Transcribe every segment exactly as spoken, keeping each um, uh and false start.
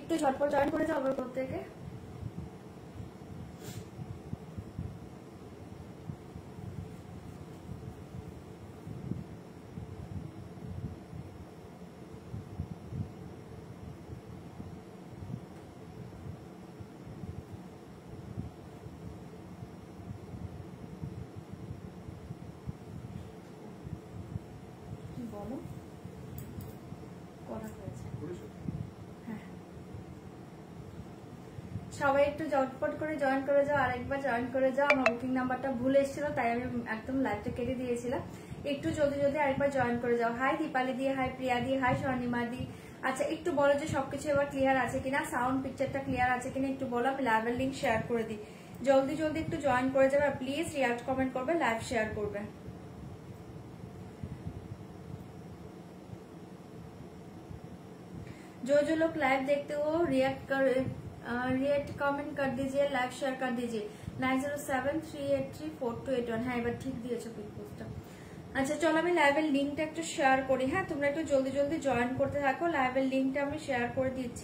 একটু ঝটপট জয়েন করে যাও আবার প্রত্যেকে। বলো কটা হয়েছে? হ্যাঁ, সবাই একটু ঝটপট করে জয়েন করে যাও, আরেকবার জয়েন করে যাও। আমার বুকিং নাম্বারটা ভুল এসেছিল, তাই আমি একদম লাইভটা কেটে দিয়েছিলাম। একটু জলদি জলদি আরেকবার জয়েন করে যাও। Hi Dipali di, hi Priya di, hi Swarnima di. আচ্ছা, একটু বলো যে সবকিছু এবার ক্লিয়ার আছে কিনা, সাউন্ড পিকচারটা ক্লিয়ার আছে কিনা একটু বলো। আমি লাইভের লিঙ্ক শেয়ার করে দিই। জলদি জলদি একটু জয়েন করে যাবে, প্লিজ রিয়াক্ট কমেন্ট করবে, লাইভ শেয়ার করবে। जो जो लोग लाइव देखते हो रिएक्ट कर रिएक्ट कमेंट कर दीजिए, लाइव शेयर कर दीजिए। Nine zero seven three eight three four two eight one. হ্যাঁ, এবার ঠিক দিয়েছো পিক পোস্টটা। আচ্ছা চলো আমি লাইভের লিঙ্কটা একটু শেয়ার করি। হ্যাঁ, তোমরা একটু জলদি জলদি জয়েন করতে থাকো। লাইভের লিঙ্কটা আমি শেয়ার করে দিচ্ছি।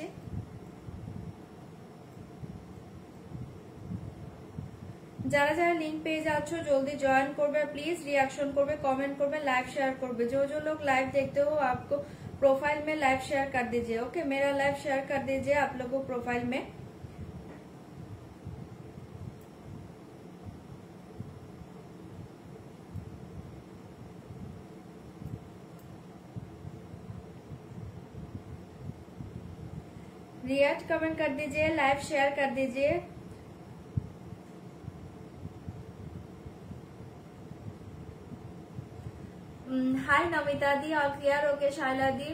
যারা যারা লিঙ্ক পেয়ে যাচ্ছ জলদি জয়েন করবে, प्लीज रिएक्शन করবে, कमेंट করবে, लाइव शेयर করবে। जो जो लोग लाइव देखते हो आपको प्रोफाइल में लाइव शेयर कर दीजिए। ओके, मेरा लाइव शेयर कर दीजिए आप लोगों को प्रोफाइल में। रिएक्ट कमेंट कर दीजिए, लाइव शेयर कर दीजिए। हाय नमिता दी, और क्लियर ओके शाइला दी।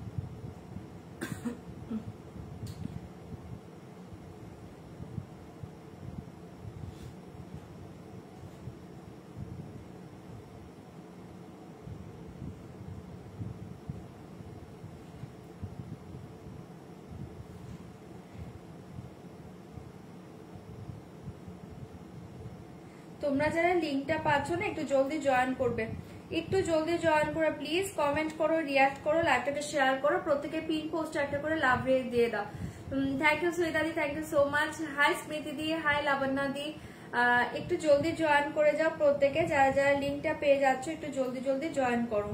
তোমরা যারা লিঙ্কটা পাচ্ছ না একটু জলদি জয়েন করবে, একটু জলদি জয়েন করে প্লিজ কমেন্ট করো, রিয়াক্ট করো, লাইভটাকে শেয়ার করো, প্রত্যেকে পিন পোস্ট একটা করে লাভ রেট দিয়ে দাও। থ্যাংক ইউ সুইতা দি, thank you so much. Hi Smriti দি, হাই লাবণ্যা দি। একটু জলদি জয়েন করে যাও প্রত্যেকে, যারা যারা লিঙ্কটা পেয়ে যাচ্ছ একটু জলদি জলদি জয়েন করো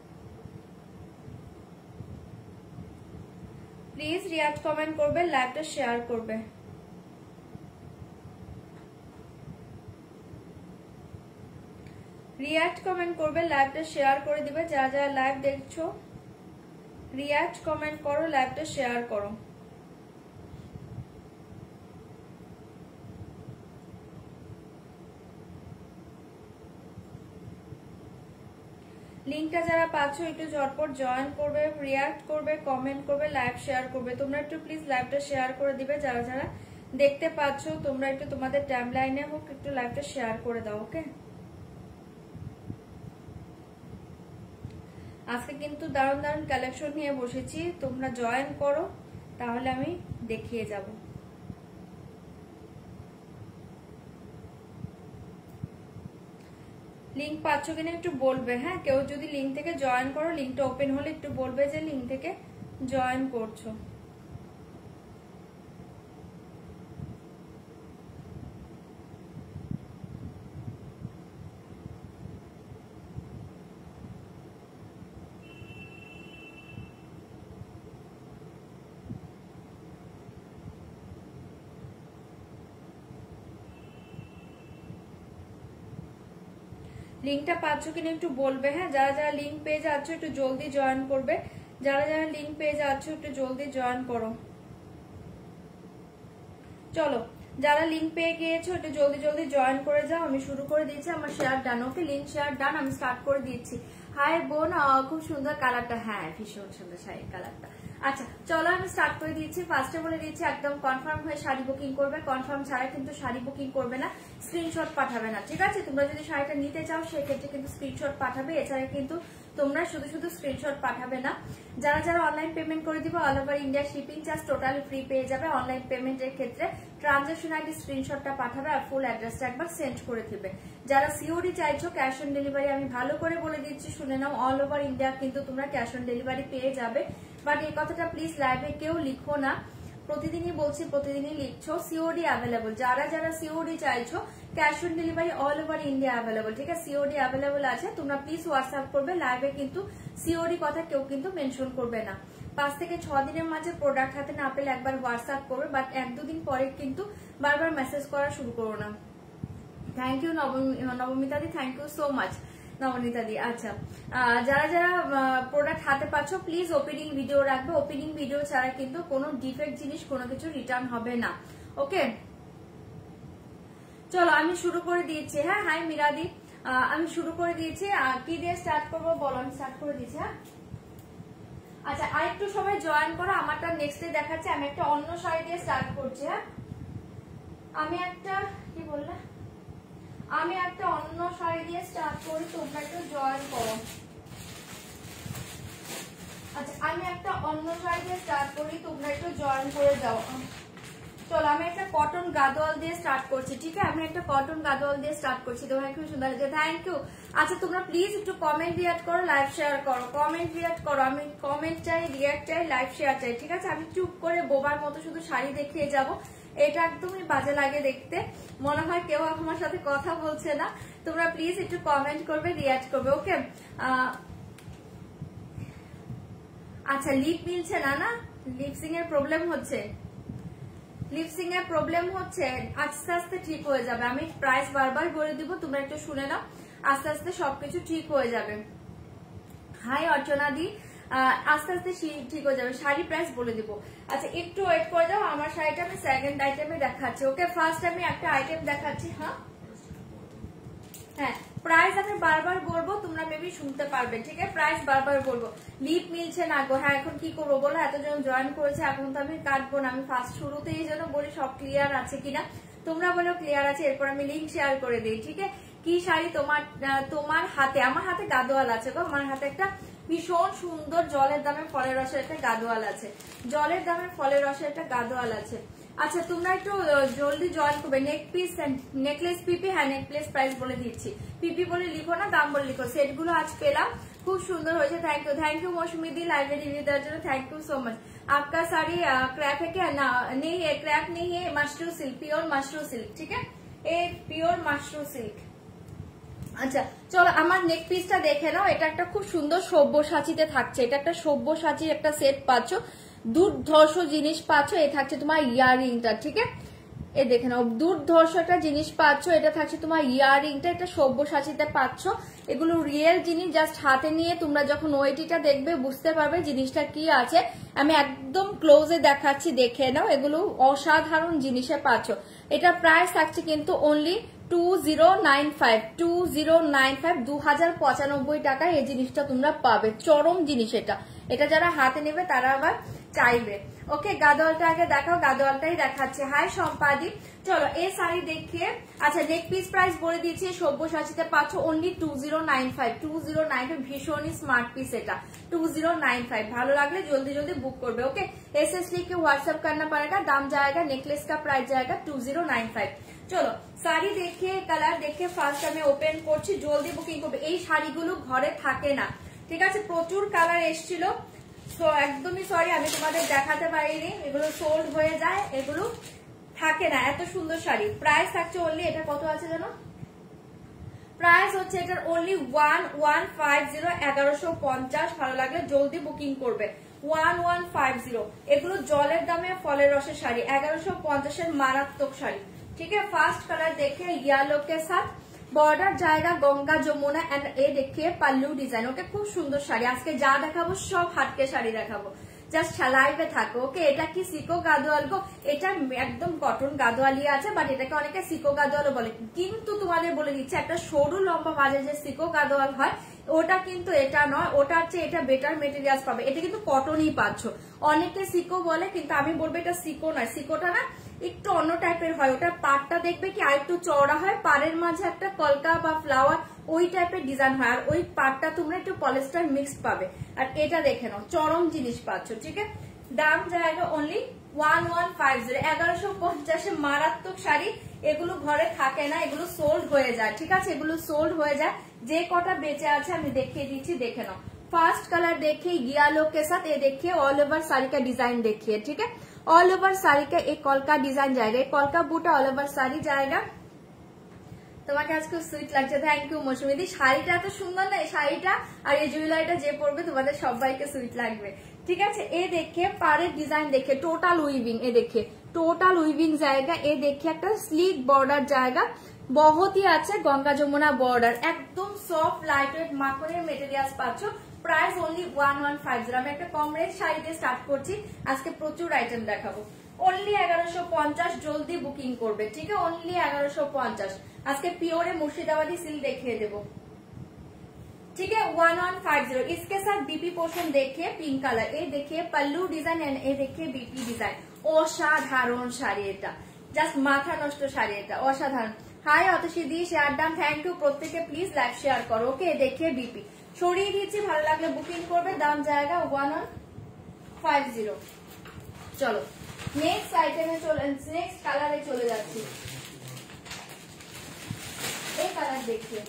প্লিজ। রিয়াক্ট কমেন্ট করবে, লাইভটা শেয়ার করবে। রিয়াক্ট কমেন্ট করবে, লাইভটা শেয়ার করে দিবে। যারা যারা লাইভ দেখছো রিয়াক্ট কমেন্ট করো, লাইভটা শেয়ার করো। লিঙ্কটা যারা পাচ্ছ একটু ঝটপট জয়েন করবে, রিয়াক্ট করবে, কমেন্ট করবে, লাইভ শেয়ার করবে। তোমরা একটু প্লিজ লাইভটা শেয়ার করে দিবে। যারা যারা দেখতে পাচ্ছ তোমরা একটু তোমাদের টাইমলাইনে হোক একটু লাইভটা শেয়ার করে দাও। ওকে, আজকে কিন্তু দারুণ দারুণ কালেকশন নিয়ে বসেছি, তোমরা জয়েন করো তাহলে আমি দেখিয়ে যাব। লিঙ্ক পাচ্ছ কিনা একটু বলবে। হ্যাঁ, কেউ যদি লিঙ্ক থেকে জয়েন করো, লিঙ্কটা ওপেন হলে একটু বলবে যে লিঙ্ক থেকে জয়েন করছো। লিঙ্কটা পাচ্ছ কিনা একটু বলবে। হ্যাঁ, যারা যারা লিঙ্ক পেয়ে যাচ্ছ একটু জলদি জয়েন করবে। যারা যারা লিঙ্ক পেয়ে যাচ্ছ একটু জলদি জয়েন করো। চলো, যারা লিঙ্ক পেয়ে গিয়েছো একটু জলদি জলদি জয়েন করে যাও। আমি শুরু করে দিয়েছি, আমার share done. Okay, link share done, আমি স্টার্ট করে দিচ্ছি। হাই বোন, খুব সুন্দর কালারটা। হ্যাঁ, ভীষণ সুন্দর শাড়ির কালারটা। আচ্ছা চলো আমি স্টার্ট করে দিচ্ছি। ফার্স্টে বলে দিচ্ছি একদম কনফার্ম হয়ে শাড়ি বুকিং করবে, কনফার্ম ছাড়া কিন্তু শাড়ি বুকিং করবে না, স্ক্রিনশট পাঠাবে না। ঠিক আছে, তোমরা যদি শাড়িটা নিতে চাও সেক্ষেত্রে কিন্তু স্ক্রিনশট পাঠাবে, এছাড়া কিন্তু তোমরা শুধু শুধু স্ক্রিনশট পাঠাবে না। যারা যারা অনলাইন পেমেন্ট করে দিবে all over India shipping charge totally free পেয়ে যাবে। অনলাইন পেমেন্টের ক্ষেত্রে ট্রানজাকশন আইডি স্ক্রিনশটটা পাঠাবে আর ফুল অ্যাড্রেসটা একবার সেন্ড করে দিবে। যারা সিওডি চাইছো ক্যাশ অন ডেলিভারি আমি ভালো করে বলে দিচ্ছি, শুনে নাও। অল ওভার ইন্ডিয়া কিন্তু তোমরা ক্যাশ অন ডেলিভারি পেয়ে যাবে, বাট এই কথাটা প্লিজ লাইভে কেউ লিখো না। প্রতিদিনই বলছি, প্রতিদিনই লিখছো। সিওডি অ্যাভেলেবল, যারা যারা সিওডি চাইছো cash on delivery all over India available, ঠিক আছে? সিওডি অ্যাভেলেবল আছে, তোমরা প্লিজ হোয়াটসঅ্যাপ করবে। লাইভে কিন্তু সিওডি কথা কেউ কিন্তু মেনশন করবে না। পাঁচ থেকে ছ দিনের মাঝে প্রোডাক্ট হাতে না পেলে একবার হোয়াটসঅ্যাপ করবে, বাট এক দুদিন পরে কিন্তু বারবার মেসেজ করা শুরু করো না। থ্যাংক ইউ নবমিতাদি, থ্যাংক ইউ সো মাচ নবনীতাদি। আচ্ছা, যারা যারা প্রোডাক্ট হাতে পাচ্ছ প্লিজ ওপেনিং ভিডিও রাখবে। ওপেনিং ভিডিও ছাড়া কিন্তু কোনো ডিফেক্ট জিনিস কোনো কিছু রিটার্ন হবে না। ওকে, চলো আমি শুরু করে দিয়েছি। হ্যাঁ, হাই মিরাদি, আমি শুরু করে দিয়েছি। কি দিয়ে স্টার্ট করবো বলো? আমি স্টার্ট করে দিয়েছি। হ্যাঁ, আচ্ছা, আর একটু সবাই জয়েন করো। আমারটা নেক্সটে দেখাচ্ছে। আমি একটা অন্য শাড়ি দিয়ে স্টার্ট করছি। হ্যাঁ, আমি একটা কি বললে আমি একটা অন্য শাড়ি দিয়ে স্টার্ট করি, তোমরা একটু জয়েন করো। আচ্ছা, আমি একটা অন্য শাড়ি দিয়ে স্টার্ট করি, তোমরা একটু জয়েন করে যাও। চলো, আমি একটা কটন গাদোয়াল দিয়ে স্টার্ট করছি। ঠিক আছে, আমি একটা কটন গাদোয়াল দিয়ে স্টার্ট করছি। তোমরা খুব সুন্দর লাগছে, থ্যাংক ইউ। আচ্ছা, তোমরা প্লিজ একটু কমেন্ট রিয়াক্ট করো, লাইভ শেয়ার করো। কমেন্ট রিয়াক্ট করো, আমি কমেন্ট চাই, রিয়াক্ট চাই, লাইভ শেয়ার চাই। ঠিক আছে, আমি চুপ করে বোবার মতো শুধু শাড়ি দেখিয়ে যাব, এটা একদমই বাজে লাগে দেখতে। মনে হয় কেউ আমার সাথে কথা বলছে না। তোমরা প্লিজ একটু কমেন্ট করবে, রিয়াক্ট করবে। ওকে, আচ্ছা, লিপ মিলছে না? না, লিপসিং এর প্রবলেম হচ্ছে, লিপসিং এর প্রবলেম হচ্ছে। আস্তে আস্তে ঠিক হয়ে যাবে। আমি প্রাইস বারবার বলে দিব, তোমরা একটু শুনে নাও। আস্তে আস্তে সবকিছু ঠিক হয়ে যাবে। হাই অর্চনা দি, আস্তে আস্তে ঠিক হয়ে যাবে। শাড়ি প্রাইস বলে দিব। আচ্ছা, একটু ওয়েট করে যাও। আমার শাড়িটা আমি সেকেন্ড আইটেমে দেখাচ্ছি। ওকে, ফার্স্ট আমি একটা আইটেম দেখাচ্ছি। হ্যাঁ হ্যাঁ, প্রাইস আমি বারবার বলবো, তোমরা মেবি শুনতে পারবে। ঠিক আছে, প্রাইস বারবার বলবো। লিপ মিলছে না গো। হ্যাঁ, এখন কি করবো বলো? এতজন জয়েন করেছে, এখন তো আমি কাটবো না। আমি ফার্স্ট শুরুতেই যেন বলি সব ক্লিয়ার আছে কিনা। তোমরা বলো ক্লিয়ার আছে, এরপর আমি লিঙ্ক শেয়ার করে দিই। ঠিক আছে, কি শাড়ি তোমার তোমার হাতে? আমার হাতে গাদোয়াল আছে গো। আমার হাতে একটা ভীষণ সুন্দর জলের দামে ফলের রসের একটা গাদোয়াল আছে। জলের দামে ফলের রসের একটা গাদোয়াল আছে। আচ্ছা, তোমরা একটু জলদি জয়েন করবে। নেক পিস, নেকলেস পিপি। হ্যাঁ, নেকলেস প্রাইস বলে দিচ্ছি। পিপি বলে লিখো না, দাম বলে লিখো। সেট গুলো আজ পেলাম, খুব সুন্দর হয়েছে। Thank you, thank you Mousumi দি, লাইভে রিভিউ দেওয়ার জন্য থ্যাংক ইউ সো মাচ। आपका साड़ी क्रैक है क्या? ना, नहीं है, क्रैक नहीं है। Mashru silk, pure mashru silk. ठीक है, ए प्योर मशरू सिल्क। আচ্ছা, চলো আমার নেক পিসটা দেখে নাও। এটা একটা খুব সুন্দর সব্যসাচীতে থাকছে। এটা একটা সব্যসাচীর একটা সেট পাচ্ছ, দুর্ধর্ষ জিনিস পাচ্ছ। এ থাকছে তোমার ইয়াররিংটা। ঠিক আছে, এ দেখে নাও, দুর্ধর্ষ একটা জিনিস পাচ্ছ। এটা থাকছে তোমার ইয়াররিংটা, এটা সব্যসাচীতে পাচ্ছ। এগুলো রিয়েল জিনিস, জাস্ট হাতে নিয়ে তোমরা যখন ওয়েটিটা দেখবে বুঝতে পারবে জিনিসটা কি আছে। আমি একদম ক্লোজে দেখাচ্ছি, দেখে নাও। এগুলো অসাধারণ জিনিসে পাচ্ছ। এটা প্রাইস থাকছে কিন্তু only two zero nine five two zero nine five দু হাজার পঁচানব্বই টাকায় এই জিনিসটা তোমরা পাবে। চরম জিনিস এটা। এটা যারা হাতে নেবে তারা আবার চাইবে। ওকে, গাদোয়ালটা আগে দেখাও। গাদোয়ালটাই দেখাচ্ছে। হাই সম্পাদি, চলো এই শাড়ি দেখিয়ে। আচ্ছা, নেক পিস প্রাইস বলে দিয়েছি। সব্যসাচীতে পাচ্ছ only two zero nine five two zero nine five ভীষণই স্মার্ট পিস এটা। Two zero nine five. ভালো লাগলে জলদি জলদি বুক করবে। ওকে, एसएस लिख के व्हाट्सएप करना पड़ेगा। दाम जाएगा, नेकलेस का प्राइस जाएगा टू जीरो नाइन फाइव। চলো শাড়ি দেখে, কালার দেখে ফার্স্ট আমি ওপেন করছি। জলদি বুকিং করবে। এই শাড়িগুলো ঘরে থাকে না। ঠিক আছে, প্রচুর কালার এসেছিল, তো একদমই সরি আমি তোমাদের দেখাতে পারিনি। এগুলো সোল্ড হয়ে যায়, এগুলো থাকে না। এত সুন্দর শাড়ি। প্রাইস থাকছে অনলি, এটা কত আছে জানো? প্রাইস হচ্ছে এটার only one one five zero এগারোশো পঞ্চাশ। ভালো লাগলে জলদি বুকিং করবে। One one five zero. এগুলো জলের দামে ফলের রসের শাড়ি, এগারোশো পঞ্চাশের মারাত্মক শাড়ি। ठीक है, फास्ट कलर देखिए येलो के साथ बॉर्डर जाएगा गंगा যমুনা एंड ए देखिए पल्लू डिजाइन। ओके, खूब सुंदर শাড়ি। আজকে যা দেখাবো সব হাটকে শাড়ি দেখাবো। জাস্ট লাইভে থাকো। ওকে, এটা কি সিকো গাদোয়াল গো? এটা একদম কটন গাদোয়ালি আছে, বাট এটাকে অনেকে সিকো গাদোয়ালও বলে। কিন্তু তোমাদের বলে দিচ্ছে, একটা সরু লম্বা বাজে যে সিকো গাদোয়াল হয় ওটা কিন্তু এটা নয়। ওটার চেয়ে এটা বেটার মেটেরিয়ালস পাবে। এটা কিন্তু কটনই পাচ্ছ। অনেকে সিকো বলে, কিন্তু আমি বলবো এটা সিকো নয়। সিকোটা না একটু অন্য টাইপের হয়। ওটার পাড়টা দেখবে কি আর একটু চওড়া হয়, পাড়ের মাঝে একটা কলকা বা ফ্লাওয়ার ওই টাইপের ডিজাইন হয়। আর ওই পাড়টা তোমরা একটু পলিস্টার মিক্সড পাবে। আর এটা দেখে নাও, চরম জিনিস পাচ্ছ। ঠিক আছে, দাম জায়গা only one one five zero এগারোশো পঞ্চাশে মারাত্মক শাড়ি। এগুলো ঘরে থাকে না, এগুলো সোল্ড হয়ে যায়। ঠিক আছে, এগুলো সোল্ড হয়ে যায়। যে কটা বেঁচে আছে আমি দেখিয়ে দিচ্ছি, দেখে নাও। ফার্স্ট कलर देखिए येलो के साथ, ये देखिए ऑल ओवर साड़ी का डिजाइन देखिए। ठीक है, ऑल ओवर साड़ी का एक कलका डिजाइन जाएगा, एक कलका बुटा ऑल ओवर साड़ी जाएगा। তোমাকে আজকে সুইট লাগছে, থ্যাংক ইউ মৌসুমীদি। শাড়িটা এত সুন্দর না, শাড়িটা আর এই জুয়েলারিটা যে পরবে তোমাদের সবাইকে সুইট লাগবে, ঠিক আছে। এ দেখে পাড়ের ডিজাইন দেখে টোটাল উইভিং, এ দেখে টোটাল উইভিং জায়গা, এ দেখে একটা স্লিক বর্ডার জায়গা, বহুতই আছে গঙ্গা যমুনা বর্ডার, একদম সফট লাইট ওয়েট মাখনের মেটেরিয়ালস পাচ্ছ। Price only one one five zero. আমি একটা কম রেট শাড়িতে স্টার্ট করছি, আজকে প্রচুর আইটেম দেখাবো। অনলি এগারোশো পঞ্চাশ, জলদি বুকিং করবে, ঠিক আছে। অনলি এগারোশো পঞ্চাশ। আজকে পিওরে মুর্শিদাবাदी সিল্ক দেখিয়ে দেবো, ठीक है। One one five zero. इसके साथ बीपी पोर्शन देखिए, पिंक कलर, ये देखिए पल्लू डिजाइन एंड ये देखिए बीपी डिजाइन। असाधारण শাড়ি, এটা জাস্ট মাথা নষ্ট শাড়ি, এটা অসাধারণ। হাই অতসিদি, শেয়ার ডান, থ্যাংক ইউ প্রত্যেকে, প্লিজ লাইক শেয়ার করো, ওকে। দেখে বিপি সরিয়ে দিচ্ছি, ভালো লাগলে বুকিং করবে, দাম জায়গা ওয়ান ওয়ান ফাইভ জিরো। চলো নেক্সট আইটেমে চলে, নেক্সট কালারে চলে যাচ্ছি। এই কালার দেখিয়ে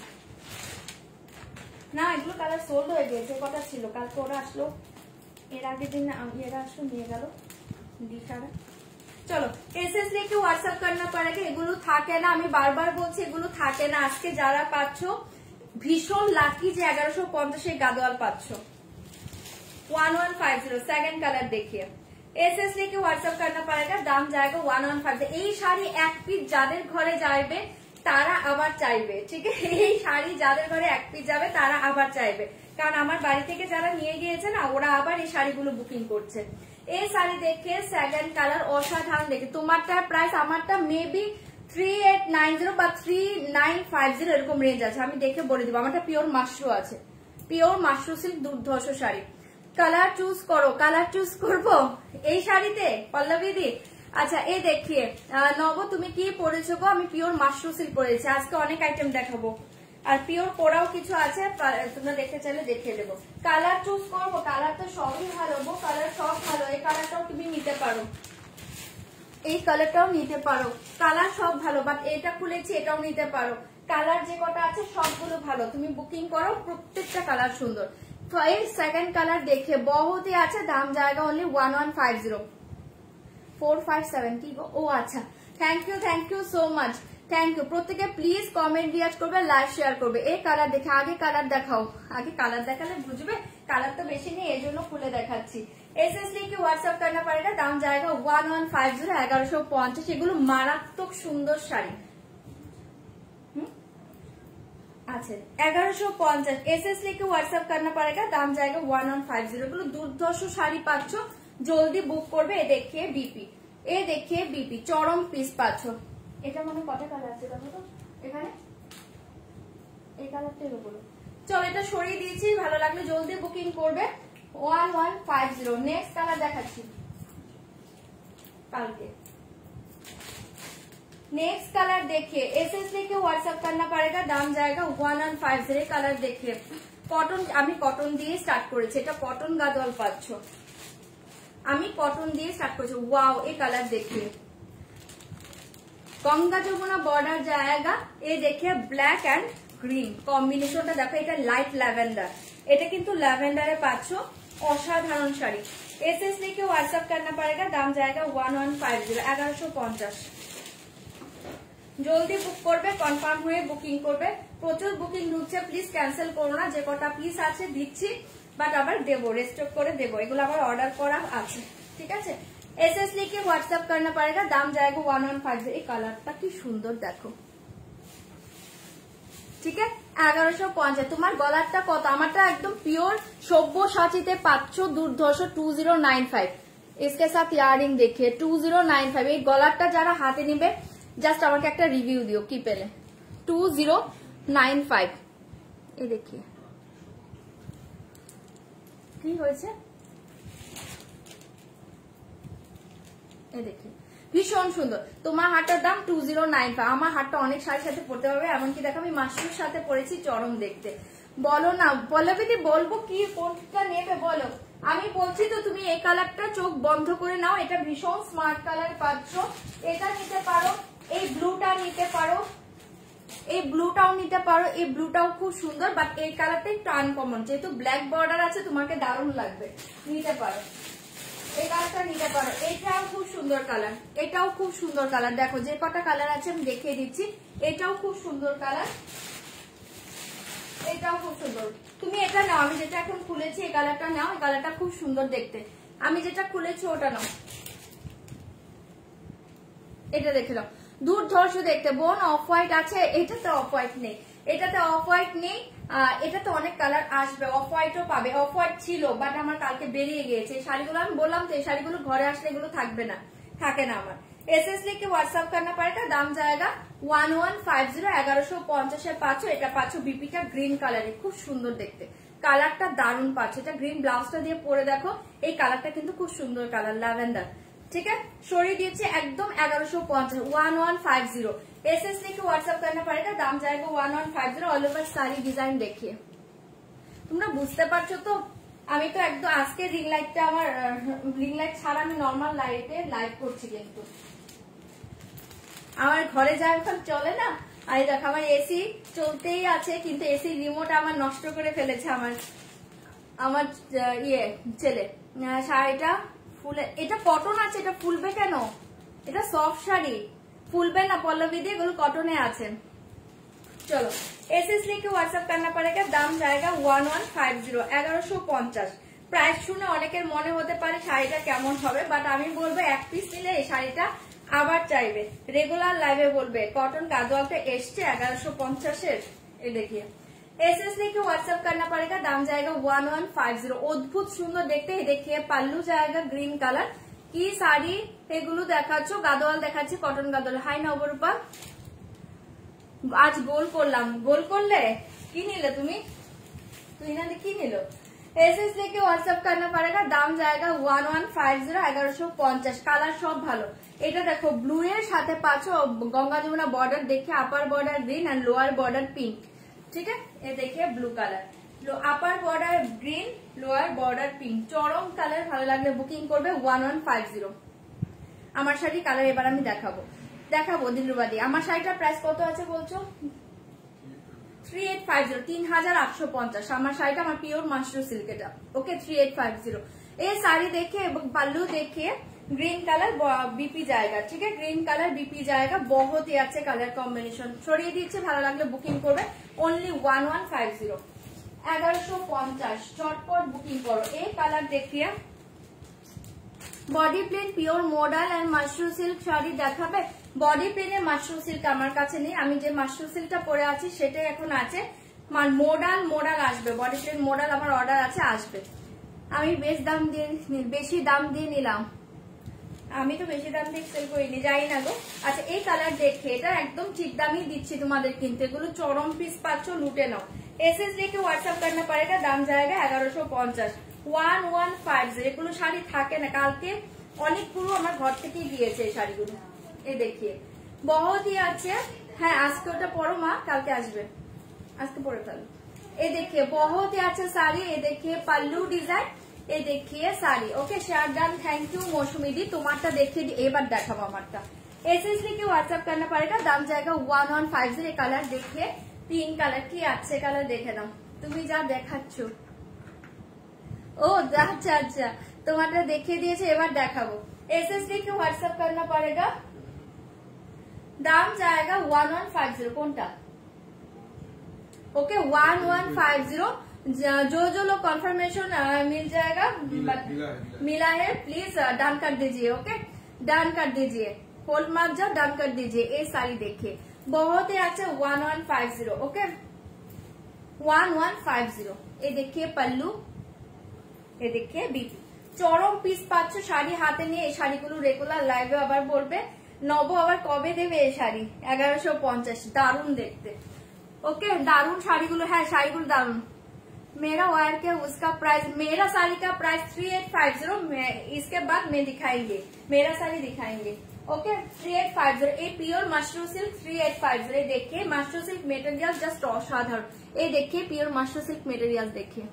না, এগুলো কালার সোল্ড হয়ে গেছে, কটা ছিল কালকে ওরা আসলো, এর আগের দিন এরা আসলো নিয়ে গেল দিশারা। চলো এসএস লিখে হোয়াটসঅ্যাপ করনা পড়েगा, এগুলো থাকে না, আমি বারবার বলছি এগুলো থাকে না। আজকে যারা পাচ্ছ ভীষণ লাকি যে এগারোশো পঞ্চাশের গাদোয়াল পাচ্ছ। One one five zero. Second colour দেখিয়ে এসএস লিখে হোয়াটসঅ্যাপ করনা পড়েगा, দাম জায়গা ওয়ান ওয়ান ফাইভ। এই শাড়ি এক পিস যাদের ঘরে যাবে তারা আবার চাইবে, ঠিক আছে। এই শাড়ি যাদের ঘরে এক পিস যাবে তারা আবার চাইবে, কারণ আমার বাড়ি থেকে যারা নিয়ে গিয়েছে না, ওরা আবার এই শাড়িগুলো বুকিং করছে। এই শাড়ি দেখে সেকেন্ড কালার অসাধারণ দেখে, তোমারটার প্রাইস আমারটা maybe three eight nine zero বা থ্রি নাইন ফাইভ জিরো এরকম রেঞ্জ আছে, আমি দেখে বলে দিব। আমারটা পিওর মাশরু আছে, পিওর মাশরু সিল্ক, দুর্ধর্ষ শাড়ি। কালার চুজ করো, কালার চুজ করবো এই শাড়িতে পল্লবী দি। আচ্ছা এ দেখিয়ে নব, তুমি কি পরেছো গো? আমি পিওর মাশরু সিল্ক পরেছি, আজকে অনেক আইটেম দেখাবো, আর পিওর পরাও কিছু আছে, তোমরা দেখতে চাইলে দেখিয়ে দেবো। কালার চুজ করবো, কালার তো সবই ভালো গো, কালার সব ভালো। এই কালারটাও তুমি নিতে পারো, এই কালারটাও নিতে পারো, কালার সব ভালো। বাট এটা খুলেছি, এটাও নিতে পারো, কালার যে কটা আছে সবগুলো ভালো, তুমি বুকিং করো, প্রত্যেকটা কালার সুন্দর। তো এই সেকেন্ড কালার দেখে বহুতই আছে, দাম জায়গা only one one five zero. Four five seven কি গো? ও আচ্ছা, thank you, thank you so much, thank you. প্রত্যেকে প্লিজ কমেন্ট রিয়াক্ট করবে, লাইক শেয়ার করবে। এই কালার দেখে, আগে কালার দেখাও, আগে কালার দেখালে বুঝবে, কালার তো বেশি নেই এর জন্য খুলে দেখাচ্ছি। এসএস লিখে হোয়াটসঅ্যাপ করনা পড়েगा, দাম জায়গা ওয়ান ওয়ান ফাইভ জিরো, এগারোশো পঞ্চাশ। এগুলো মারাত্মক সুন্দর শাড়ি, আচ্ছা এগারোশো পঞ্চাশ। এসএস লিখে হোয়াটসঅ্যাপ করনা পড়েगा, দাম জায়গা ওয়ান ওয়ান ফাইভ জিরো। এগুলো দুর্ধর্ষ শাড়ি পাচ্ছ, জলদি বুক করবে। এ দেখিয়ে বিপি, এ দেখিয়ে বিপি, চরম পিস পাচ্ছ। এটা মনে কটা কালার আছে দেখো তো, এখানে এই কালারটা এগুলো। চলো এটা সরিয়ে দিয়েছি, ভালো লাগলে জলদি বুকিং করবে, one one five zero. Next colour দেখাচ্ছি কালকে। नेक्स्ट कलर देखिए, एसएस लिखे व्हाट्सएप करना पड़ेगा, दाम जाएगा one one five zero. Colour देखिए কটন, আমি কটন দিয়ে স্টার্ট করেছি, এটা কটন গাদোয়াল পাচ্ছ, আমি কটন দিয়ে স্টার্ট করেছি। ওয়াও, এই কালার देखिए গঙ্গা যমুনা বর্ডার জায়গা, এই দেখে ব্ল্যাক এন্ড গ্রিন কম্বিনেশনটা দেখো, এটা লাইট ল্যাভেন্ডার, এটা কিন্তু ল্যাভেন্ডারে পাচ্ছ, অসাধারণ শাড়ি। এসএস লিখে হোয়াটসঅ্যাপ करना पड़ेगा, দাম জায়গা ওয়ান ওয়ান ফাইভ জিরো, এগারোশো পঞ্চাশ। জলদি বুক করবে, কনফার্ম হয়ে বুকিং করবে, প্রচুর বুকিং ঢুকছে, প্লিজ ক্যান্সেল করো না। যে কটা পিস আছে দিচ্ছি, বাট আবার দেবো, রেস্টক করে দেবো, এগুলো আবার অর্ডার করা আছে, ঠিক আছে। এসএস লিখে হোয়াটসঅ্যাপ करना पड़ेगा, দাম জায়গা ওয়ান ওয়ান ফাইভ জিরো। এই কালারটা কি সুন্দর দেখো, ঠিক আছে, এগারোশো পঞ্চাশ। তোমার গলারটা কত? আমারটা একদম পিওর সব্যসাচীতে পাচ্ছ, দুর্ধর্ষ টু জিরো নাইন ফাইভ। इसके साथ ইয়ারিং देखिए টু জিরো নাইন ফাইভ। এই গলারটা যারা হাতে নিবে জাস্ট আমাকে একটা রিভিউ দিও কি পেলে। Two zero nine five. এই দেখিয়ে কি হয়েছে, এই দেখি ভীষণ সুন্দর। তোমার হাটটার দাম টু জিরো নাইন ফাইভ। আমার হাটটা অনেক শাড়ির সাথে পড়তে পারবে, এমনকি দেখো আমি মাশরুর সাথে পরেছি, চরম দেখতে। বলো না পল্লবীদি, বলবো কি কোনটা নেবে বলো। আমি বলছি তো তুমি এই কালারটা চোখ বন্ধ করে নাও, এটা ভীষণ স্মার্ট কালার পাচ্ছ, এটা নিতে পারো, এই ব্লুটা নিতে পারো, এই ব্লুটাও নিতে পারো, এই ব্লুটাও খুব সুন্দর, বাট এই কালারটা একটু আনকমন, যেহেতু ব্ল্যাক বর্ডার আছে তোমাকে দারুণ লাগবে, নিতে পারো। এই কালারটা নিতে পারো, এটাও খুব সুন্দর কালার, এটাও খুব সুন্দর কালার। দেখো যে কটা কালার আছে আমি দেখিয়ে দিচ্ছি, এটাও খুব সুন্দর কালার, এটাও খুব সুন্দর। তুমি এটা নাও, আমি যেটা এখন খুলেছি এই কালারটা নাও, এই কালারটা খুব সুন্দর দেখতে। আমি যেটা খুলেছি ওটা নাও, এটা দেখে নাও, দুর্ধর্ষ দেখতে বোন। অফ হোয়াইট আছে, এটাতে অফ হোয়াইট নেই, এটাতে অফ হোয়াইট নেই, এটাতে অনেক কালার আসবে, অফ হোয়াইটও পাবে। অফ হোয়াইট ছিল বাট আমার কালকে বেরিয়ে গিয়েছে। এই শাড়িগুলো আমি বললাম তো এই শাড়িগুলো ঘরে আসলে এগুলো থাকবে না, থাকে না আমার। एसएस लेके व्हाट्सएप करना पड़ेगा, दाम जाएगा वन वन फाइव जीरो एगारोशो পঞ্চাশের পাঁচশো। এটা পাঁচশো বিপিটা গ্রিন কালারে, খুব সুন্দর দেখতে, কালারটা দারুণ পাচ্ছ। এটা গ্রিন ব্লাউজটা দিয়ে পরে দেখো, এই কালারটা কিন্তু খুব সুন্দর কালার, ল্যাভেন্ডার। ठीक है, সরিয়ে দিয়েছে একদম এগারোশো পঞ্চাশ, one one five zero. SS लेके व्हाट्सएप करना पड़ेगा, दाम जाएगा one one five zero. All over sari design देखिए, তোমরা বুঝতে পারছো তো। আমি তো একদম আজকে রিং লাইটটা আমার রিং লাইট ছাড়া আমি নর্মাল লাইটে লাইভ করছি, কিন্তু আমার ঘরে যা এখন চলে না। আর দেখো আমার এসি চলতেই আছে, কিন্তু এসি রিমোট আমার নষ্ট করে ফেলেছে আমার আমার ইয়ে ছেলে। শাড়িটা ফুলে, এটা কটন আছে, এটা ফুলবে কেন? এটা সফট শাড়ি, ফুলবে না পল্লবী দিয়ে, এগুলো কটনে আছে। চলো एसएस लेके व्हाट्सएप करना पड़ेगा, दाम जाएगा वन वन फाइव जीरो, এগারোশো পঞ্চাশ। প্রাইস শুনে অনেকের মনে হতে পারে শাড়িটা কেমন হবে, বাট আমি বলবো এক পিস নিলে এই শাড়িটা আবার চাইবে, রেগুলার লাইভে বলবে কটন কাজওয়ালটা এসছে এগারোশো পঞ্চাশের। এই দেখিয়ে एसएस लेके व्हाट्सएप करना पड़ेगा, दाम जाएगा वन वन फाइव जीरो। অদ্ভুত সুন্দর দেখতে। দেখিয়ে পাল্লু জায়গা গ্রিন কালার, কি শাড়ি এগুলো দেখাচ্ছ? গাদোয়াল দেখাচ্ছি, কটন গাদোয়াল। হাই নবরূপা, আজ গোল করলাম। গোল করলে কি নিলে তুমি? তুই না কি নিল? एसएस लेके व्हाट्सएप करना पड़ेगा, दाम जाएगा वन वन फाइव जीरो, এগারোশো পঞ্চাশ। কালার সব ভালো। এটা দেখো ব্লু এর সাথে পাচ্ছ গঙ্গা যমুনা বর্ডার, দেখে আপার বর্ডার গ্রিন আর লোয়ার বর্ডার পিঙ্ক। ঠিক আছে, এ দেখে blue colour, upper border green, lower border pink, চরম কালার। ভালো লাগলে বুকিং করবে ওয়ান ওয়ান ফাইভ জিরো। আমার শাড়ি কালার এবার আমি দেখাবো দেখাবো দিলরুবাদি। আমার শাড়িটার প্রাইস কত আছে বলছো? থ্রি এইট ফাইভ জিরো, তিন হাজার আটশো পঞ্চাশ। আমার শাড়িটা আমার পিওর মাশরু সিল্ক, এটা okay three eight five zero. এই শাড়ি দেখে এবং পাল্লু দেখে ग्रीन कलर बीपी जाएगा, ठीक है, ग्रीन कलर बीपी जाएगा, बहुत ही अच्छे कलर कॉम्बिनेशन। ছড়িয়ে দিচ্ছে, ভালো লাগলে বুকিং করবে, only one one five zero, এগারোশো পঞ্চাশ। চটপট বুকিং করো। এই কালার দেখিয়ে body plain pure modal and mashru silk sari দেখাবে। বডি প্লেনের মাশরু সিল্ক আমার কাছে নেই, আমি যে মাশরু সিল্কটা পরে আছি সেটাই এখন আছে। মোডাল মোডাল আসবে, বডি প্লেন মোডাল আমার অর্ডার আছে, আসবে। আমি বেশ দাম দিয়ে বেশি দাম দিয়ে নিলাম, আমি তো বেশি দাম দিয়ে সেল করিনি, যাই না গো। আচ্ছা এই কালার দেখে, এটা একদম ঠিক দামই দিচ্ছি তোমাদের, কিন্তু এগুলো চরম পিস পাচ্ছ, লুটে নাও। एसएस लेके व्हाट्सएप करना पड़ेगा, दाम जाएगा এগারোশো পঞ্চাশ, ওয়ান ওয়ান ফাইভ জিরো। এগুলো শাড়ি থাকে না, কালকে অনেকগুলো আমার ঘর থেকেই দিয়েছে এই শাড়িগুলো। এই দেখিয়ে বহুত ই আছে। হ্যাঁ আজকে ওটা পরো মা, কালকে আসবে, আজকে পরে ফেলো। এই দেখিয়ে বহুত ই আছে শাড়ি। এই দেখিয়ে পাল্লু ডিজাইন, এই দেখিয়ে sari. Okay share done, thank you Mousumi দি। তোমারটা দেখিয়ে এবার দেখাবো আমারটা। एसएस लेके व्हाट्सएप करना पड़ेगा, दाम जाएगा one one five zero. Colour দেখিয়ে পিঙ্ক কালার, কি আছে কালার দেখে নাও, তুমি যা দেখাচ্ছ। ও আচ্ছা আচ্ছা, তোমারটা দেখিয়ে দিয়েছে, এবার দেখাবো। एसएस लेके व्हाट्सएप करना पड़ेगा, दाम जाएगा वन वन फाइव जीरो। কোনটা? Okay one one five zero. जो जो लोग कंफर्मेशन मिल जाएगा, मिला है, प्लीज डन कर दीजिए। ओके डन कर दीजिए, होल्ड मत जाओ, डन कर दीजिए। ये साड़ी देखिए बहुत ही अच्छा, one one five zero. Okay one one five zero. ये देखिए पल्लू, ये देखिए बीपी, চরম পিস পাচ্ছ শাড়ি হাতে নিয়ে। এই শাড়িগুলো রেগুলার লাইভে আবার বলবে নব আবার কবে দেবে এই শাড়ি। এগারোশো পঞ্চাশ, দারুণ দেখতে। ওকে দারুণ শাড়িগুলো, হ্যাঁ শাড়িগুলো দারুণ। मेरा वायर के उसका प्राइस, मेरा साड़ी का price three eight five zero. इसके बाद मैं दिखाएंगे, मेरा साड़ी दिखाएंगे। Okay three eight five zero. ये pure mashru silk three eight five zero. देखिए मशरू सिल्क मेटेरियल जस्ट असाधारण। ये देखिए प्योर मशरू सिल्क मेटेरियल, देखिए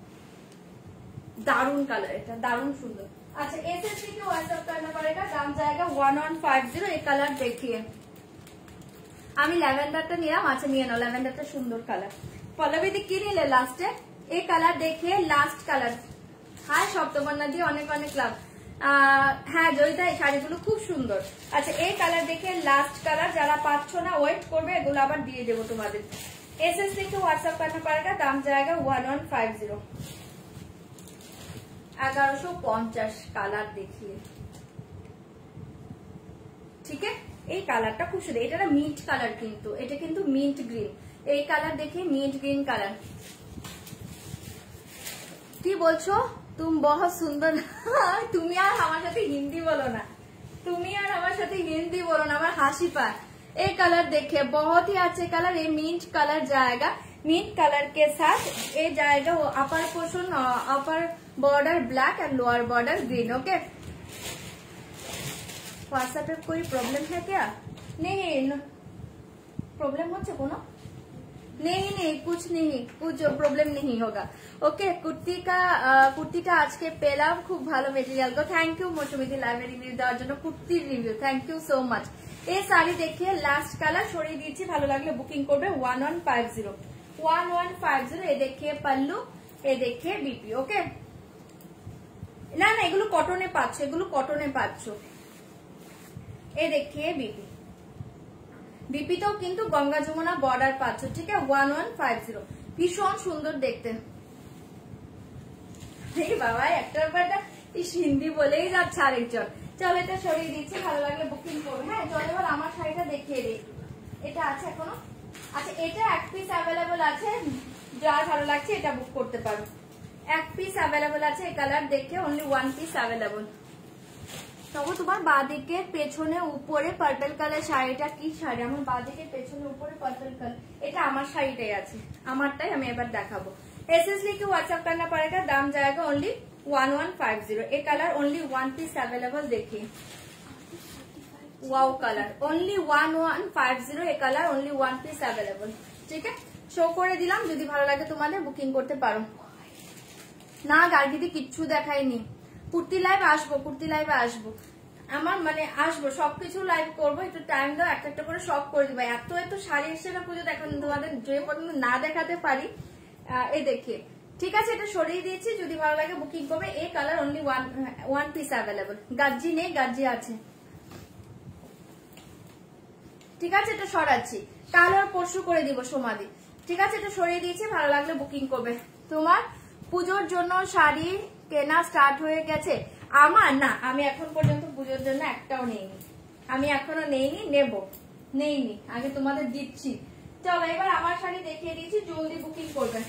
दारुण कलर, এটা দারুণ সুন্দর। আচ্ছা एसएस लेके व्हाट्सएप करना पड़ेगा, दाम जाएगा वन वन फाइव जीरो। ये कलर देखिए, আমি ল্যাভেন্ডারটা নিলাম। আচ্ছা নিয়ে নাও, ল্যাভেন্ডারটা সুন্দর কালার। পল্লবী দি কি নিলে লাস্টে? এই কালার দেখে লাস্ট কালার। হাই সপ্তবর্ণা দিয়ে অনেক অনেক লাভ। হ্যাঁ জয়িতা এই শাড়িগুলো খুব সুন্দর। আচ্ছা এই কালার দেখে লাস্ট কালার, যারা পাচ্ছ না ওয়েট করবে, এগুলো আবার দিয়ে দেবো তোমাদের। एस एस लिख के व्हाट्सएप करना पड़ेगा, दाम जाएगा वन वन फाइव जीरो। एगारोशो पचास কালার দেখিয়ে, ঠিক আছে। এই কালারটা খুব সুন্দর, এটা না মিন্ট কালার, কিন্তু এটা কিন্তু মিন্ট গ্রিন। এই কালার দেখে মিন্ট গ্রিন কালার। কি বলছো तुम बहुत सुंदर তুমি আর আমার সাথে হিন্দি বলো না, তুমি আর আমার সাথে হিন্দি বলো না, আমার হাসি পায়। ये कलर देखिए बहुत ही अच्छे कलर, ये मिंट कलर जाएगा, मिंट कलर के साथ ये जाएगा वो upper portion, upper border black and lower border green. Okay WhatsApp पे कोई प्रॉब्लम है क्या? नहीं प्रॉब्लम हो कोनो? नहीं नहीं कुछ नहीं, कुछ प्रॉब्लम नहीं होगा। ओके कुर्ती का कुर्तीটা আজকে পেলাম, খুব ভালো মেটেরিয়াল গো। থ্যাংক ইউ মৌসুমীদি লাইভে রিভিউ দেওয়ার জন্য, কুর্তির review, thank you so much. এই শাড়ি দেখিয়ে লাস্ট কালার সরিয়ে দিয়েছি, ভালো লাগলে বুকিং করবে one one five zero one one five zero. এ দেখিয়ে পাল্লু, এ দেখিয়ে বিপি। ওকে না না এগুলো কটনে পাচ্ছ, এগুলো কটনে পাচ্ছ। এ দেখিয়ে বিপি, বিপিতেও কিন্তু গঙ্গা যমুনা বর্ডার পাচ্ছ, ঠিক আছে। ওয়ান ওয়ান ফাইভ জিরো ভীষণ সুন্দর দেখতে। এই বাবা একটার পর একটা হিন্দি বলেই যাচ্ছে আরেকজন। চলো এটা সরিয়ে দিচ্ছি, ভালো লাগলে বুকিং করবে। হ্যাঁ চলো এবার আমার শাড়িটা দেখিয়ে দিই, এটা আছে এখনো। আচ্ছা এটা এক পিস অ্যাভেলেবল আছে, যার ভালো লাগছে এটা বুক করতে পারো। এক পিস অ্যাভেলেবল আছে, এই কালার দেখে অনলি ওয়ান পিস অ্যাভেলেবল। তবে তোমার বাঁদিকের পেছনে উপরে পার্পল কালার শাড়িটা কি শাড়ি? আমার বাঁদিকের পেছনে উপরে পার্পল কালার, এটা আমার শাড়িটাই আছে, আমারটাই আমি এবার দেখাবো। एसएस लिख के व्हाट्सएप करना पड़ेगा, दाम जाएगा only one one five zero. ये colour only one piece available, देखिए wow colour only one one five zero. ये colour only one piece available, ठीक है। शो করে দিলাম, যদি ভালো লাগে তোমাদের বুকিং করতে পারো। না গার্গিদি কিচ্ছু দেখাইনি, কুর্তি লাইভ আসবো, কুর্তি লাইভে আসবো, আমার মানে আসবো, সবকিছু লাইভ করবো, একটু টাইম দাও, একটা একটা করে সব করে দিবা। এত এত শাড়ি এসে না পুজো দেখেন, তোমাদের যে পর্যন্ত না দেখাতে পারি। এই দেখিয়ে ঠিক আছে, এটা সরিয়ে দিয়েছি, যদি ভালো লাগে বুকিং করবে। এই colour only one one piece available, গাজ্জি নেই, গাজ্জি আছে, ঠিক আছে। এটা সরাচ্ছি, কাল আর পরশু করে দিব সমাধি, ঠিক আছে। এটা সরিয়ে দিয়েছি, ভালো লাগলে বুকিং করবে। তোমার পুজোর জন্য শাড়ি কেনা স্টার্ট হয়ে গেছে? আমার না, আমি এখন পর্যন্ত পুজোর জন্য একটাও নেইনি, আমি এখনো নেইনি, নেব নেইনি, আগে তোমাদের দিচ্ছি। চলো এবার আমার শাড়ি দেখিয়ে দিয়েছি, জলদি বুকিং করবে।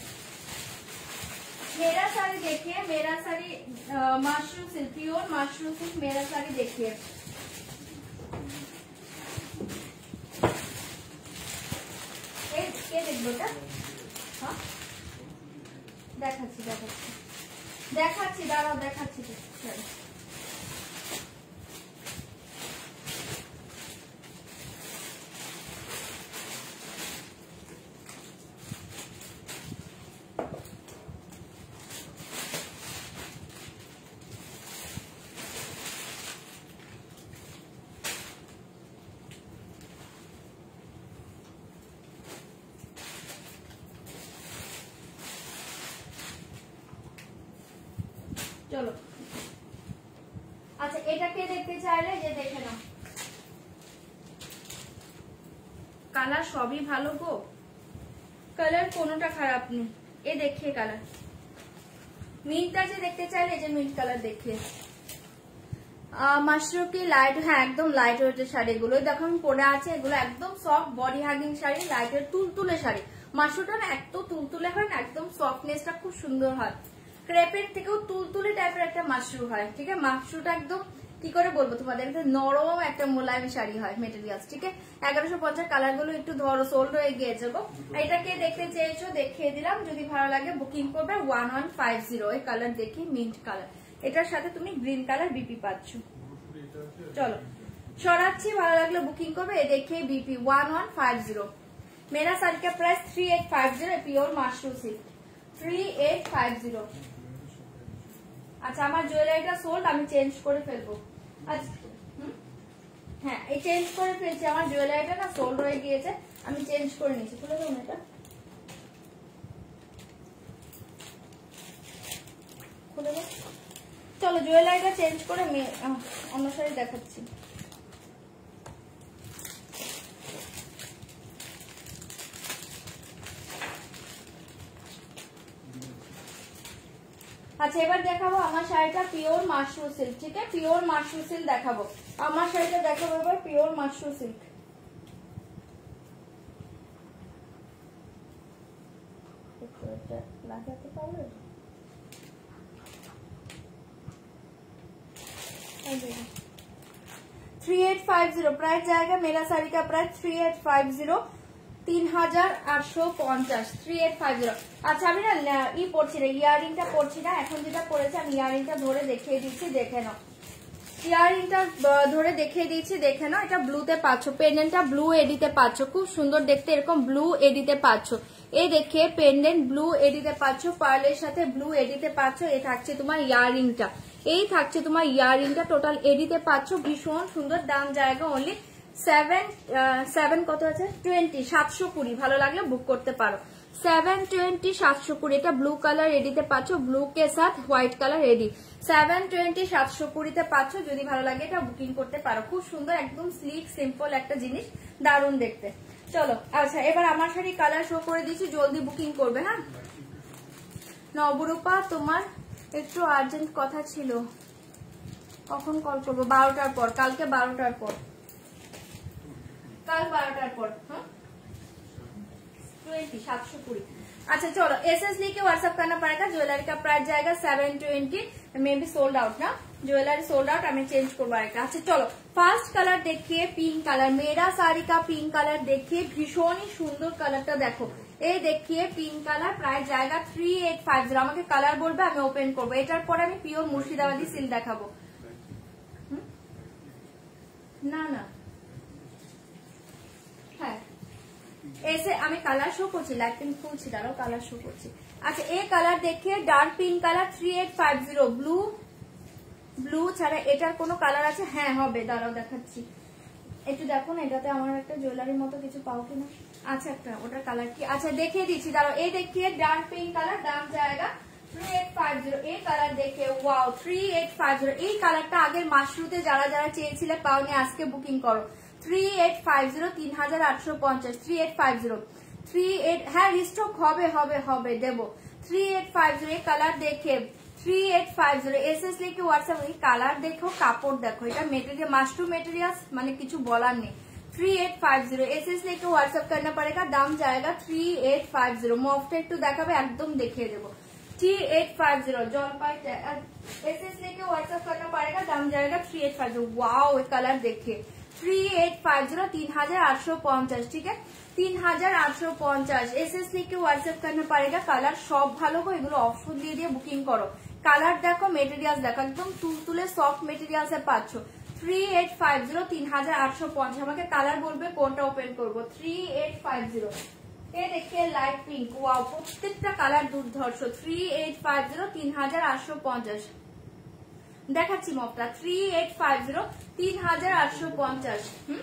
मेरा साड़ी देखिए, मेरा sari mashru silk, pure mashru silk मेरा साड़ी देखिए। দেখবো দেখাচ্ছি দেখাচ্ছি দেখাচ্ছি দাঁড়াও দেখাচ্ছি। চলো আচ্ছা এটাকে দেখতে চাইলে যে দেখে নাও, কালার সবই ভালো গো, কালার কোনোটা খারাপ নেই। এ দেখিয়ে কালার মিন্টটা যে দেখতে চাইলে যে মিন্ট কালার দেখিয়ে। মাশরুম কি লাইট, হ্যাঁ একদম লাইট ওয়েটের শাড়ি এগুলো দেখো আমি পরে আছে, এগুলো একদম সফট বডি হাগিং শাড়ি, লাইটের তুলতুলে শাড়ি। মাশরুমটা না এত তুলতুলে হয় না, একদম সফটনেসটা খুব সুন্দর হয়, ক্রেপের থেকেও তুলতুলে টাইপের একটা মাশরু হয়, ঠিক আছে। মাশরুটা একদম কি করে বলবো তোমাদের, নরম একটা মোলায়েম শাড়ি হয় মেটেরিয়ালস, ঠিক আছে। এগারোশো পঞ্চাশ কালার গুলো একটু ধরো সোল্ড হয়ে গিয়েছে গো। এটাকে দেখতে চেয়েছো দেখিয়ে দিলাম, যদি ভালো লাগে বুকিং করবে ওয়ান ওয়ান ফাইভ জিরো। এই কালার দেখি মিন্ট কালার, এটার সাথে তুমি গ্রিন কালার বিপি পাচ্ছ। চলো সরাচ্ছি, ভালো লাগলে বুকিং করবে। এ দেখে বিপি ওয়ান ওয়ান ফাইভ জিরো। मेरा साड़ी का price three eight five zero, pure mashru silk three eight five zero. আচ্ছা আমার জুয়েলারিটা সোল্ড, আমি চেঞ্জ করে ফেলবো। আচ্ছা হ্যাঁ এই চেঞ্জ করে ফেলছি, আমার জুয়েলারিটা না সোল্ড হয়ে গিয়েছে, আমি চেঞ্জ করে নিচ্ছি। খুলে দাও না এটা, খুলে দাও। চলো জুয়েলারিটা চেঞ্জ করে অন্য শাড়ি দেখাচ্ছি। আচ্ছা এবার দেখাবো আমার শাড়িটা পিওর মাশরু সিল্ক, ঠিক আছে? পিওর মাশরু সিল্ক দেখাবো, আমার শাড়িটা দেখাবো এবার পিওর মাশরু সিল্ক। লাগাতে পারবে three eight five zero price जाएगा मेरा साड़ी का price three eight five zero तीन हजार आठशो पचास थ्री एट फाइव जीरो। अच्छा আমি না ই পড়ছি না, ইয়ারিংটা পড়ছি না, এখন যেটা পড়েছি আমি ইয়ারিংটা ধরে দেখিয়ে দিচ্ছি, দেখে নাও। ইয়ারিংটা ধরে দেখিয়ে দিচ্ছি, দেখে নাও। এটা ব্লুতে পাচ্ছ, পেন্ডেন্টটা ব্লু এডিতে পাচ্ছ, খুব সুন্দর দেখতে, এরকম ব্লু এডিতে পাচ্ছ। এই দেখে পেন্ডেন্ট ব্লু এডিতে পাচ্ছ, পার্লের সাথে ব্লু এডিতে পাচ্ছ। এই থাকছে তোমার ইয়ারিংটা, এই থাকছে তোমার ইয়ারিংটা টোটাল এডিতে পাচ্ছ, ভীষণ সুন্দর। দাম জায়গা অনলি সেভেন সেভেন কত আছে টোয়েন্টি সাতশো কুড়ি। ভালো লাগলে বুক করতে পারো। সেভেন টোয়েন্টি সাতশো কুড়ি। এটা ব্লু কালার এডিতে পাচ্ছ, ব্লু কে সাথ হোয়াইট কালার এডি। সেভেন টোয়েন্টি সাতশো কুড়িতে পাচ্ছ। যদি ভালো লাগে এটা বুকিং করতে পারো। খুব সুন্দর, একদম স্লিক সিম্পল একটা জিনিস, দারুণ দেখতে। চলো আচ্ছা এবার আমার শাড়ি কালার শো করে দিচ্ছি, জলদি বুকিং করবে। হ্যাঁ নবরূপা তোমার একটু আর্জেন্ট কথা ছিল, কখন কল করবো? বারোটার পর, কালকে বারোটার পর, কাল বারোটার পর। হ্যাঁ ट्वेंटी सात सौ कुड़ी। अच्छा चलो एस एस लिख के व्हाट्सएप करना पड़ेगा। ज्वेलरी का प्राइस जाएगा seven twenty, maybe sold out ना, ज्वेलरी सोल्ड आउट, हमें चेंज करवाएगा। अच्छा चलो फार्स्ट कलर देखिए, पिंक कलर, मेरा साड़ी का पिंक कलर देखिए, भीषण ही सुंदर कलरটা দেখো। এই দেখিয়ে পিঙ্ক কালার, প্রাইস জায়গা থ্রি এইট ফাইভ জিরো। আমাকে কালার বলবে, আমি ওপেন করবো। এটার পরে আমি পিওর মুর্শিদাবাদী সিল্ক দেখাবো। না না হ্যাঁ ऐसे আমি কালার শো করছি, লাইটিং খুলছি, দাঁড়াও কালার শো করছি। আচ্ছা এই কালার দেখিয়ে dark pink colour three eight five zero. Blue blue ছাড়া এটার কোনো কালার আছে? হ্যাঁ হবে, দাঁড়াও দেখাচ্ছি। একটু দেখো না এটাতে আমার একটা জুয়েলারির মতো কিছু পাও কিনা। আচ্ছা একটা ওটার কালার কি, আচ্ছা দেখিয়ে দিচ্ছি, দাঁড়াও। এই দেখিয়ে ডার্ক পিঙ্ক কালার, দাম জায়গা থ্রি এইট ফাইভ জিরো। এই কালার দেখে wow three eight five zero. এই কালারটা আগের মাশরুতে যারা যারা চেয়েছিলে পাওনি, আজকে বুকিং করো। থ্রি এইট ফাইভ জিরো তিন হাজার আটশো পঞ্চাশ three eight five zero three eight. হ্যাঁ রিস্টক হবে হবে হবে দেবো। থ্রি এইট ফাইভ জিরো এই কালার দেখে three eight five zero. S S লিখে হোয়াটসঅ্যাপ। এই কালার দেখো, কাপড় দেখো, এটা মেটেরিয়াল মাশরু মেটেরিয়ালস, মানে কিছু বলার নেই। Three eight five zero S S लेके व्हाट्सएप करना पड़ेगा। दाम जाएगा थ्री एट फाइव जीरो। मफटा একটু দেখাবে, একদম দেখিয়ে দেবো। थ्री एट फाइव जीरो জলপাই एस एस लेके व्हाट्सएप करना पड़ेगा। दाम जाएगा three eight five zero. Wow ये कलर देखिए थ्री एट फाइव जीरो तीन हजार आठ सौ पचास। ठीक है तीन हजार आठ सौ पचास। एस एस लेके व्हाट्सएप करना पड़ेगा। কালার সব ভালো গো, এগুলো অপশন দিয়ে দিয়ে বুকিং করো। কালার দেখো, মেটেরিয়ালস দেখো, একদম তুলতুলে সফট মেটেরিয়ালস এ পাচ্ছ। थ्री एट फाइव जीरो तीन हजार आठ सौ पचास। আমাকে কালার বলবে কোনটা ওপেন করবো। थ्री एट फाइव जीरो এ দেখে লাইট পিঙ্ক। ওয়াও প্রত্যেকটা কালার দুর্ধর্ষ। थ्री एट फाइव जीरो तीन हजार आठ सौ पचास দেখাচ্ছি মপটা। थ्री एट फाइव जीरो तीन हजार आठ सौ पचास। হুম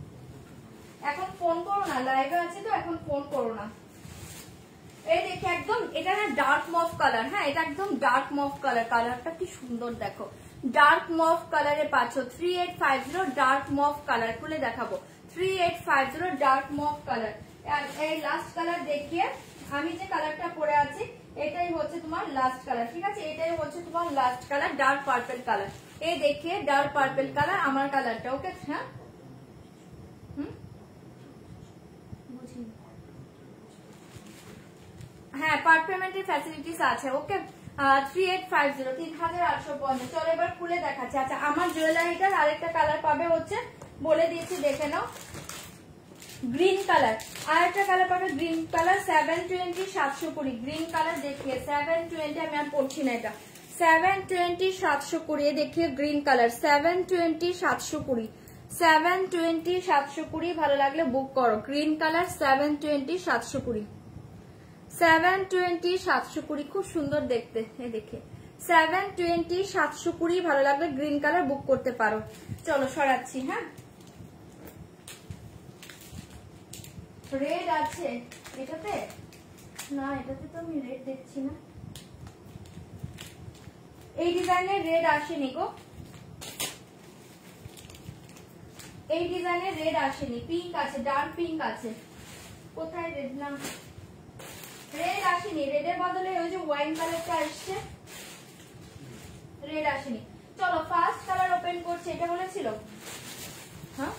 এখন ফোন করো না, লাইভে আছে তো, এখন ফোন করো না। এই দেখে একদম এটা না ডার্ক মফ কালার। হ্যাঁ এটা একদম ডার্ক মফ কালার। কালারটা কি সুন্দর দেখো, ডার্ক মফ কালারে পাচ্ছ। Three eight five zero dark mauve colour, খুলে দেখাবো। Three eight five zero dark mauve colour. আর এই লাস্ট কালার দেখিয়ে, আমি যে কালারটা পরে আছি এটাই হচ্ছে তোমার লাস্ট কালার। ঠিক আছে এটাই হচ্ছে তোমার last colour, dark purple colour. এই দেখিয়ে ডার্ক পার্পল কালার আমার কালারটা। ওকে হ্যাঁ হুম বুঝি হ্যাঁ পার্ট পেমেন্টের ফ্যাসিলিটিস আছে। Okay three eight five zero তিন হাজার আটশো পঞ্চাশ। চলো এবার খুলে দেখাচ্ছি। আচ্ছা আমার জুয়েলারিটার আরেকটা কালার পাবে হচ্ছে, বলে দিয়েছি দেখে নাও, গ্রিন কালার। আরেকটা কালার পাবে গ্রিন কালার সেভেন টোয়েন্টি সাতশো কুড়ি। গ্রিন কালার দেখিয়ে সেভেন টোয়েন্টি, আমি আর পড়ছি না এটা, সেভেন টোয়েন্টি সাতশো কুড়ি। দেখিয়ে গ্রিন কালার সেভেন টোয়েন্টি সাতশো কুড়ি সেভেন টোয়েন্টি সাতশো কুড়ি। ভালো লাগলে বুক করো। গ্রিন কালার সেভেন টোয়েন্টি সাতশো কুড়ি সেভেন টোয়েন্টি সাতশো কুড়ি খুব সুন্দর দেখতে। এ দেখে সেভেন টোয়েন্টি সাতশো কুড়ি। ভালো লাগলে গ্রিন কালার বুক করতে পারো। চলো সরাচ্ছি। হ্যাঁ রেড আছে এটাতে, না এটাতে তো আমি রেড দেখছি না। এই ডিজাইনের রেড আসেনি গো, এই ডিজাইনের রেড আসেনি, পিঙ্ক আছে, ডার্ক পিঙ্ক আছে। কোথায় রেড? না রেড আসেনি, রেডের বদলে ওই যে ওয়াইন কালারটা আসছে, রেড আসেনি। চলো ফার্স্ট কালার ওপেন করছি, এটা বলেছিল হ্যাঁ,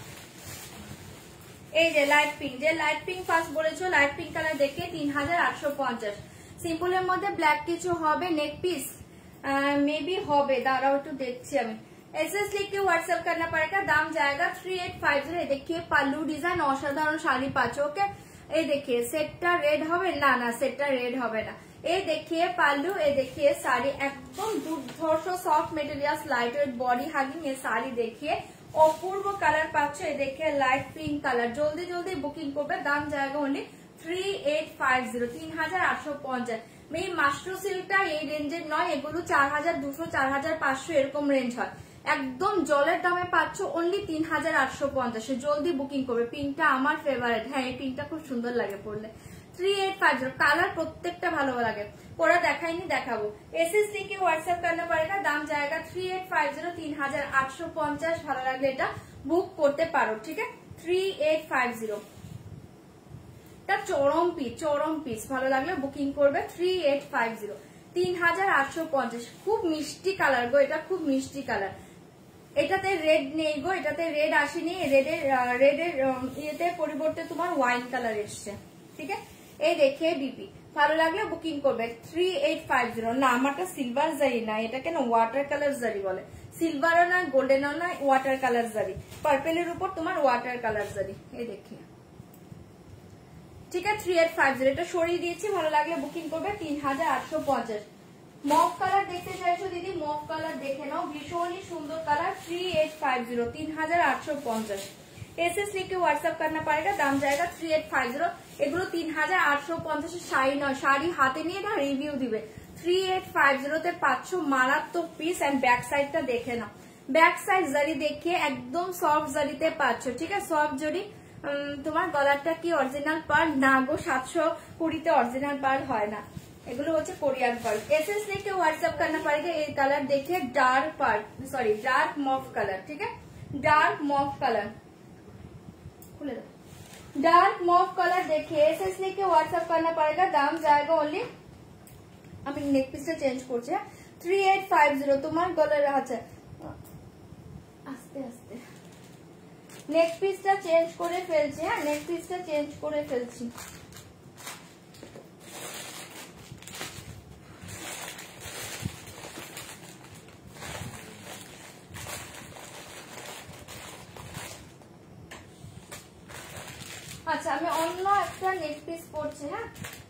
এই যে লাইট পিঙ্ক, যে লাইট পিঙ্ক ফার্স্ট বলেছো, লাইট পিঙ্ক কালার দেখে তিন হাজার আটশো পঞ্চাশ। সিম্পলের মধ্যে ব্ল্যাক কিছু হবে, নেক পিস মেবি হবে, दाराओ একটু দেখছি আমি। एसएस लिख के व्हाट्सएप करना पड़ेगा, दाम जाएगा थ्री एट फाइव जीरो। देखिए पाल्लू डिजाइन असाधारण শাড়ি পাচ্ছ। ওকে এই देखिए সেটটা রেড হবে না, না সেটটা রেড হবে না। এই देखिए পাল্লু, এই देखिए শাড়ি একদম দুর্ধর্ষ soft materials, light weight body hugging. এই শাড়ি देखिए অপূর্ব কালার পাচ্ছ। এই देखिए লাইট পিঙ্ক কালার, জলদি জলদি বুকিং করবে, দাম জায়গা only three eight five zero, তিন হাজার আটশো পঞ্চাশ। এই মাশরু সিল্কটা এই রেঞ্জের নয়, এগুলো চার হাজার দুশো চার হাজার পাঁচশো এরকম রেঞ্জ হয়। একদম জলের দামে পাচ্ছ অনলি তিন হাজার আটশো পঞ্চাশে, জলদি বুকিং করবে। পিঙ্কটা আমার ফেভারিট, হ্যাঁ এই পিঙ্কটা খুব সুন্দর লাগে পরলে। Three eight five zero colour প্রত্যেকটা ভালো লাগে, পরা দেখাইনি দেখাবো। এসএস লিখে হোয়াটসঅ্যাপ करना पड़ेगा, দাম জায়গা থ্রি এইট ফাইভ জিরো, তিন হাজার আটশো পঞ্চাশ। ভালো লাগলে এটা বুক করতে পারো, ঠিক আছে। থ্রি এইট ফাইভ জিরো এটা চরম পিস, চরম পিস, ভালো লাগলে বুকিং করবে। থ্রি এইট ফাইভ জিরো, তিন হাজার আটশো পঞ্চাশ। খুব মিষ্টি কালার গো, এটা খুব মিষ্টি কালার। এটাতে রেড নেই গো, এটাতে রেড আসেনি, রেডের রেডের ইয়েতে পরিবর্তে তোমার ওয়াইন কালার এসছে, ঠিক আছে। এই দেখে ডিপি, ভালো লাগলে বুকিং করবে। Three eight five zero. না আমারটা সিলভার জারি না, এটা কেন ওয়াটার কালার জারি বলে, সিলভারও না গোল্ডেনও না, ওয়াটার কালার জারি, পার্পেলের উপর তোমার ওয়াটার কালার জারি। এই দেখি, ঠিক আছে। থ্রি এইট ফাইভ জিরো এটা সরিয়ে দিয়েছি, ভালো লাগলে বুকিং করবে। তিন হাজার আটশো পঞ্চাশ। মফ কালার দেখতে চাইছো দিদি, মফ কালার দেখে নাও, ভীষণই সুন্দর colour. Three eight five zero, তিন হাজার আটশো পঞ্চাশ। एसएस लिख के व्हाट्सएप करना पड़ेगा, दाम जाएगा थ्री एट फाइव जीरो। এগুলো তিন হাজার আটশো পঞ্চাশ শাড়ি নয়, শাড়ি হাতে নিয়ে না রিভিউ দিবে। থ্রি এইট ফাইভ জিরো তে পাচ্ছ মারাত্মক পিস। এন্ড ব্যাক সাইডটা দেখে নাও, ব্যাক সাইড জারি দেখিয়ে একদম সফট জারিতে পাচ্ছ, ঠিক আছে। সফট জরি, তোমার গলারটা কি অরিজিনাল পার্ল? না গো, সাতশো কুড়িতে অরিজিনাল পার্ল হয় না, এগুলো হচ্ছে কোরিয়ান পার্ল। এসএস লিখে হোয়াটসঅ্যাপ करना पड़ेगा। এই কালার দেখে dark pearl, sorry dark mauve colour, ঠিক আছে। ডার্ক মফ কালার খুলে দাও, ডার্ক মফ কালার দেখে এসএস লিখে হোয়াটসঅ্যাপ करना पड़ेगा, দাম जाएगा ओनली, আমি নেক পিসটা চেঞ্জ করছি, থ্রি এইট ফাইভ জিরো। তোমার গলার আছে, আস্তে আস্তে নেক পিসটা চেঞ্জ করে ফেলছি, হ্যাঁ নেক পিসটা চেঞ্জ করে ফেলছি। আচ্ছা আমি অন্য একটা নেক পিস পরছি, হ্যাঁ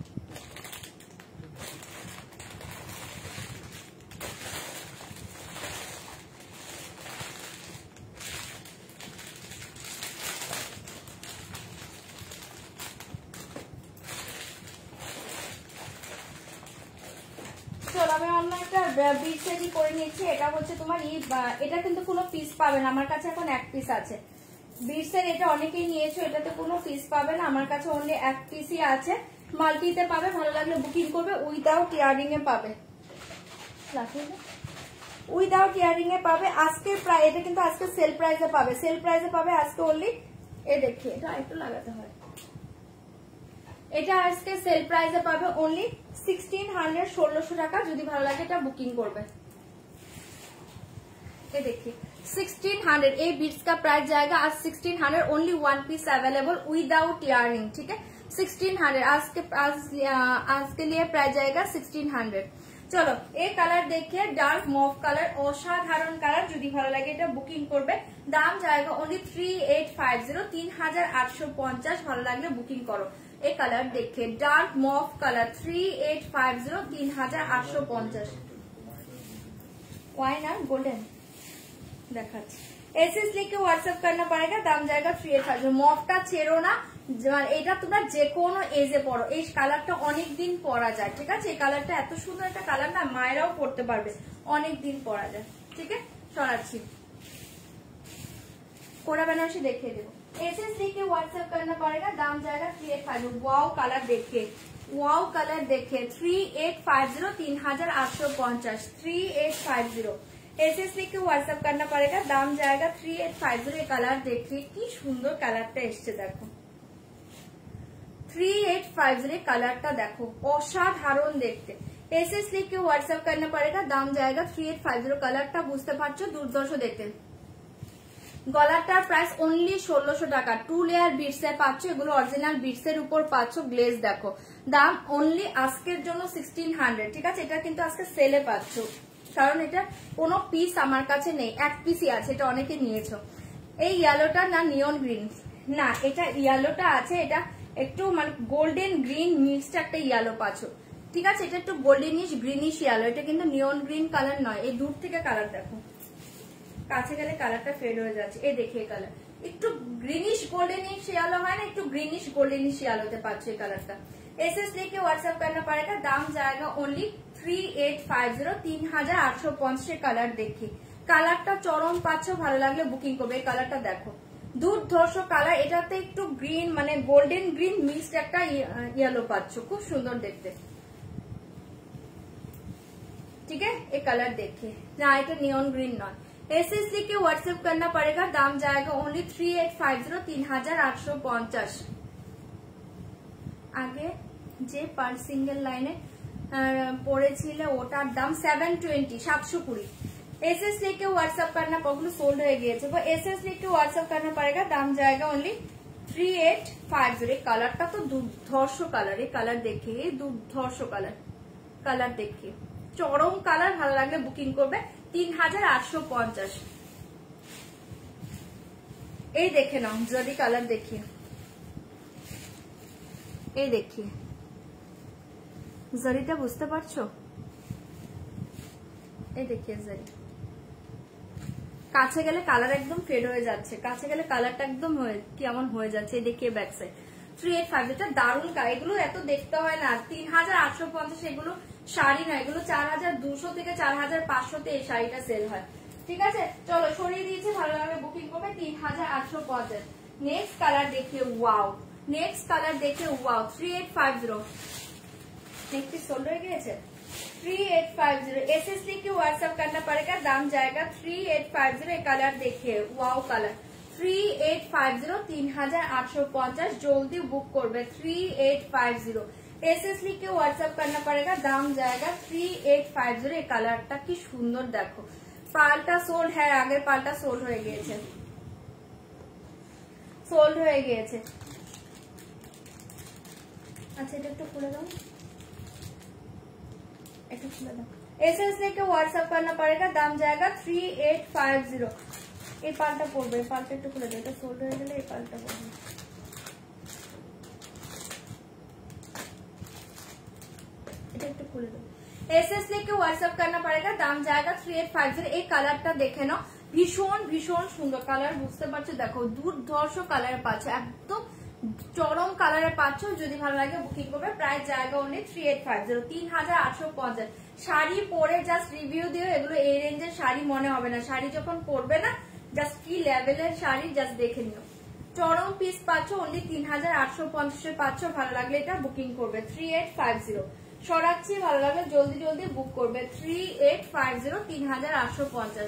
চলো আমি অন্য একটা বিট সেটি করে নিচ্ছি। এটা হচ্ছে তোমার ই, এটা কিন্তু কোনো পিস পাবে না, আমার কাছে এখন এক পিস আছে। বিটসের এটা অনেকেই নিয়েছো, এটাতে কোনো পিস পাবে না, আমার কাছে অনলি এক পিসই আছে। মাল্টিতে পাবে, ভালো লাগলে বুকিং করবে। উইদাউট ইয়ারিং এ পাবে, উইদাউট ইয়ারিং এ পাবে। আজকে প্রায় এটা কিন্তু আজকে সেল প্রাইসে পাবে, সেল প্রাইসে পাবে আজকে অনলি। এ দেখি এটা একটু লাগাতে হয়, এটা আজকে সেল প্রাইসে পাবে অনলি সিক্সটিন হান্ড্রেড, ষোলোশো টাকা। যদি ভালো লাগে এটা বুকিং করবে। ये देखिए सिक्सटीन हंड्रेड, ये बीट्स का प्राइस जाएगा आज sixteen hundred. Only one piece available without earring, ठीक है। सिक्सटीन हंड्रेड आज के आज, आज के लिए प्राइस जाएगा सिक्सटीन हंड्रेड। চলো এই কালার দেখে ডার্ক মফ কালার, অসাধারণ কালার। যদি ভালো লাগে এটা বুকিং করবে, দাম জায়গা only three eight five zero, তিন হাজার আটশো পঞ্চাশ। ভালো লাগলে বুকিং করো। এই কালার দেখে dark mauve colour, three eight five zero, তিন হাজার আটশো পঞ্চাশ। ওয়াইন আর গোল্ডেন দেখাচ্ছি। এসএস লিখে হোয়াটসঅ্যাপ करना पड़ेगा, দাম জায়গা থ্রি এইট ফাইভ জিরো। মফটা ছেড়ো না, এটা তোমরা যে কোনো এজে পরো, এই কালারটা অনেক দিন পরা যায়, ঠিক আছে। এই কালারটা এত সুন্দর একটা কালার না, মায়েরাও পরতে পারবে, অনেক দিন পরা যায়, ঠিক আছে। সরাচ্ছি, কোরা বেনারসি দেখিয়ে দেবো। एसएस लिख के व्हाट्सएप करना पड़ेगा, दाम जाएगा three eight five. Wow colour দেখে ওয়াও কালার দেখে থ্রি এইট फाइव जीरो तीन हजार आठ सौ पचास three eight five zero S S लिख के व्हाट्सएप करना पड़ेगा दाम जाएगा three eight five zero colour देखिए কি সুন্দর কালারটা এসছে দেখো थ्री एट फाइव जीरो কালারটা দেখো অসাধারণ দেখতে एस एस लिख के व्हाट्सएप करना पड़ेगा दाम जाएगा थ्री एट फाइव जीरो কালারটা বুঝতে পারছো দুর্দর্শ দেখতে গলাটার প্রাইস অনলি ষোলোশো টাকা টু লেয়ার বিটস এ পাচ্ছ এগুলো অরিজিনাল বিটস এর উপর পাচ্ছ গ্লেজ দেখো দাম অনলি আজকের জন্য সিক্সটিন হান্ড্রেড ঠিক আছে এটা কিন্তু আজকে সেলে পাচ্ছ কারণ এটা কোনো পিস আমার কাছে নেই এক পিসই আছে এটা অনেকে নিয়েছো এই ইয়েলোটা না নিয়ন গ্রিন না এটা ইয়েলোটা আছে এটা একটু মানে গোল্ডেন গ্রিন মিক্সড একটা ইয়েলো পাচ্ছ ঠিক আছে এটা একটু গোল্ডেনিশ গ্রিনিশ ইয়েলো এটা কিন্তু নিয়ন গ্রিন কালার নয় এই দূর থেকে কালার দেখো কাছে গেলে কালারটা ফেড হয়ে যাচ্ছে এই দেখে কালার একটু গ্রিনিশ গোল্ডেনিশ येलो है ना একটু গ্রিনিশ গোল্ডেনিশ येलोতে পাচ্ছ এই কালারটা एसएस लेके व्हाट्सएप करना पड़ेगा दाम जाएगा only three eight five zero तीन हजार आठ सौ पचास কালার দেখি কালারটা চরম পাচ্ছ ভালো লাগলে বুকিং করবে এই কালারটা দেখো দুর্ধর্ষ কালার এটাতে একটু গ্রিন মানে গোল্ডেন গ্রিন মিক্সড একটা येलो পাচ্ছ খুব সুন্দর দেখতে ठीक है ये कलर देखिए ना এটা নিয়ন গ্রিন নয় एसएस लिखे व्हाट्सएप करना पड़ेगा दाम जाएगा only three eight five zero तीन हजार आठ सौ पचास आगे जे पर सिंगल लाइने পড়েছিলে ওটার দাম সেভেন টোয়েন্টি সাতশো কুড়ি एसएस लिखे व्हाट्सएप करना पड़ेगा सोल्ड হয়ে গিয়েছে वो एसएस लिखे व्हाट्सएप करना पड़ेगा दाम जाएगा only three eight five zero কালারটা তো দুর্ধর্ষ কালার এই কালার দেখে দুর্ধর্ষ কালার কালার দেখে চরম কালার ভালো লাগলে বুকিং করবে तीन हजार आठ सौ पचास এই দেখে নাও যদি কালার দেখিয়ে এই দেখিয়ে জরিটা বুঝতে পারছো এই দেখিয়ে জরি কাছে গেলে কালার একদম ফেড হয়ে যাচ্ছে কাছে গেলে কালারটা একদম কেমন হয়ে যাচ্ছে এই দেখিয়ে back side three eight five এটা দারুণ কালার এগুলো এত দেখতে হয় না তিন হাজার আটশো পঞ্চাশ এগুলো শাড়ি না এগুলো চার হাজার দুশো থেকে চার হাজার পাঁচশোতে এই শাড়িটা সেল হয় ঠিক আছে চলো সরিয়ে দিয়েছি ভালো লাগবে বুকিং করবে তিন হাজার আটশো পঞ্চাশ नेक्स्ट कलर देखिए वाओ नेक्स्ट कलर देखिए wow three eight five zero next sold हो गए three eight five zero SS लिख के व्हाट्सएप करना पड़ेगा दाम जाएगा three eight five zero colour देखिए wow colour three eight five zero तीन हजार आठ सौ पचास जल्दी बुक करबे three eight five zero SS लिख के व्हाट्सएप करना पड़ेगा दाम जाएगा थ्री एट फाइव जीरो कलरটা কি সুন্দর দেখো পালটা সোল্ড है আগের পালটা সোল্ড হয়ে গিয়েছে সোল্ড হয়ে গিয়েছে আচ্ছা এটা একটু খুলে দাও একটু খুলে দাও एसएस लेके व्हाट्सएप करना पड़ेगा दाम जाएगा थ्री एट फाइव जीरो এই পালটা পড়বে এই পালটা একটু খুলে দাও এটা সোল্ড হয়ে গেলে এই পালটা পড়বে এটা একটু খুলে দাও एसएस लेके व्हाट्सएप करना पड़ेगा दाम जाएगा थ्री एट फाइव जीरो এই কালারটা দেখে নাও ভীষণ ভীষণ সুন্দর কালার বুঝতে পারছো দেখো দুর্ধর্ষ কালার পাচ্ছ একদম চরম কালারে পাচ্ছ যদি ভালো লাগে বুকিং করবে প্রাইস জায়গা only three eight five zero তিন হাজার আটশো পঞ্চাশ শাড়ি পরে জাস্ট রিভিউ দিও এগুলো এই রেঞ্জের শাড়ি মনে হবে না শাড়ি যখন পরবে না জাস্ট কি লেভেলের শাড়ি জাস্ট দেখে নিও চরম পিস পাচ্ছ অনলি তিন হাজার আটশো পঞ্চাশে পাচ্ছ ভালো লাগলে এটা বুকিং করবে থ্রি এইট ফাইভ জিরো সরাচ্ছি ভালো লাগলে জলদি জলদি বুক করবে থ্রি এইট ফাইভ জিরো তিন হাজার আটশো পঞ্চাশ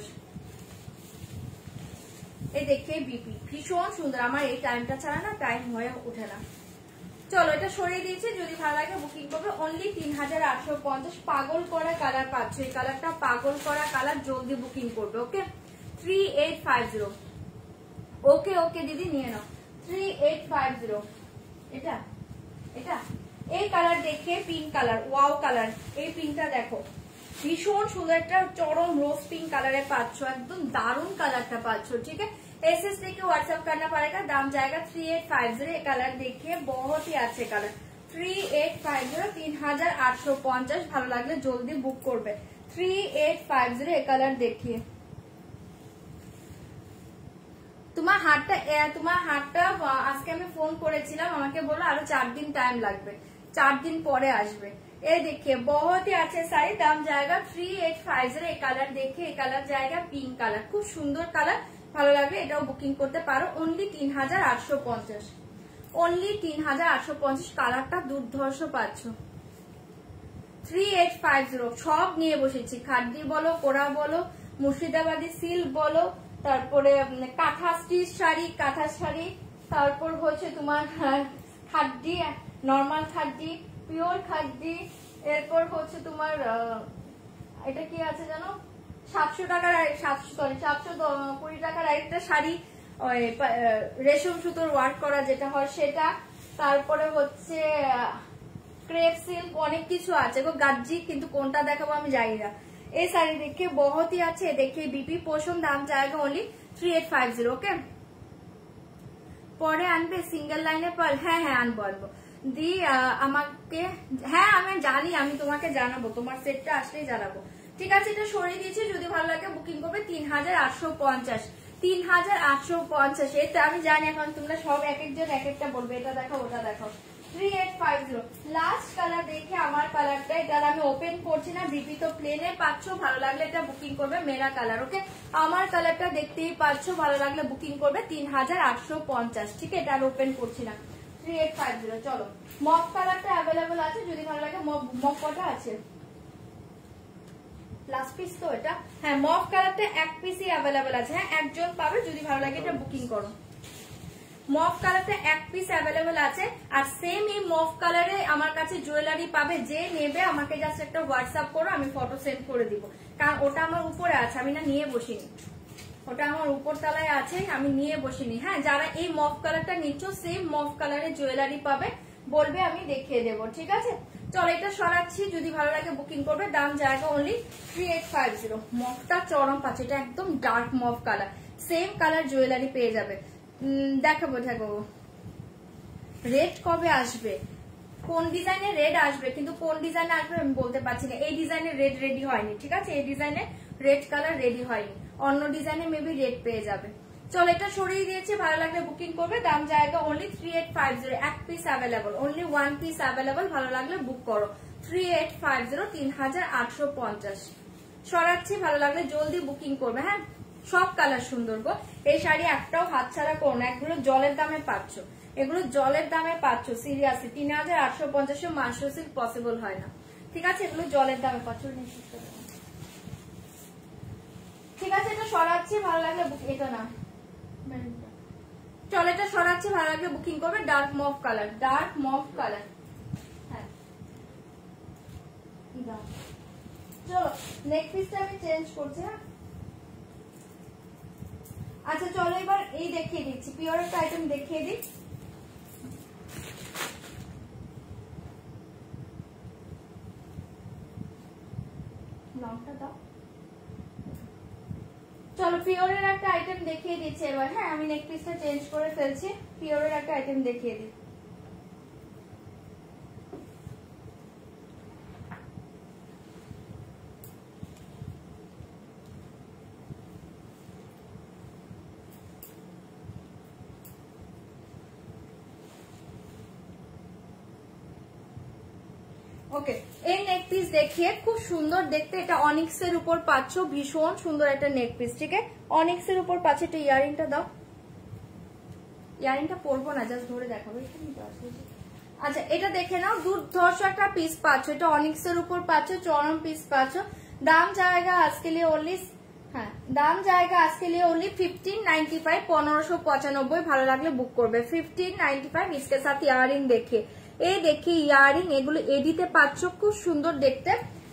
এই দেখে বিপি ভীষণ সুন্দর আমার এই টাইমটা ছাড়া না টাইম হয়ে ওঠে না চলো এটা সরিয়ে দিয়েছি যদি ভালো লাগে বুকিং করবে অনলি তিন হাজার আটশো পঞ্চাশ পাগল করা কালার পাচ্ছ এই কালারটা পাগল করা কালার জলদি বুকিং করবে okay three eight five zero okay okay দিদি নিয়ে নাও থ্রি এইট ফাইভ জিরো এটা এটা এই কালার দেখে পিঙ্ক কালার ওয়াও কালার এই পিঙ্কটা দেখো ভীষণ সুন্দর একটা চরম रोज पिंक कलर पाচ্ছ एकदम दारुण कलर पाচ্ছ ठीक है एसएस लेके व्हाट्सएप करना पड़ेगा दाम जाएगा three eight five zero colour देखिए बहुत ही अच्छे colour three eight five zero तीन हजार आठ सौ पचास ভালো লাগলে জলদি বুক করবে three eight five zero colour देखिए তোমার হাতটা তোমার হাতটা আজকে আমি ফোন করেছিলাম আমাকে বললো আরো চার দিন টাইম লাগবে চার দিন পরে আসবে ये देखिए बहुत ही अच्छे साड़ी दाम जाएगा three eight five zero colour देखिए कलर जाएगा पिंक कलर खूब सुंदर कलर ভালো লাগবে এটাও বুকিং করতে পারো অনলি তিন হাজার আটশো পঞ্চাশ অনলি তিন হাজার আটশো পঞ্চাশ। কালারটা দুর্ধর্ষ পাচ্ছ। থ্রি এইট ফাইভ জিরো সব নিয়ে বসেছি, খাদ্দি বলো, কোরা বলো, মুর্শিদাবাদী সিল্ক বলো, তারপরে কাঁথা স্টিচ শাড়ি, কাঁথা শাড়ি, তারপর হচ্ছে তোমার খাদ্দি, নর্মাল খাদ্দি, পিওর খাদ্দি, এরপর হচ্ছে তোমার এটা কি আছে জানো, সাতশো টাকার সাতশো সরি সাতশো কুড়ি টাকার একটা শাড়ি, রেশম সুতোর ওয়ার্ক করা যেটা হয় সেটা, তারপরে হচ্ছে ক্রেপ সিল্ক, অনেক কিছু আছে গো গাজ্জি, কিন্তু কোনটা দেখাবো আমি জানি না। এই শাড়ি দেখে বহুতই আছে, দেখে বিপি পোষণ, দাম জায়গা only three eight five zero. Okay, পরে আনবে সিঙ্গেল লাইনে পাল? হ্যাঁ হ্যাঁ আনবো আনবো দি আমাকে, হ্যাঁ আমি জানি, আমি তোমাকে জানাবো, তোমার সেটটা আসলেই জানাবো। ঠিক আছে, এটা সরিয়ে দিয়েছি, যদি ভালো লাগে বুকিং করবে তিন হাজার আটশো পঞ্চাশ। তিন হাজার আটশো পঞ্চাশ এটা আমি জানি, এখন তোমরা সব এক একজন এক একটা বলবে, এটা দেখাও ওটা দেখাও। Three eight five zero last colour দেখে আমার কালারটা, এটা আমি ওপেন করছি না, বিপি তো প্লেনে পাচ্ছ, ভালো লাগলে এটা বুকিং করবে, মেরা কালার। ওকে, আমার কালারটা দেখতেই পাচ্ছ, ভালো লাগলে বুকিং করবে তিন হাজার আটশো পঞ্চাশ। ঠিক আছে, এটা আর ওপেন করছি না। Three eight five zero. চলো, মক কালারটা অ্যাভেলেবল আছে, যদি ভালো লাগে। মক কটা আছে? লাস্ট পিস তো এটা। হ্যাঁ, মফ কালারটা এক পিসই অ্যাভেলেবল আছে। হ্যাঁ, একজন পাবে, যদি ভালো লাগে এটা বুকিং করো। মফ কালারটা এক পিস অ্যাভেলেবল আছে, আর সেম এই মফ কালারে আমার কাছে জুয়েলারি পাবে। যে নেবে আমাকে জাস্ট একটা হোয়াটসঅ্যাপ করো, আমি ফটো সেন্ড করে দিব, কারণ ওটা আমার উপরে আছে, আমি না নিয়ে বসিনি, ওটা আমার উপর তলায় আছে, আমি নিয়ে বসিনি। হ্যাঁ, যারা এই মফ কালারটা নিচ্ছ সেম মফ কালারের জুয়েলারি পাবে, বলবে আমি দেখিয়ে দেবো। ঠিক আছে, চলো এটা সরাচ্ছি, যদি ভালো লাগে বুকিং করবে, দাম জায়গা only three eight five zero. মফটা চরম পাচ্ছে, এটা একদম dark mauve colour, same colour jewellery পেয়ে যাবে। দেখাবো দেখাবো রেড কবে আসবে, কোন ডিজাইনের রেড আসবে, কিন্তু কোন ডিজাইনে আসবে আমি বলতে পারছি না। এই ডিজাইনের রেড রেডি হয়নি, ঠিক আছে, এই ডিজাইনে রেড কালার রেডি হয়নি, অন্য ডিজাইনে মেবি রেড পেয়ে যাবে। চলো এটা সরিয়ে দিয়েছি, ভালো লাগলে বুকিং করবে, দাম জায়গা only three eight five zero. এক piece available, only one piece available, ভালো লাগলে বুক করো। থ্রি এইট ফাইভ জিরো, তিন হাজার আটশো পঞ্চাশ। সরাচ্ছি, ভালো লাগলে জলদি বুকিং করবে। হ্যাঁ, সব কালার সুন্দর গো, এই শাড়ি একটাও হাতছাড়া করো না, এগুলো জলের দামে পাচ্ছ, এগুলো জলের দামে পাচ্ছ, সিরিয়াসলি তিন হাজার আটশো পঞ্চাশে মাস্টার সিল্ক পসিবল হয় না। ঠিক আছে, এগুলো জলের দামে পাচ্ছ। ঠিক আছে, এটা সরাচ্ছি, ভালো লাগলে এটা না, চল এটা সরাচ্ছি, ভালো লাগলে বুকিং করবে। Dark mauve colour, dark mauve colour. হ্যাঁ, চলো নেক্সট পিসটা আমি চেঞ্জ করছি। হ্যাঁ, আচ্ছা চলো এবার এই দেখিয়ে দিচ্ছি, পিওর একটা আইটেম দেখিয়ে দিই। লংটা দাও। চলো পিওরের একটা আইটেম দেখিয়ে দিচ্ছি এবার। হ্যাঁ, আমি নেক পিসটা চেঞ্জ করে ফেলছি, পিওরের একটা আইটেম দেখিয়ে দিই। ওকে, এই নেক পিস দেখিয়ে খুব সুন্দর দেখতে, এটা অনিক্স এর উপর পাচ্ছ, ভীষণ সুন্দর একটা নেক পিস। ঠিক আছে, অনিক্স এর উপর পাচ্ছ। এটা ইয়ারিংটা দাও, ইয়ারিংটা পরবো না, জাস্ট ধরে দেখাবো। আচ্ছা, এটা দেখে নাও, দুর্ধর্ষ একটা পিস পাচ্ছ, এটা অনিক্স এর উপর পাচ্ছ, চরম পিস পাচ্ছ। দাম জায়গা আজকে লিয়ে ওনলি, হ্যাঁ দাম জায়গা আজকে লিয়ে ওনলি ফিফটিন নাইনটি ফাইভ, পনেরোশো পঁচানব্বই। ভালো লাগলে বুক করবে ফিফটিন নাইনটি ফাইভ। इसके साथ ইয়ারিং দেখে, এই দেখি ইয়ারিং, এগুলো এডিতে পাচ্ছ, খুব সুন্দর দেখতে।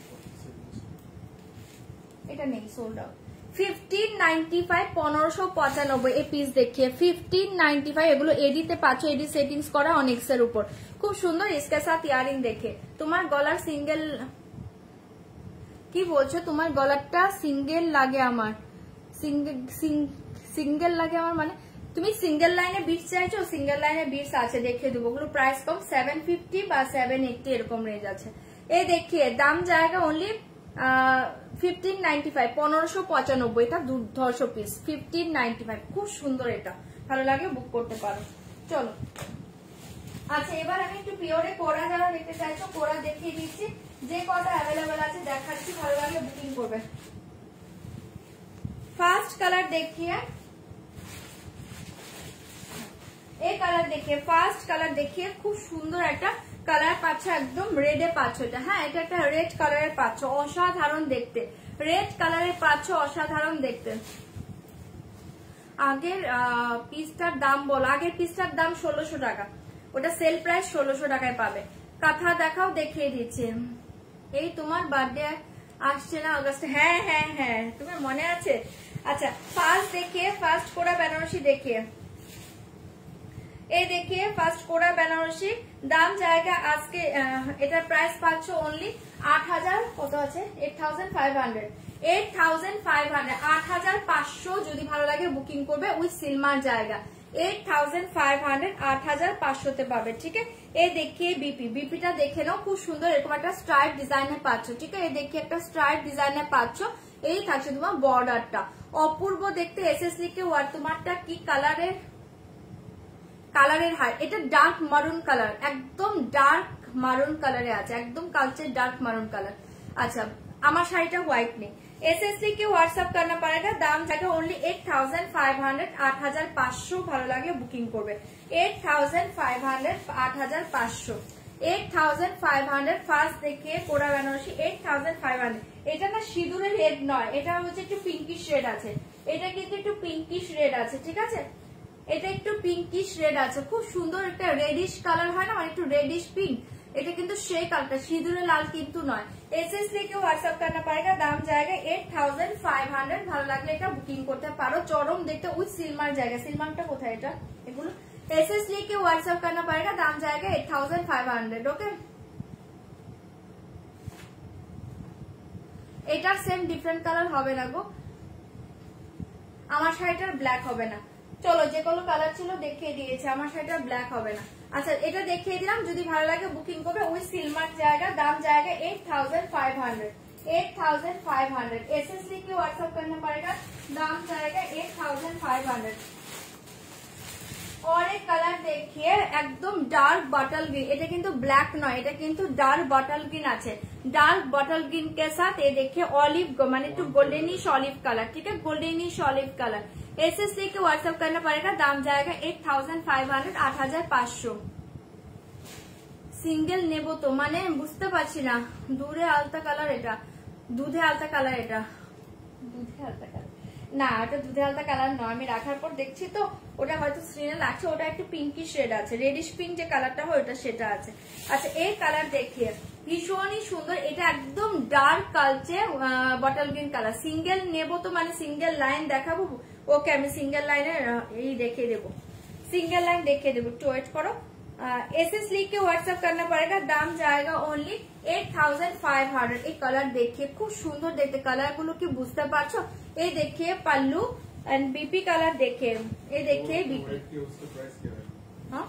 এটা নেই, sold out. Fifteen ninety five, পনেরোশো পঁচানব্বই। এই পিস দেখিয়ে ফিফটিন নাইনটি ফাইভ, এগুলো এডিতে পাচ্ছ, এডি সেটিংস করা অনিক্স এর উপর, খুব সুন্দর। इसके साथ ইয়ারিং দেখে তোমার গলার সিঙ্গেল, কি বলছো, তোমার গলারটা সিঙ্গেল লাগে আমার, সিঙ্গেল সিঙ্গেল লাগে আমার মানে তুমি সিঙ্গেল লাইনে বিটস চাইছো, সিঙ্গেল লাইনে বিটস আছে, দেখিয়ে দেবো। ওগুলো প্রাইস কম, সেভেন ফিফটি বা সেভেন এইটি এরকম রেঞ্জ আছে। এই দেখিয়ে দাম জায়গা অনলি ফিফটিন নাইনটি ফাইভ, পনেরোশো পঁচানব্বই। এটা দুর্ধর্ষ পিস, ফিফটিন নাইনটি ফাইভ, খুব সুন্দর। এটা ভালো লাগে বুক করতে পারো। চলো আচ্ছা, এবার আমি একটু পিওরে কোরা যারা দেখতে চাইছো কোরা দেখিয়ে দিচ্ছি, যে কটা অ্যাভেলেবেল আছে দেখাচ্ছি, ভালো লাগলে বুকিং করবে। ফার্স্ট কালার দেখিয়ে, এই কালার দেখিয়ে, ফার্স্ট কালার দেখিয়ে খুব সুন্দর একটা কালার পাচ্ছ, একদম রেডে পাচ্ছ এটা। হ্যাঁ, এটা একটা রেড কালারের পাচ্ছ, অসাধারণ দেখতে। রেড কালারের পাচ্ছ, অসাধারণ দেখতে। আগের পিসটার দাম বল, আগের পিসটার দাম ষোলোশো টাকা, ওটা সেল প্রাইস ষোলোশো টাকায় পাবে। কাঁথা দেখাও, দেখিয়ে দিচ্ছি। এই তোমার বার্থডে আসছে না অগস্টে? হ্যাঁ হ্যাঁ হ্যাঁ, তোমার মনে আছে? আচ্ছা, ফার্স্ট দেখিয়ে, ফার্স্ট কোরা বেনারসি দেখিয়ে, এই দেখিয়ে ফার্স্ট কোরা বেনারসি। দাম জায়গা আজকে এটার প্রাইস পাচ্ছ অনলি আট হাজার, কত আছে? Eight thousand five hundred eight thousand five hundred আট হাজার পাঁচশো। যদি ভালো লাগে বুকিং করবে উইথ সিলমার জায়গা। এইট থাউজেন্ড ফাইভ হান্ড্রেড আট হাজার পাঁচশোতে পাবে। ঠিক আছে, এই দেখিয়ে বিপি, বিপিটা দেখে নাও, খুব সুন্দর এরকম একটা স্ট্রাইপ ডিজাইনের পাচ্ছ। ঠিক আছে, এই দেখিয়ে একটা স্ট্রাইপ ডিজাইনের পাচ্ছ। এই থাকছে তোমার বর্ডারটা, অপূর্ব দেখতে। এসএস লিখে ওয়ার, তোমারটা কি কালারের কালারের হার? এটা ডার্ক মারুন কালার, একদম ডার্ক মারুন কালারে আছে, একদম কালচে ডার্ক মারুন কালার। আচ্ছা, আমার শাড়িটা হোয়াইট নেই। एसएससी के व्हाट्सएप करना पड़ेगा। दाम जाएगा only eight thousand five hundred आठ हजार पाँचशो। ভালো লাগলে বুকিং করবে। এইট থাউজেন্ড ফাইভ হান্ড্রেড আট হাজার পাঁচশো eight thousand five hundred first দেখিয়ে কোরা Banarasi eight thousand five hundred. এটা না সিঁদুরের রেড নয়, এটা হচ্ছে একটু পিঙ্কিশ রেড আছে। এটা কিন্তু একটু পিঙ্কিশ রেড আছে। ঠিক আছে, এটা একটু পিঙ্কিশ রেড আছে, খুব সুন্দর একটা রেডিশ কালার হয় না, মানে একটু রেডিশ পিঙ্ক। এটা কিন্তু সেই কালারটা, সিঁদুরে লাল কিন্তু নয়। এসএস লিখে হোয়াটসঅ্যাপ करना पड़ेगा। দাম জায়গা এইট থাউজেন্ড ফাইভ হান্ড্রেড। ভালো লাগলে এটা বুকিং করতে পারো। চরম দেখতে উইথ সিলমার জায়গা। সিলমারটা কোথায়? এটা এগুলো एसएस লিখে হোয়াটসঅ্যাপ करना पड़ेगा। দাম জায়গা eight thousand five hundred. Okay, এটা সেম ডিফারেন্ট কালার হবে না গো, আমার শাড়িটার ব্ল্যাক হবে না। চলো, যে কোনো কালার ছিল দেখিয়ে দিয়েছে, আমার শাড়িটার ব্ল্যাক হবে না। আচ্ছা, এটা দেখিয়ে দিলাম, যদি ভালো লাগে বুকিং করবে উইথ সিলমার জায়গা। দাম জায়গা eight thousand five hundred eight thousand five hundred. SS लिख के व्हाट्सएप करना पड़ेगा। दाम जाएगा एट थाउजेंड फाइव हंड्रेड। और एक कलर देखिए, एकदम डार्क बटल ग्रीन। এটা কিন্তু ব্ল্যাক নয়, এটা কিন্তু ডার্ক বটল গ্রিন আছে। ডার্ক বটল গ্রিন के साथ ये देखिए ऑलिव, মানে একটু गोल्डनिश ऑलिव कलर। ठीक है, गोल्डनिश ऑलिव कलर। एसएस लिख के व्हाट्सएप करना पड़ेगा। दाम जाएगा एट थाउजेंड फाइव हंड्रेड आठ हजार पाँचशो। সিঙ্গেল নেব তো, মানে বুঝতে পারছি না। দুধে আলতা কালার, এটা দুধে আলতা কালার, এটা দুধে আলতা কালার না, ওটা দুধে আলতা কালার নয়। আমি রাখার পর দেখছি তো, ওটা হয়তো স্ক্রিনে লাগছে, ওটা একটু পিঙ্কিশ রেড আছে, রেডিশ পিঙ্ক যে কালারটা হয় ওটা সেটা আছে। আচ্ছা, এই কালার দেখিয়ে ভীষণই সুন্দর, এটা একদম ডার্ক কালচে বটল গ্রিন কালার। সিঙ্গেল নেব তো, মানে সিঙ্গেল লাইন দেখাবো। ওকে, আমি সিঙ্গেল লাইনে এই দেখিয়ে দেবো, সিঙ্গেল লাইন দেখিয়ে দেবো, একটু ওয়েট করো। एसएस लिख के व्हाट्सएप करना पड़ेगा। दाम जाएगा only eight thousand five hundred. এই কালার দেখিয়ে খুব সুন্দর দেখতে, কালার গুলো কি বুঝতে পারছো? এই দেখিয়ে পাল্লু এন্ড বিপি কালার দেখে, এই দেখিয়ে বিপি। हाँ,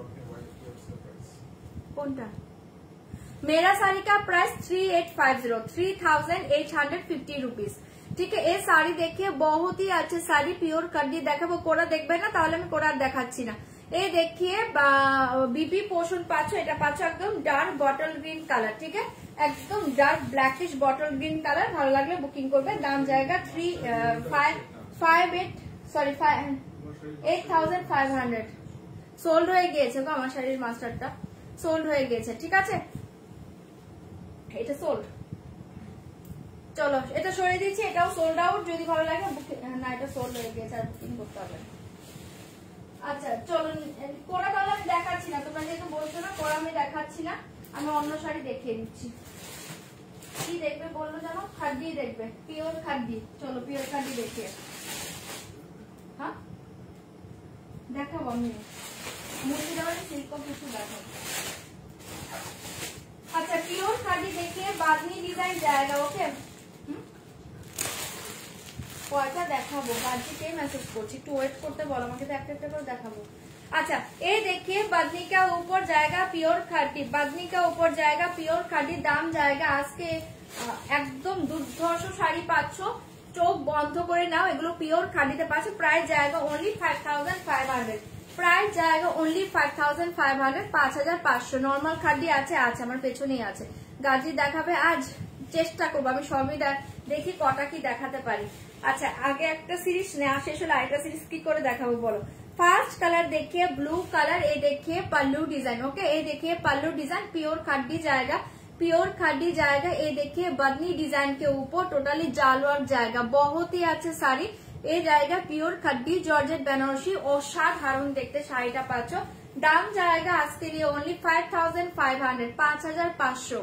কোনটা? मेरा साड़ी का price three eight five zero three thousand eight hundred fifty rupees. ठीक है, এই শাড়ি দেখিয়ে বহুত ही अच्छे শাড়ি পিওর কাটি দেখাবো। কোরা দেখবে না তাহলে আমি কোরা দেখাচ্ছি না। এই দেখিয়ে বিপি পোর্শন পাচ্ছ, এটা পাচ্ছ একদম ডার্ক বটল গ্রিন কালার। ঠিক আছে, একদম dark blackish bottle green colour. ভালো লাগলে বুকিং করবে। দাম জায়গা three five five eight sorry five eight thousand five hundred. Sold হয়ে গিয়েছে গো, আমার শাড়ির মাস্টারটা সোল্ড হয়ে গিয়েছে। ঠিক আছে, এটা সোল্ড। চলো, এটা সরিয়ে দিচ্ছি, এটাও সোল্ড আউট। যদি ভালো লাগে না, এটা সোল্ড হয়ে গিয়েছে, আর বুকিং করতে হবে। আচ্ছা চলো, কোরা কালার আমি দেখাচ্ছি না, তোমরা যেহেতু বলছো না কোরা আমি দেখাচ্ছি না, আমি অন্য শাড়ি দেখিয়ে দিচ্ছি। কি দেখবে বললো জানো? খাদ্দি দেখবে, পিওর খাদ্দি। চলো পিওর খাদ্দি দেখিয়ে, হ্যাঁ দেখাবো আমি, মুর্শিদাবাদের সিল্ক কিছু দেখাবো। আচ্ছা, পিওর খাদ্দি দেখিয়ে বাদনি ডিজাইন জায়গা। ওকে, কয়টা দেখাবো? বাদনিকে মেসেজ করছি, একটু ওয়েট করতে বলো আমাকে, তো একটা একটা করে দেখাবো। अच्छा, ये देखिए बदनी का ऊपर जाएगा प्योर खाटी, बदनी का ऊपर जाएगा प्योर खाटी। दाम जाएगा आज के एकदम দুর্ধর্ষ শাড়ি পাচ্ছ, চোখ বন্ধ করে নাও, এগুলো পিওর খাটিতে পাচ্ছ। প্রাইস জায়গা only five thousand five hundred price জায়গা only five thousand five hundred পাঁচ হাজার পাঁচশো। নর্মাল খাটি আছে আছে আমার পেছনেই আছে। গাজি দেখাবে আজ, চেষ্টা করবো আমি সবই দেখি কটা কি দেখাতে পারি। আচ্ছা, আগে একটা সিরিজ নেওয়া শেষ হলে আরেকটা সিরিজ কি করে দেখাবো বলো। फास्ट कलर देखिए ब्लू कलर, ये देखिए पल्लू डिजाइन। ओके, ये देखिए पल्लू डिजाइन प्योर खड्डी जाएगा, प्योर खड्डी जाएगा। ये देखिए बदनी डिजाइन के ऊपर टोटली जाल वर्क जाएगा, बहुत ही अच्छे শাড়ি। ये जाएगा प्योर खड्डी जॉर्जेट बेनारसी, असाधारण देखते শাড়িটা পাচ্ছ। दाम जाएगा आज के लिए only five thousand five hundred, पांच हजार पाँच सौ,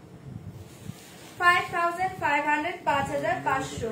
फाइव थाउजेंड फाइव हंड्रेड, पांच हजार पाँच सौ।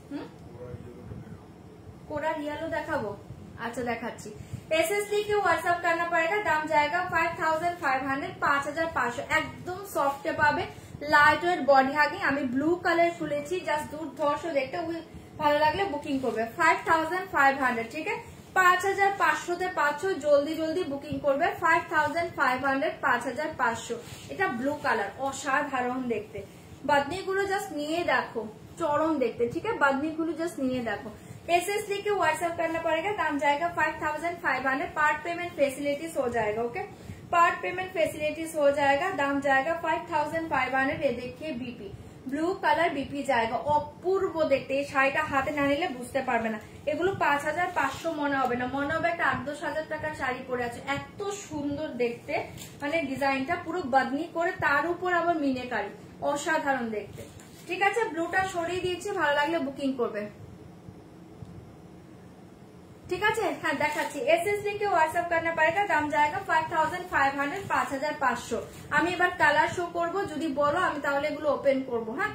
कोरा येलो देखाबो, अच्छा देखाচ্ছি। एसएसडी के व्हाट्सएप करना पड़ेगा, दाम जाएगा फाइव थाउजेंड फाइव हंड्रेड, पांच हजार पाँच सौ। एकदम सफ्ट पाবে, লাইট ওয়েট বডি হাগিং। আমি ব্লু কালার খুলেছি, জাস্ট দুর্ধর্ষ দেখতে, ভালো লাগলে বুকিং করবে। ফাইভ থাউজেন্ড ফাইভ হান্ড্রেড, ঠিক আছে, পাঁচ হাজার পাঁচশোতে পাচ্ছ, জলদি জলদি বুকিং করবে। ফাইভ থাউজেন্ড ফাইভ হান্ড্রেড, পাঁচ হাজার পাঁচশো। এটা ব্লু কালার, অসাধারণ দেখতে। বাদনিগুলো জাস্ট নিয়ে দেখো, চরম দেখতে, ঠিক আছে, বাদনিগুলো জাস্ট নিয়ে দেখো। एसएसडी के व्हाट्सएप करना पड़ेगा, दाम जाएगा five thousand five hundred, part payment facilities हो जाएगा। ओके, पार्ट पेमेंट फैसिलिटीज हो जाएगा, दाम जाएगा फाइव थाउजेंड फाइव हंड्रेड। ये देखिए बीपी ব্লু কালার বিপি জায়গা, অপূর্ব দেখতে। এই শাড়িটা হাতে না নিলে বুঝতে পারবে না, এগুলো পাঁচ হাজার পাঁচশো মনে হবে না, মনে হবে একটা আট দশ হাজার টাকার শাড়ি পরে আছে। এত সুন্দর দেখতে, মানে ডিজাইনটা পুরো বাদনি করে, তার উপর আবার মিনেকারি, অসাধারণ দেখতে। ঠিক আছে, ব্লুটা সরিয়ে দিয়েছি, ভালো লাগলে বুকিং করবে। ঠিক আছে, হ্যাঁ দেখাচ্ছি। এসএসডি के व्हाट्सएप करना पड़ेगा, दाम जाएगा फाइव थाउजेंड फाइव हंड्रेड, पांच हजार पाँच सौ। আমি এবার কালার শো করব, যদি বলো আমি তাহলে এগুলো ওপেন করব। হ্যাঁ,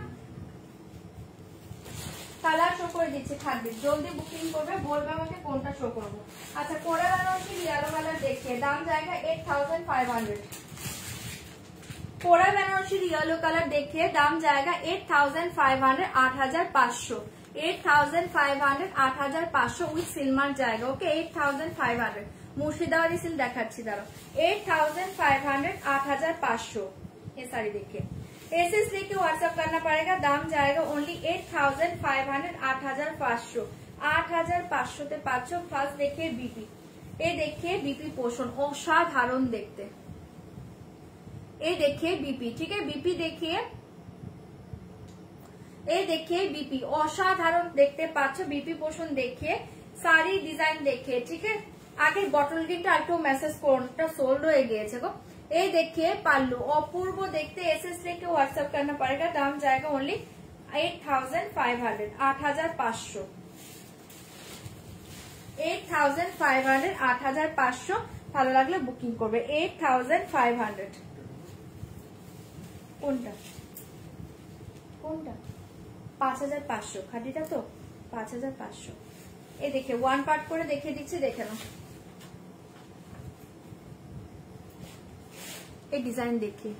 কালার শো করে দিচ্ছি, থাকবে, জলদি বুকিং করবে, বলবে আমাকে কোনটা শো করব। আচ্ছা, কোরা বেনারসি ইয়েলো কালার দেখিয়ে, দাম जाएगा एट थाउजेंड फाइव हंड्रेड। कोरा बेनारसी येलो कलर देखिए, दाम जाएगा एट थाउजेंड फाइव हंड्रेड, आठ हजार पाँच सौ। एट थाउजेंड फाइव हंड्रेड, आठ हजार पाँच सौ उइथ सिलमार जाएगा। Okay, eight thousand five hundred, Murshidabadi silk देखाচ্ছি দাঁড়াও। एट थाउजेंड फाइव हंड्रेड, आठ हजार पाँच सौ। ये साड़ी देखिए, एसएसडी के व्हाट्सएप करना पड़ेगा, दाम जाएगा only eight thousand five hundred, आठ हजार पाँच सौ। आठ हजार पाँच सौ ते पाँच सौ। फार्स्ट देखिए बीपी, ये देखिए बीपी पोषण, असाधारण देखते। ये देखिए बीपी, ठीक है, बीपी देखिए, ये देखिए बीपी असाधारण देखते पाচ্ছ। बीपी पोषण देखिए, साड़ी डिजाइन देखिए, ठीक है। आगे बटल ग्रीनটা একটু মেসেজ করুন, এটা সোল্ড হয়ে গিয়েছে গো। ये देखिए पाल्लू, अपूर्व देखते। एसएसडी के व्हाट्सएप करना पड़ेगा, दाम जाएगा only eight thousand five hundred, आठ हजार पाँच सौ। एट थाउजेंड फाइव हंड्रेड, आठ हजार पाँच सौ। ভালো লাগলে বুকিং করবে। Eight thousand five hundred. কোনটা কোনটা? पाँच हजार पाँच सौ, খাটিটা তো पाँच हजार पाँच सौ। ये देखिए ওয়ান পার্ট করে দেখিয়ে দিচ্ছি, দেখে নাও। ये डिजाइन देखिए,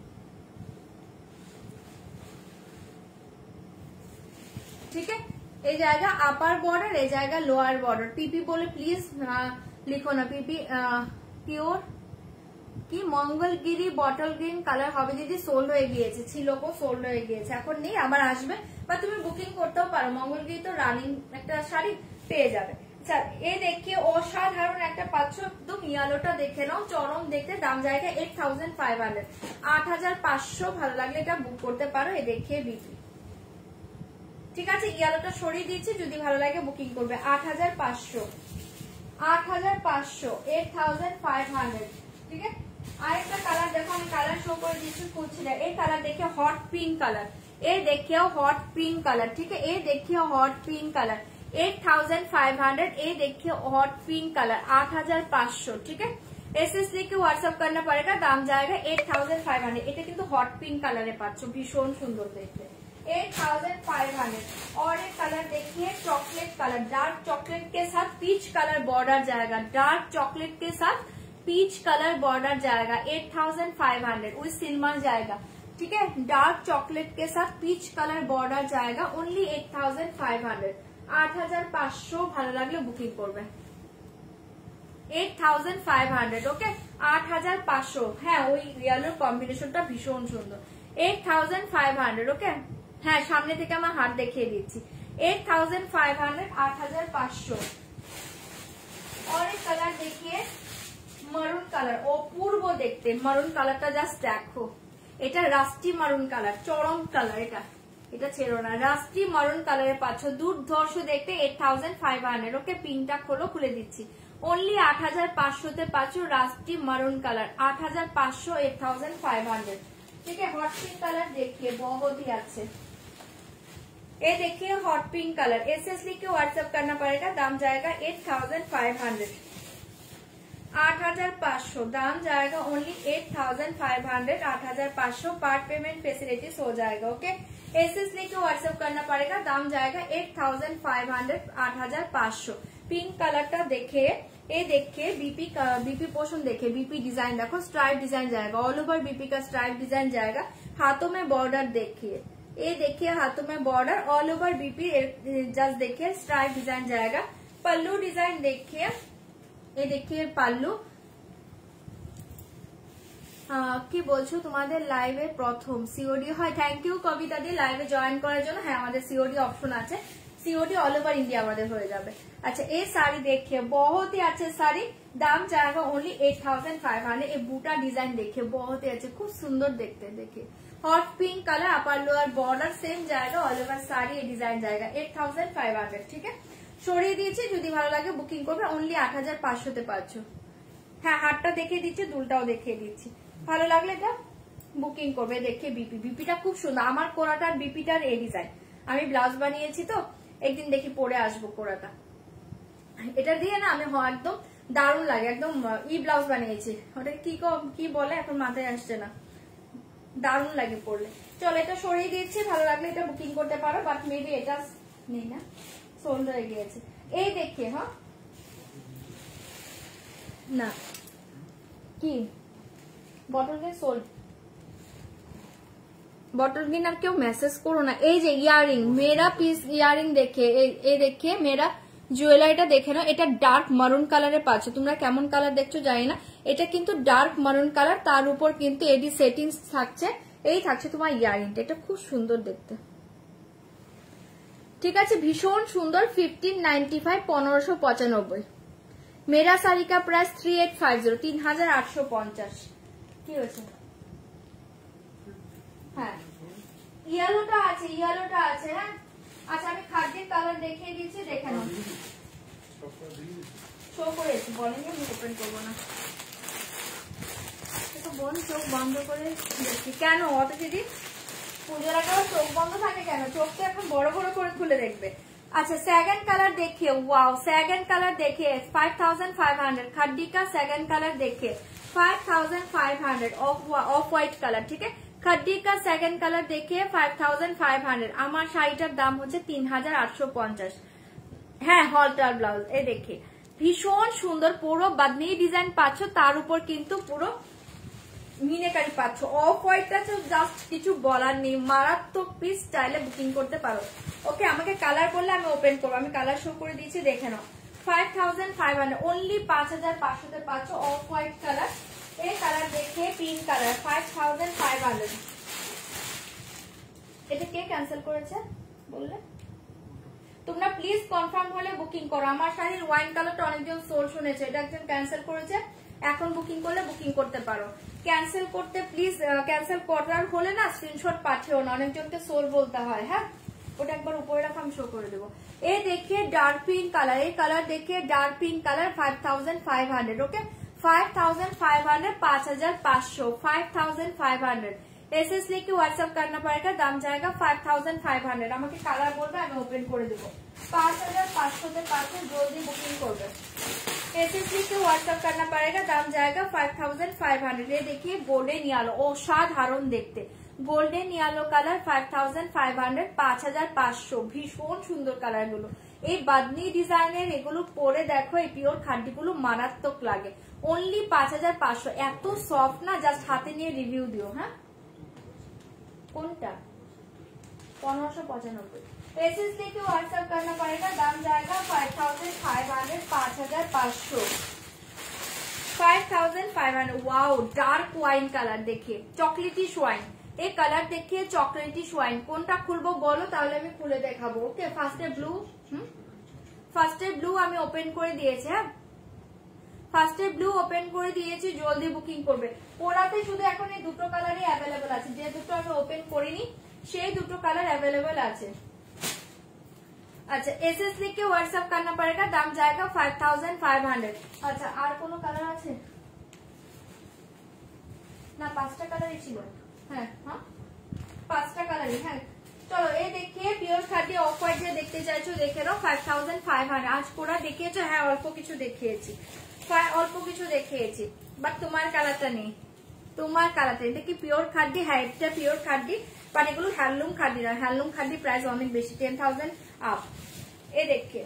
ठीक है। ये जाएगा अपर बॉर्डर, ये जाएगा लोअर बॉर्डर। पीपी बोले प्लीज लिखो ना, पीपी পিওর কি মঙ্গলগিরি বটল গ্রিন কালার হবে দিদি, সোল্ড হয়ে গিয়েছে, ছিল কো সোল্ড হয়ে গিয়েছে, এখন নেই, আবার আসবে, বা তুমি বুকিং করতেও পারো। মঙ্গলগিরি তো রানিং একটা শাড়ি পেয়ে যাবে। আচ্ছা, এই দেখিয়ে অসাধারণ একটা পাচ্ছ, একদম ইয়ালোটা দেখে নাও, চরম দেখতে। দাম জায়গা এইট থাউজেন্ড ফাইভ হান্ড্রেড, আট হাজার পাঁচশো। ভালো লাগলে এটা বুক করতে পারো। এই দেখিয়ে বিক্রি, ঠিক আছে, ইয়ালোটা সরিয়ে দিচ্ছি, যদি ভালো লাগে বুকিং করবে। আট হাজার পাঁচশো, আট হাজার পাঁচশো, এইট থাউজেন্ড ফাইভ হান্ড্রেড, ঠিক আছে। আরেকটা কালার দেখো, আমি কালার শো করে দিচ্ছি, খুঁজছি না। এই কালার देखिए हॉट पिंक कलर, ये देखिए हॉट पिंक कलर, ठीक है। ये देखिए hot pink colour, eight thousand five hundred. ये देखिए हॉट पिंक कलर, आठ हजार पाँच सौ, ठीक है। एसएसडी के व्हाट्सएप करना पड़ेगा, दाम जाएगा एट थाउजेंड फाइव हंड्रेड। এটা কিন্তু हॉट पिंक कलर পাচ্ছ, ভীষণ সুন্দর দেখতে। Eight thousand five hundred. और एक कलर देखिए चॉकलेट कलर, डार्क चॉकलेट के साथ पीच कलर बॉर्डर जाएगा, डार्क चॉकलेट के साथ पीच कलर बॉर्डर जाएगा। Eight thousand five hundred with silver जाएगा, ठीक है। डार्क चॉकलेट के साथ पीच कलर बॉर्डर जाएगा, only eight thousand five hundred, आठ हजार पाँच सौ। ভালো লাগলে বুকিং করবে। Eight thousand five hundred, okay, आठ हजार पाँच सौ। হ্যাঁ, ওই রিয়ালের কম্বিনেশনটা ভীষণ সুন্দর। Eight thousand five hundred, okay. হ্যাঁ, সামনে থেকে আমার হাত দেখিয়ে দিচ্ছি। एट थाउजेंड फाइव हंड्रेड, आठ हजार पाँच सौ। और एक कलर देखिए মারুন কালার, অপূর্ব দেখতে। মারুন কালারটা জাস্ট দেখো, এটা রাস্টি মারুন কালার, চরম কালার। এটা এটা ছেড়ো না, রাস্টি মারুন কালারের পাচ্ছ, দুর্ধর্ষ দেখতে। Eight thousand five hundred, okay. পিনটা খোলো, খুলে দিচ্ছি। ओनली आठ हजार पाँचशोते पाচ্ছো রাস্টি মারুন কালার आठ हजार पाँच सौ आठ हजार पाँच सौ। ठीक है, हॉट पिंक कलर देखिए बहुत ही अच्छे, ये देखिए hot pink colour, S S लिख के व्हाट्सएप करना पड़ेगा, दाम जाएगा एट थाउजेंड फाइव हंड्रेड, आठ हजार पाँच सौ दाम जाएगा only eight thousand five hundred, आठ हजार पाँच सौ पार्ट पेमेंट फैसिलिटीज हो जाएगा। ओके, एस एस लिख के व्हाट्सएप करना पड़ेगा, दाम जाएगा एट थाउजेंड फाइव हंड्रेड, आठ हजार पाँच सौ। पिंक कलरটা দেখে ये देखिए बीपी का बीपी पोर्शन देखिए, बीपी डिजाइन देखो, स्ट्राइप डिजाइन जाएगा, ऑल ओवर बीपी का स्ट्राइप डिजाइन जाएगा, हाथों में बॉर्डर देखिए, ये देखिए हाथों में border, all over BP just देखिए स्ट्राइप डिजाइन जाएगा। पल्लू डिजाइन देखिए, ये देखिए पल्लू। কি বলছো তোমাদের লাইভে প্রথম সিওডি হয়? থ্যাংক ইউ কবিতা দি লাইভে জয়েন করার জন্য। হ্যাঁ, আমাদের সিওডি অপশন আছে, सीओडी ऑल ओवर इंडिया আমাদের হয়ে যাবে। अच्छा, ये साड़ी देखिए बहुत ही अच्छे साड़ी, दाम जाएगा only eight thousand five hundred. ये बूटा डिजाइन देखिए बहुत ही अच्छे, खूब सुंदर देखते हैं। देखिए hot pink colour, upper lower border same जाएगा, ऑल ओवर साड़ी ये डिजाइन जाएगा एट थाउजेंड फाइव हंड्रेड। ठीक है, সরিয়ে দিয়েছি, যদি ভালো লাগে বুকিং করবে, অনলি আট হাজার পাঁচশোতে পাচ্ছো। হ্যাঁ, হাতটা দেখিয়ে দিচ্ছি, দুলটাও দেখিয়ে দিচ্ছি, ভালো লাগলে এটা বুকিং করবে। দেখে বিপি, বিপিটা খুব সুন্দর, আমার কোরাটার বিপিটার এই ডিজাইন, আমি ব্লাউজ বানিয়েছি তো, একদিন দেখি পরে আসবো কোরাটা, এটা দিয়ে না আমি একদম দারুণ লাগে, একদম ই ব্লাউজ বানিয়েছি, ওটা কি কি বলে এখন মাথায় আসছে না, দারুণ লাগে পরলে। চলো এটা সরিয়ে দিচ্ছি, ভালো লাগলে এটা বুকিং করতে পারো, বাট মেবি এটা নেই না, সোল্ড হয়ে গিয়েছে। এই দেখিয়ে, হ্যাঁ না কি bottle green sold, bottle green আর কেউ মেসেজ করো না। এই যে ইয়ারিং, মেরা পিস ইয়ারিং দেখে, এই দেখে মেরা জুয়েলারিটা দেখে নাও, এটা ডার্ক মারুন কালারে পাচ্ছ, তোমরা কেমন কালার দেখছো জানি না, এটা কিন্তু ডার্ক মারুন কালার, তার উপর কিন্তু এডি সেটিংস থাকছে, এই থাকছে তোমার ইয়ারিংটা, এটা খুব সুন্দর দেখতে। ঠিক আছে, ভীষণ সুন্দর, ফিফটিন নাইনটি ফাইভ পনেরোশো পঁচানব্বই। মেরা শাড়ি কা price three eight five zero, তিন হাজার আটশো পঞ্চাশ। কি হয়েছে? হ্যাঁ, ইয়েলোটা আছে, ইয়েলোটা আছে। হ্যাঁ, আচ্ছা আমি খাদ্যের কালার দেখিয়ে দিচ্ছি, দেখে নাও, শো করেছি, বলেনি আমি ওপেন করবো না, বোন চোখ বন্ধ করে দেখছি কেন? অত দিদি পুজোর আগে চোখ বন্ধ থাকে কেন? চোখ তো এখন বড় বড় করে খুলে দেখবে। अच्छा, सेकंड कलर देखिए, वाओ सेकंड कलर देखिए फाइव थाउजेंड फाइव हंड्रेड, खड्डी का सेकंड कलर देखिए five thousand five hundred, off off white colour. ठीक है, खड्डी का सेकंड कलर देखिए फाइव थाउजेंड फाइव हंड्रेड, আমার শাড়িটার দাম হচ্ছে তিন হাজার আটশো পঞ্চাশ। হ্যাঁ, হলটার ব্লাউজ, এই দেখে ভীষণ সুন্দর, পুরো বাদনি ডিজাইন পাচ্ছ, তার উপর কিন্তু পুরো মিনেকারি পাচ্ছ, অফ হোয়াইটটা জাস্ট কিছু বলার নেই, মারাত্মক পিস, স্টাইলে বুকিং করতে পারো। ওকে, আমাকে কালার বললে আমি ওপেন করবো, আমি কালার শো করে দিয়েছি, দেখে নাও। Five thousand five hundred only পাঁচ হাজার পাঁচশোতে পাচ্ছ, অফ হোয়াইট কালার, এই কালার দেখে pink colour, five thousand five hundred. এটা কে ক্যান্সেল করেছে বললে? তোমরা প্লিজ কনফার্ম হলে বুকিং করো। আমার শাড়ির ওয়াইন কালারটা অনেকজন সোল শুনেছে, এটা একজন ক্যান্সেল করেছে, এখন বুকিং করলে বুকিং করতে পারো। ক্যান্সেল করতে প্লিজ, ক্যান্সেল করার হলে না স্ক্রিনশট পাঠিও না, অনেকজনকে সোল বলতে হয়। হ্যাঁ, ওটা একবার উপরে রাখো, আমি শো করে দেবো। এই দেখিয়ে ডার্ক পিঙ্ক কালার, এই কালার দেখিয়ে dark pink colour, five thousand five hundred. Okay, five thousand five hundred, पांच हजार पाँच सौ, five thousand five hundred. S S लिख के व्हाट्सएप करना पड़ेगा, दाम जाएगा फाइव थाउजेंड फाइव हंड्रेड। আমাকে কালার বলবে, আমি ওপেন করে দেবো। पाँच हजार पाँच सौ তে পাচ্ছে, জলদি বুকিং করবে। एस एस लिख के व्हाट्सएप करना पड़ेगा, दाम जाएगा फाइव थाउजेंड फाइव हंड्रेड। ये देखिए गोल्डन येलो, অসাধারণ দেখতে, golden yellow colour, five thousand five hundred, পাঁচ হাজার পাঁচশো। ভীষণ সুন্দর কালার গুলো, এই বাদনি ডিজাইনের এগুলো পরে দেখো, এই পিওর খাড্ডিগুলো মারাত্মক লাগে, অনলি পাঁচ হাজার পাঁচশো। এত সফট না, জাস্ট হাতে নিয়ে রিভিউ দিও। হ্যাঁ, কোনটা? পনেরোশো পঁচানব্বই। एसएस लेके व्हाट्सएप करना पड़ेगा, दाम जाएगा फाइव थाउजेंड फाइव हंड्रेड, पांच हजार पाँच सौ, five thousand five hundred. Wow, dark wine colour देखिए, चॉकलेटी वाइन, এই কালার দেখিয়ে চকলেটি ওয়াইন, কোনটা খুলবো বলো, তাহলে আমি খুলে দেখাবো। ওকে, ফার্স্টে ব্লু, হুম ফার্স্টে ব্লু আমি ওপেন করে দিয়েছি। হ্যাঁ, ফার্স্টে ব্লু ওপেন করে দিয়েছি, জলদি বুকিং করবে। পোড়াতে শুধু এখন এই দুটো কালারই অ্যাভেলেবেল আছে, যে দুটো আমি ওপেন করিনি সেই দুটো কালার অ্যাভেলেবেল আছে। अच्छा एस एस लिख के व्हाट्सएप करना पड़ेगा, दाम जाएगा फाइव थाउजेंड फाइव हंड्रेड। अच्छा আর কোনো কালার আছে না? পাঁচটা কালারই ছিল। হ্যাঁ হ্যাঁ পাঁচটা কালারই। হ্যাঁ চলো এই দেখিয়ে পিওর খাদি অফ হোয়াইট যে দেখতে চাইছো দেখে নাও, ফাইভ থাউজেন্ড ফাইভ হান্ড্রেড। আজ পুরা দেখিয়েছো? হ্যাঁ অল্প কিছু দেখিয়েছি, অল্প কিছু দেখিয়েছি, বাট তোমার কালারটা নেই, তোমার কালারটা। এটা কি পিওর খাদি? হ্যাঁ এটা পিওর খাদি, বাট এগুলো হ্যান্ডলুম খাদি না। হ্যান্ডলুম খাদি প্রাইস অনেক বেশি, টেন থাউজেন্ড আপ। ये देखिए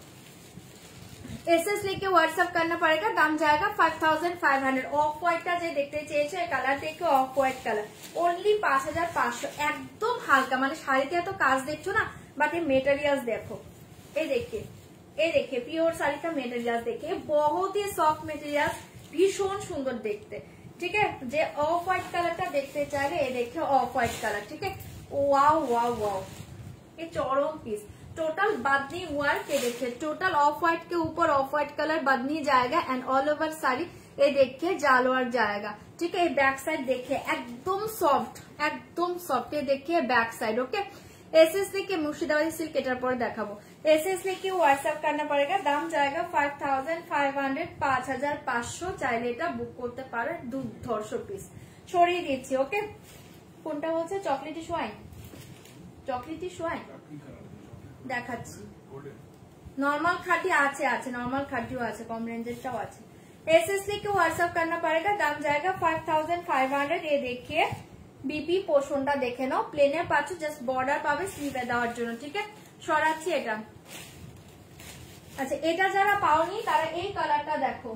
एस एस लेके व्हाट्सएप करना पड़ेगा, दाम जाएगा five thousand five hundred. Off white का जो देखते चाहिए কালার দেখে অফ হোয়াইট কালার অনলি পাঁচ হাজার পাঁচশো। একদম হালকা, মানে শাড়িতে এত কাজ দেখছো না, বাট এই মেটেরিয়ালস দেখো। এই देखिए ये देखिए পিওর শাড়ি का মেটেরিয়ালস देखिए, बहुत ही सॉफ्ट মেটেরিয়ালস, ভীষণ সুন্দর দেখতে। ठीक है, যে অফ হোয়াইট কালারটা দেখতে চাইলে এই দেখে অফ হোয়াইট কালার। ठीक है, ওয়াও ওয়াও ওয়াও, ये चौड़ों पीस टोटल बदनी वर्क। ये देखिए टोटल ऑफ व्हाइट के ऊपर ऑफ व्हाइट कलर बदनी जाएगा एंड ऑल ओवर साड़ी ये देखिए जाल वर्क जाएगा। ठीक है, बैक साइड देखिए एकदम सॉफ्ट, एकदम सॉफ्ट। ये देखिए back side. Okay S S लिखे मुर्शिदाबादी सिल्क एटार पर देखाबो। एस एस लिखे व्हाट्सएप करना पड़ेगा, दाम जाएगा फाइव थाउजेंड फाइव हंड्रेड, पांच हजार पाँचशो। चाइले এটা বুক করতে পারে, দুর্ধর্ষ পিস সরিয়ে দিচ্ছি। ওকে কোনটা বলছে? চকলেটি সোয়াইন, চকলেটি সোয়াইন দেখাচ্ছি। নর্মাল খাটি আছে আছে নর্মাল খাটিও আছে, কম রেঞ্জেরটাও আছে। एस एस लिख के व्हाट्सएप करना पड़ेगा, दाम जाएगा फाइव थाउजेंड फाइव हंड्रेड। ये देखिए বিপি পোর্শনটা দেখে নাও, প্লেনের পাচ্ছ, জাস্ট বর্ডার পাবে স্লিভে দেওয়ার জন্য। ঠিক আছে, সরাচ্ছি এটা। আচ্ছা এটা যারা পাওনি তারা এই কালারটা দেখো,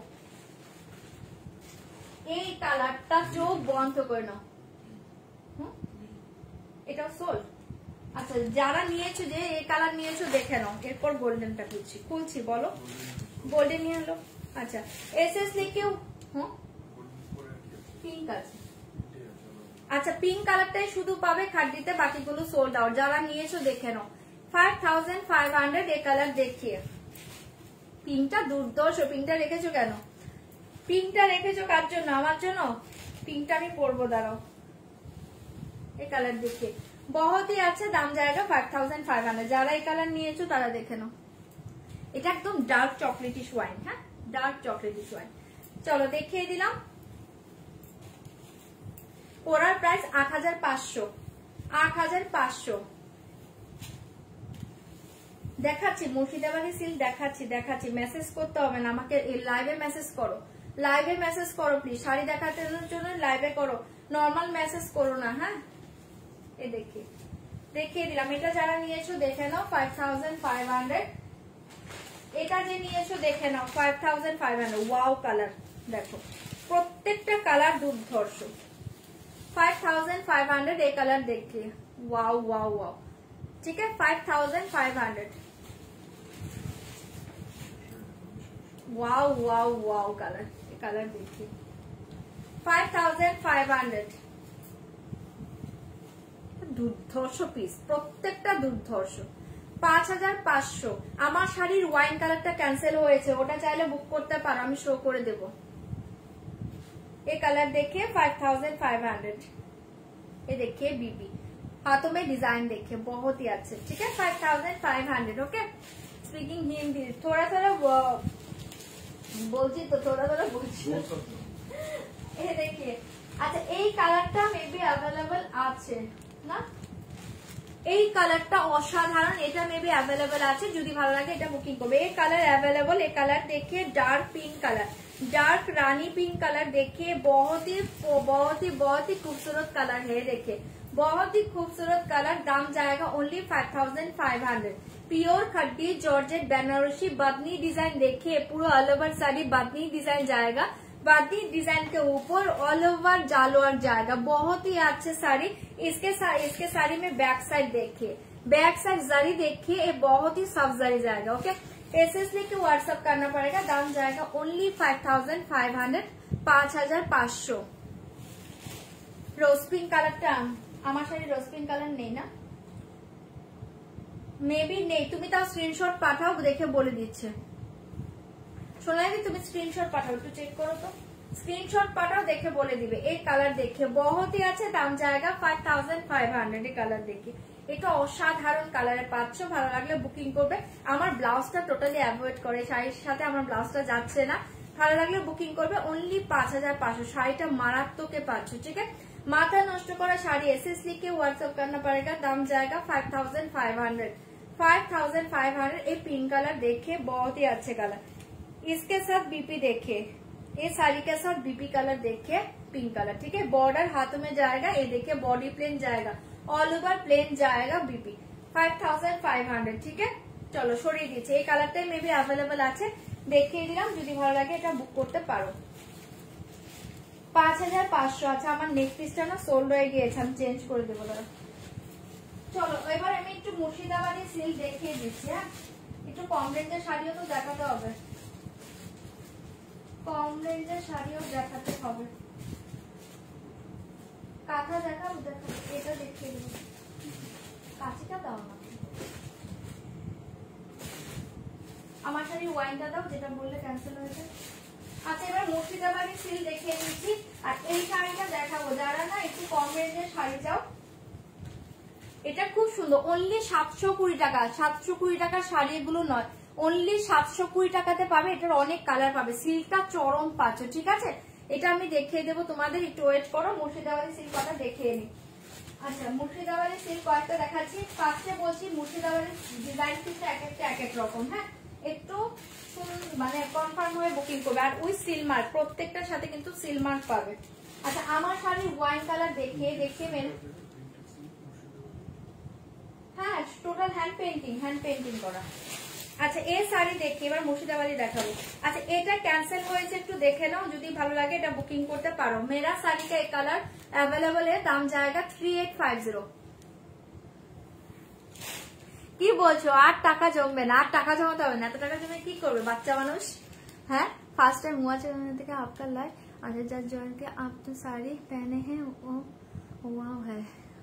এই কালারটা চোখ বন্ধ করে নাও। এটা সোল। আচ্ছা যারা নিয়েছো, যে এই কালার নিয়েছো দেখে নাও, এরপর গোল্ডেনটা খুলছি খুলছি বলো গোল্ডেন নিয়ে এলো। আচ্ছা এস এস লিখেও হ্যাঁ পিঙ্ক আছে। আচ্ছা পিঙ্ক কালারটাই শুধু পাবে খাদ্যিতে, বাকিগুলো সোল্ড আউট। যারা নিয়েছো দেখে নাও, ফাইভ থাউজেন্ড ফাইভ হান্ড্রেড। এই কালার দেখিয়ে পিঙ্কটা দুর্দর্শ। পিঙ্কটা রেখেছো কেন? পিঙ্কটা রেখেছো কার জন্য? আমার জন্য। পিঙ্কটা আমি পরবো, দাঁড়াও। এই কালার দেখিয়ে बहुत ही अच्छा, दाम जाएगा फाइव थाउजेंड फाइव हंड्रेड। যারা এই কালার নিয়েছো তারা দেখে নাও, এটা একদম ডার্ক চকলেটিশ ওয়াইন। হ্যাঁ ডার্ক চকলেটিশ ওয়াইন। চলো দেখিয়ে দিলাম। পরার প্রাইস আট হাজার পাঁচশো, আট হাজার পাঁচশো। দেখাচ্ছি মুর্শিদাবাদী সিল্ক, দেখাচ্ছি দেখাচ্ছি মেসেজ করতে হবে না আমাকে, লাইভে মেসেজ করো, লাইভে মেসেজ করো প্লিজ। শাড়ি দেখাতে জন্য লাইভে করো, নর্মাল মেসেজ করো না। হ্যাঁ ये देखिए দেখিয়ে দিলাম। এটা যারা নিয়েছো দেখে নাও, ফাইভ থাউজেন্ড ফাইভ হান্ড্রেড। এটা যে নিয়েছো দেখে নাও, five thousand five hundred. Wow colour দেখো, প্রত্যেকটা কালার দুর্ধর্ষ। Five thousand five hundred. এই কালার দেখিয়ে ওয়াও ওয়াও ওয়াও। ঠিক আছে, five thousand five hundred. Wow wow wow colour, এই কালার দেখিয়ে फाइव थाउजेंड फाइव हंड्रेड। দুর্ধর্ষ পিস, প্রত্যেকটা দুর্ধর্ষ। পাঁচ হাজার পাঁচশো। আমার শাড়ির ওয়াইন কালারটা ক্যান্সেল হয়েছে, ওটা চাইলে বুক করতে পারো, আমি শো করে দেব। ये कलर देखिए फाइव थाउजेंड फाइव हंड्रेड। ये देखिए बीबी, हाथों में डिजाइन देखिए बहुत ही अच्छे। ठीक है, five thousand five hundred. Okay speaking Hindi थोड़ा थोड़ा बोलছি তো, थोड़ा थोड़ा बोलছি। ये देखिए अच्छा এই কালারটা মেবি अवेलेबल আছে না? এই কালারটা অসাধারণ, এটা মেবি अवेलेबल আছে, যদি ভালো লাগে এটা বুকিং করবে। এই কালার अवेलेबल। এই কালার देखिए dark pink colour, dark rani pink colour देखिए, बहुत ही बहुत ही बहुत ही खूबसूरत कलर है। देखिए बहुत ही खूबसूरत कलर, दाम जाएगा only five thousand five hundred. Pure खड्डी जॉर्जेट बनारसी बदनी डिजाइन देखिए, पूरा ऑल ओवर साड़ी बदनी डिजाइन जाएगा। बदनी डिजाइन के ऊपर ऑल ओवर जाल वर्क जाएगा, बहुत ही अच्छे साड़ी। इसके सा, इसके साड़ी में बैक साइड देखिए, बैक साइड जरी देखिए, ये बहुत ही सॉफ्ट जरी जाएगा। ओके एस एस लिख के व्हाट्सएप करना पड़ेगा, दाम जाएगा only five thousand five hundred, पांच हजार पाँचशो। रोज पिंक কালারটা আমার শাড়ি রোজ পিঙ্ক কালার নেই না? মেবি নেই, তুমি তাও স্ক্রিনশট পাঠাও, দেখে বলে দিচ্ছে। সোনালি তুমি স্ক্রিনশট পাঠাও, একটু চেক করো তো, স্ক্রিনশট পাঠাও দেখে বলে দিবে। এই কালার দেখে बहुत ही अच्छा, दाम जाएगा फाइव थाउजेंड फाइव हंड्रेड। ये कलर देखिए, এটা অসাধারণ কালারে পাচ্ছ, ভালো লাগলে বুকিং করবে। আমার ব্লাউজটা টোটালি অ্যাভয়েড করে, শাড়ির সাথে আমার ব্লাউজটা যাচ্ছে না, ভালো লাগলে বুকিং করবে। অনলি পাঁচ হাজার পাঁচশো, শাড়িটা মারাত্মকে পাচ্ছ, ঠিক আছে। माथा नष्ट करा साड़ी एसएस लिख के व्हाट्सएप करना पड़ेगा, दाम जाएगा five thousand five hundred five thousand five hundred. ये पिंक कलर देखिए, बहुत ही अच्छे कलर, इसके साथ बीपी देखिए, ये साड़ी के साथ बीपी कलर देखिए, पिंक कलर, ठीक है। बॉर्डर हाथों में जाएगा, ये देखिए बॉडी प्लेन जाएगा, ऑल ओवर प्लेन जाएगा, BP five thousand five hundred, ठीक है। चलो सरिয়ে দিচ্ছি, এই কালারটাই মেবি अवेलेबल আছে, দেখিয়ে দিলাম, যদি ভালো লাগে এটা বুক করতে পারো। পাঁচ হাজার পাঁচশো। আচ্ছা আমার নেক পিসটা না সোল্ড হয়ে গিয়েছে, আমি চেঞ্জ করে দেবো দাঁড়া। চলো এবার আমি একটু মুর্শিদাবাদী সিল্ক দেখিয়ে দিচ্ছি। হ্যাঁ, একটু কম রেঞ্জের শাড়িও তো দেখাতে হবে, কম রেঞ্জের শাড়িও দেখাতে হবে। কাঁথা দেখাবো, দেখো এটা দেখিয়ে দেবো, কাঁচিটা দাও না, আমার শাড়ি ওয়াইনটা দাও, যেটা বললে ক্যান্সেল হয়েছে। আচ্ছা এবার মুর্শিদাবাদী সিল্ক দেখিয়ে দিচ্ছি, আর এই শাড়িটা দেখাবো যারা না একটু কম রেঞ্জের শাড়ি চাও। এটা খুব সুন্দর, অনলি সাতশো কুড়ি টাকা, সাতশো কুড়ি টাকার শাড়ি এগুলো নয়, অনলি সাতশো কুড়ি টাকাতে পাবে। এটার অনেক কালার পাবে, সিল্কটা চরম পাচ্ছ, ঠিক আছে। এটা আমি দেখিয়ে দেবো তোমাদের, একটু ওয়েট করো, মুর্শিদাবাদী সিল্ক কটা দেখিয়ে নি। আচ্ছা মুর্শিদাবাদী সিল্ক কয়েকটা দেখাচ্ছি। ফার্স্টে বলছি মুর্শিদাবাদী ডিজাইন পিসটা এক একটা এক এক রকম, হ্যাঁ একটু মানে কনফার্ম হয়ে বুকিং করবে। আর ওই সিল মার্ক, প্রত্যেকটার সাথে কিন্তু সিল মার্ক পাবে। আচ্ছা আমার শাড়ির ওয়াইন কালার দেখিয়ে দেখিয়ে মেন, হ্যাঁ total hand painting, hand painting করা। আচ্ছা এই শাড়ি দেখি, এবার মুর্শিদাবাদী দেখাবো। আচ্ছা এটা ক্যান্সেল হয়েছে, একটু দেখে নাও, যদি ভালো লাগে এটা বুকিং করতে পারো। মেরা শাড়ি কা এই কালার অ্যাভেলেবল है, দাম जाएगा থ্রি এইট ফাইভ জিরো। কি বলছো, আট টাকা জমবে না? আট টাকা জমাতে হবে না, এত টাকা জমে কি করবে বাচ্চা মানুষ? হ্যাঁ ফার্স্ট টাइम हुआ चलने থেকে आपका लाइक अच्छा जज जॉइन के आप तो साड़ी पहने हैं, वो वाव है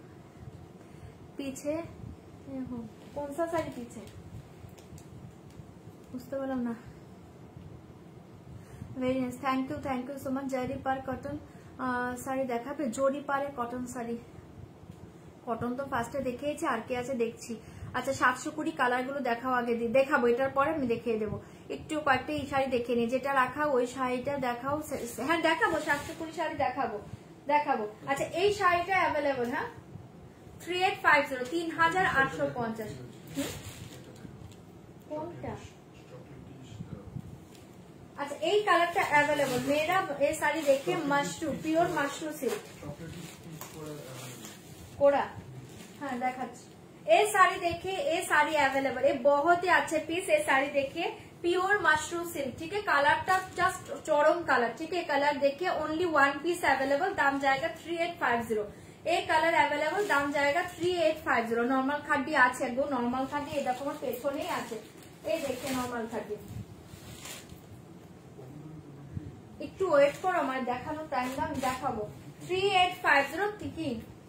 पीछे हो, कौन सा साड़ी पीछे বুঝতে পারলাম না। Very nice, thank you thank you so much. Zari পার কটন শাড়ি দেখাবে, জরি পারে কটন শাড়ি, কটন তো ফার্স্টে দেখিয়েছি, আর কি আছে দেখছি। আচ্ছা সাতশো কুড়ি কালার গুলো দেখাও, আগে দেখাবো, এটার পরে আমি দেখিয়ে দেবো। একটু কয়েকটা এই শাড়ি দেখে নিই, যেটা রাখা ওই শাড়িটা দেখাও। হ্যাঁ দেখাবো, সাতশো কুড়ি শাড়ি দেখাবো দেখাবো। আচ্ছা এই শাড়িটা অ্যাভেলেবল, হ্যাঁ থ্রি এইট ফাইভ জিরো, তিন হাজার আটশো পঞ্চাশ। কোনটা? আচ্ছা এই কালারটা অ্যাভেলেবল, মেয়েরা এই শাড়ি দেখে, মাশরু পিওর মাশরু সিল্ক কোরা, हाँ দেখাচ্ছি। ये साड़ी देखिए, ये साड़ी अवेलेबल है, बहुत ही अच्छे पीस। ये साड़ी देखिए प्योर मशरूम सिल्क, ठीक है। कलर टा जस्ट चरम कलर, ठीक है। कलर देखिए ओनली वन पीस अवेलेबल, दाम जाएगा थ्री एट फाइव जीरो। ये कलर अवेलेबल, दाम जाएगा three eight five zero. Normal खाडी আছে গো, নরমাল খাডি এই দেখো আমার পেছনেই আছে, এই দেখে নরমাল খাডি। একটু ওয়েট করো, আমার দেখানোর টাইম দাও, আমি দেখাবো। থ্রি এইট ফাইভ জিরো কি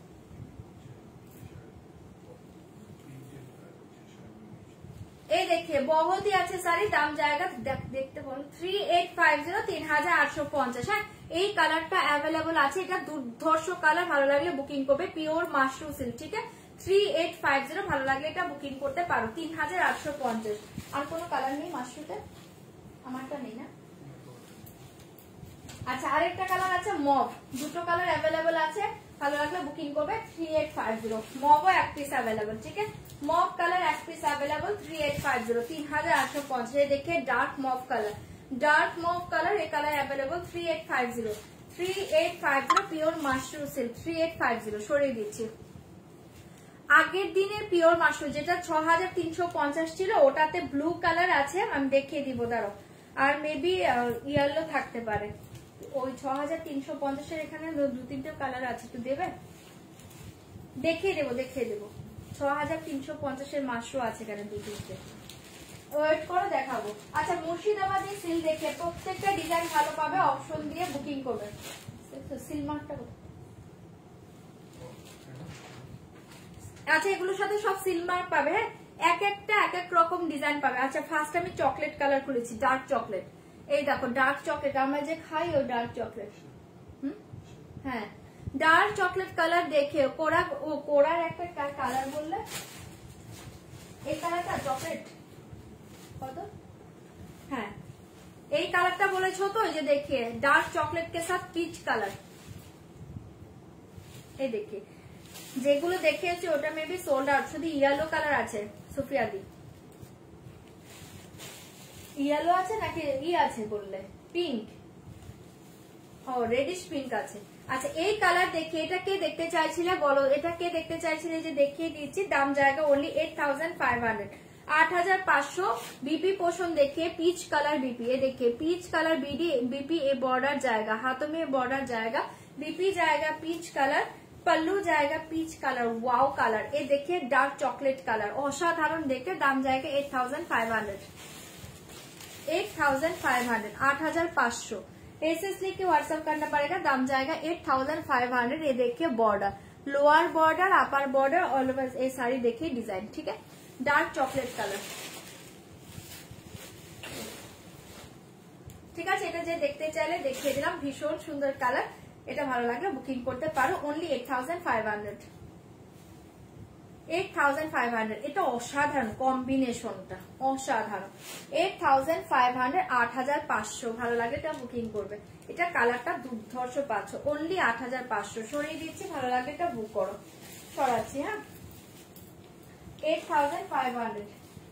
ये देखिए बहुत ही अच्छे साड़ी, दाम जाएगा देखते बोलो थ्री एट फाइव जीरो, तीन हजार आठशो पचास। হ্যাঁ এই কালারটা অ্যাভেলেবল আছে, এটা দুর্ধর্ষ কালার, ভালো লাগলে বুকিং করবে। পিওর মাশরু সিল্ক, ঠিক আছে। থ্রি এইট ফাইভ জিরো, ভালো লাগলে এটা বুকিং করতে পারো, তিন হাজার আটশো পঞ্চাশ। আর কোনো কালার নেই মাশরুতে? আমারটা নেই না। আচ্ছা আরেকটা কালার আছে মভ, দুটো কালার অ্যাভেলেবল আছে, ভালো লাগলে বুকিং করবে। থ্রি এইট ফাইভ জিরো, মভও এক পিস অ্যাভেলেবল, ঠিক আছে। মভ কালার এক piece available, three eight five zero, তিন হাজার আটশো পঞ্চাশ। দেখে dark mauve colour, dark mauve colour, এই colour available, three eight five zero, three eight five zero pure mashru silk, three eight five zero. সরিয়ে দিচ্ছি আগের দিনের পিওর মাশরু, যেটা ছ হাজার তিনশো পঞ্চাশ ছিল, ওটাতে ব্লু কালার আছে, আমি দেখিয়ে দিব দাঁড়াও। আর মেবি ইয়েলো থাকতে পারে, ওই ছ হাজার তিনশো পঞ্চাশের এখানে দু তিনটে কালার আছে, একটু দেবে? দেখিয়ে দেবো দেখিয়ে দেবো। ছ হাজার তিনশো পঞ্চাশের মাশরু আছে এখানে দু তিনটে, ওয়েট করে দেখাবো। আচ্ছা মুর্শিদাবাদী সিল দেখে, প্রত্যেকটা ডিজাইন ভালো পাবে, অপশন দিয়ে বুকিং করবে। সিল মার্কটা আচ্ছা এগুলোর সাথে সব সিল মার্ক পাবে, হ্যাঁ এক একটা এক এক রকম ডিজাইন পাবে। আচ্ছা ফার্স্ট আমি চকলেট কালার খুলেছি, ডার্ক চকলেট, এই দেখো ডার্ক চকলেট, আমরা যে খাই ওই ডার্ক চকলেট। হুম হ্যাঁ ডার্ক চকলেট কালার দেখে কোরা ও কোরার একটা কালার বললে এই কালারটা চকলেট কত, হ্যাঁ এই কালারটা বলেছো তো, এই যে देखिए डार्क चॉकलेट के साथ पीच कलर, এই देखिए যেগুলো দেখিয়েছি ওটা মেবি সোল্ড আউট, শুধু ইয়েলো কালার আছে সুফিয়া দি, ইয়েলো আছে নাকি ই আছে বললে পিঙ্ক, ও রেডিশ পিঙ্ক আছে। আচ্ছা এই কালার দেখে এটা কে দেখতে চাইছিলে বলো, এটা কে দেখতে চাইছিলে, যে দেখিয়ে দিচ্ছি, দাম জায়গা only eight thousand five hundred, आठ हजार पाँच सौ। बीपी पोषण देखिए पीच कलर बीपी, ये देखिए पीच कलर बीडी बीपी ए बॉर्डर जाएगा, हाथों में बॉर्डर जाएगा, बीपी जाएगा पीच कलर, पल्लू जाएगा पीच कलर, वाओ कलर, ये देखिए डार्क चॉकलेट कलर, असाधारण देखिए, दाम जाएगा eight thousand five hundred, eight thousand five hundred, आठ हजार पाँच सौ। एसएस लिख के व्हाट्सएप करना पड़ेगा, दाम जाएगा एट थाउजेंड फाइव हंड्रेड। ये देखिए border, lower border upper border all over, ये सारी देखिए डिजाइन, ठीक है, डार्क चॉकलेट कलर, ঠিক আছে। এটা যে দেখতে চাইলে দেখিয়ে দিলাম, ভীষণ সুন্দর কালার, এটা ভালো লাগলে বুকিং করতে পারো, only eight thousand five hundred, eight thousand five hundred. এটা অসাধারণ কম্বিনেশনটা, অসাধারণ, এইট থাউজেন্ড ফাইভ হান্ড্রেড, আট হাজার পাঁচশো। ভালো লাগে এটা বুকিং করবে, এটা কালারটা দুর্ধর্ষ পাচ্ছ, অনলি আট হাজার পাঁচশো। সরিয়ে দিচ্ছি, ভালো লাগে এটা বুক করো, সরাচ্ছি, হ্যাঁ এইট থাউজেন্ড ফাইভ হান্ড্রেড।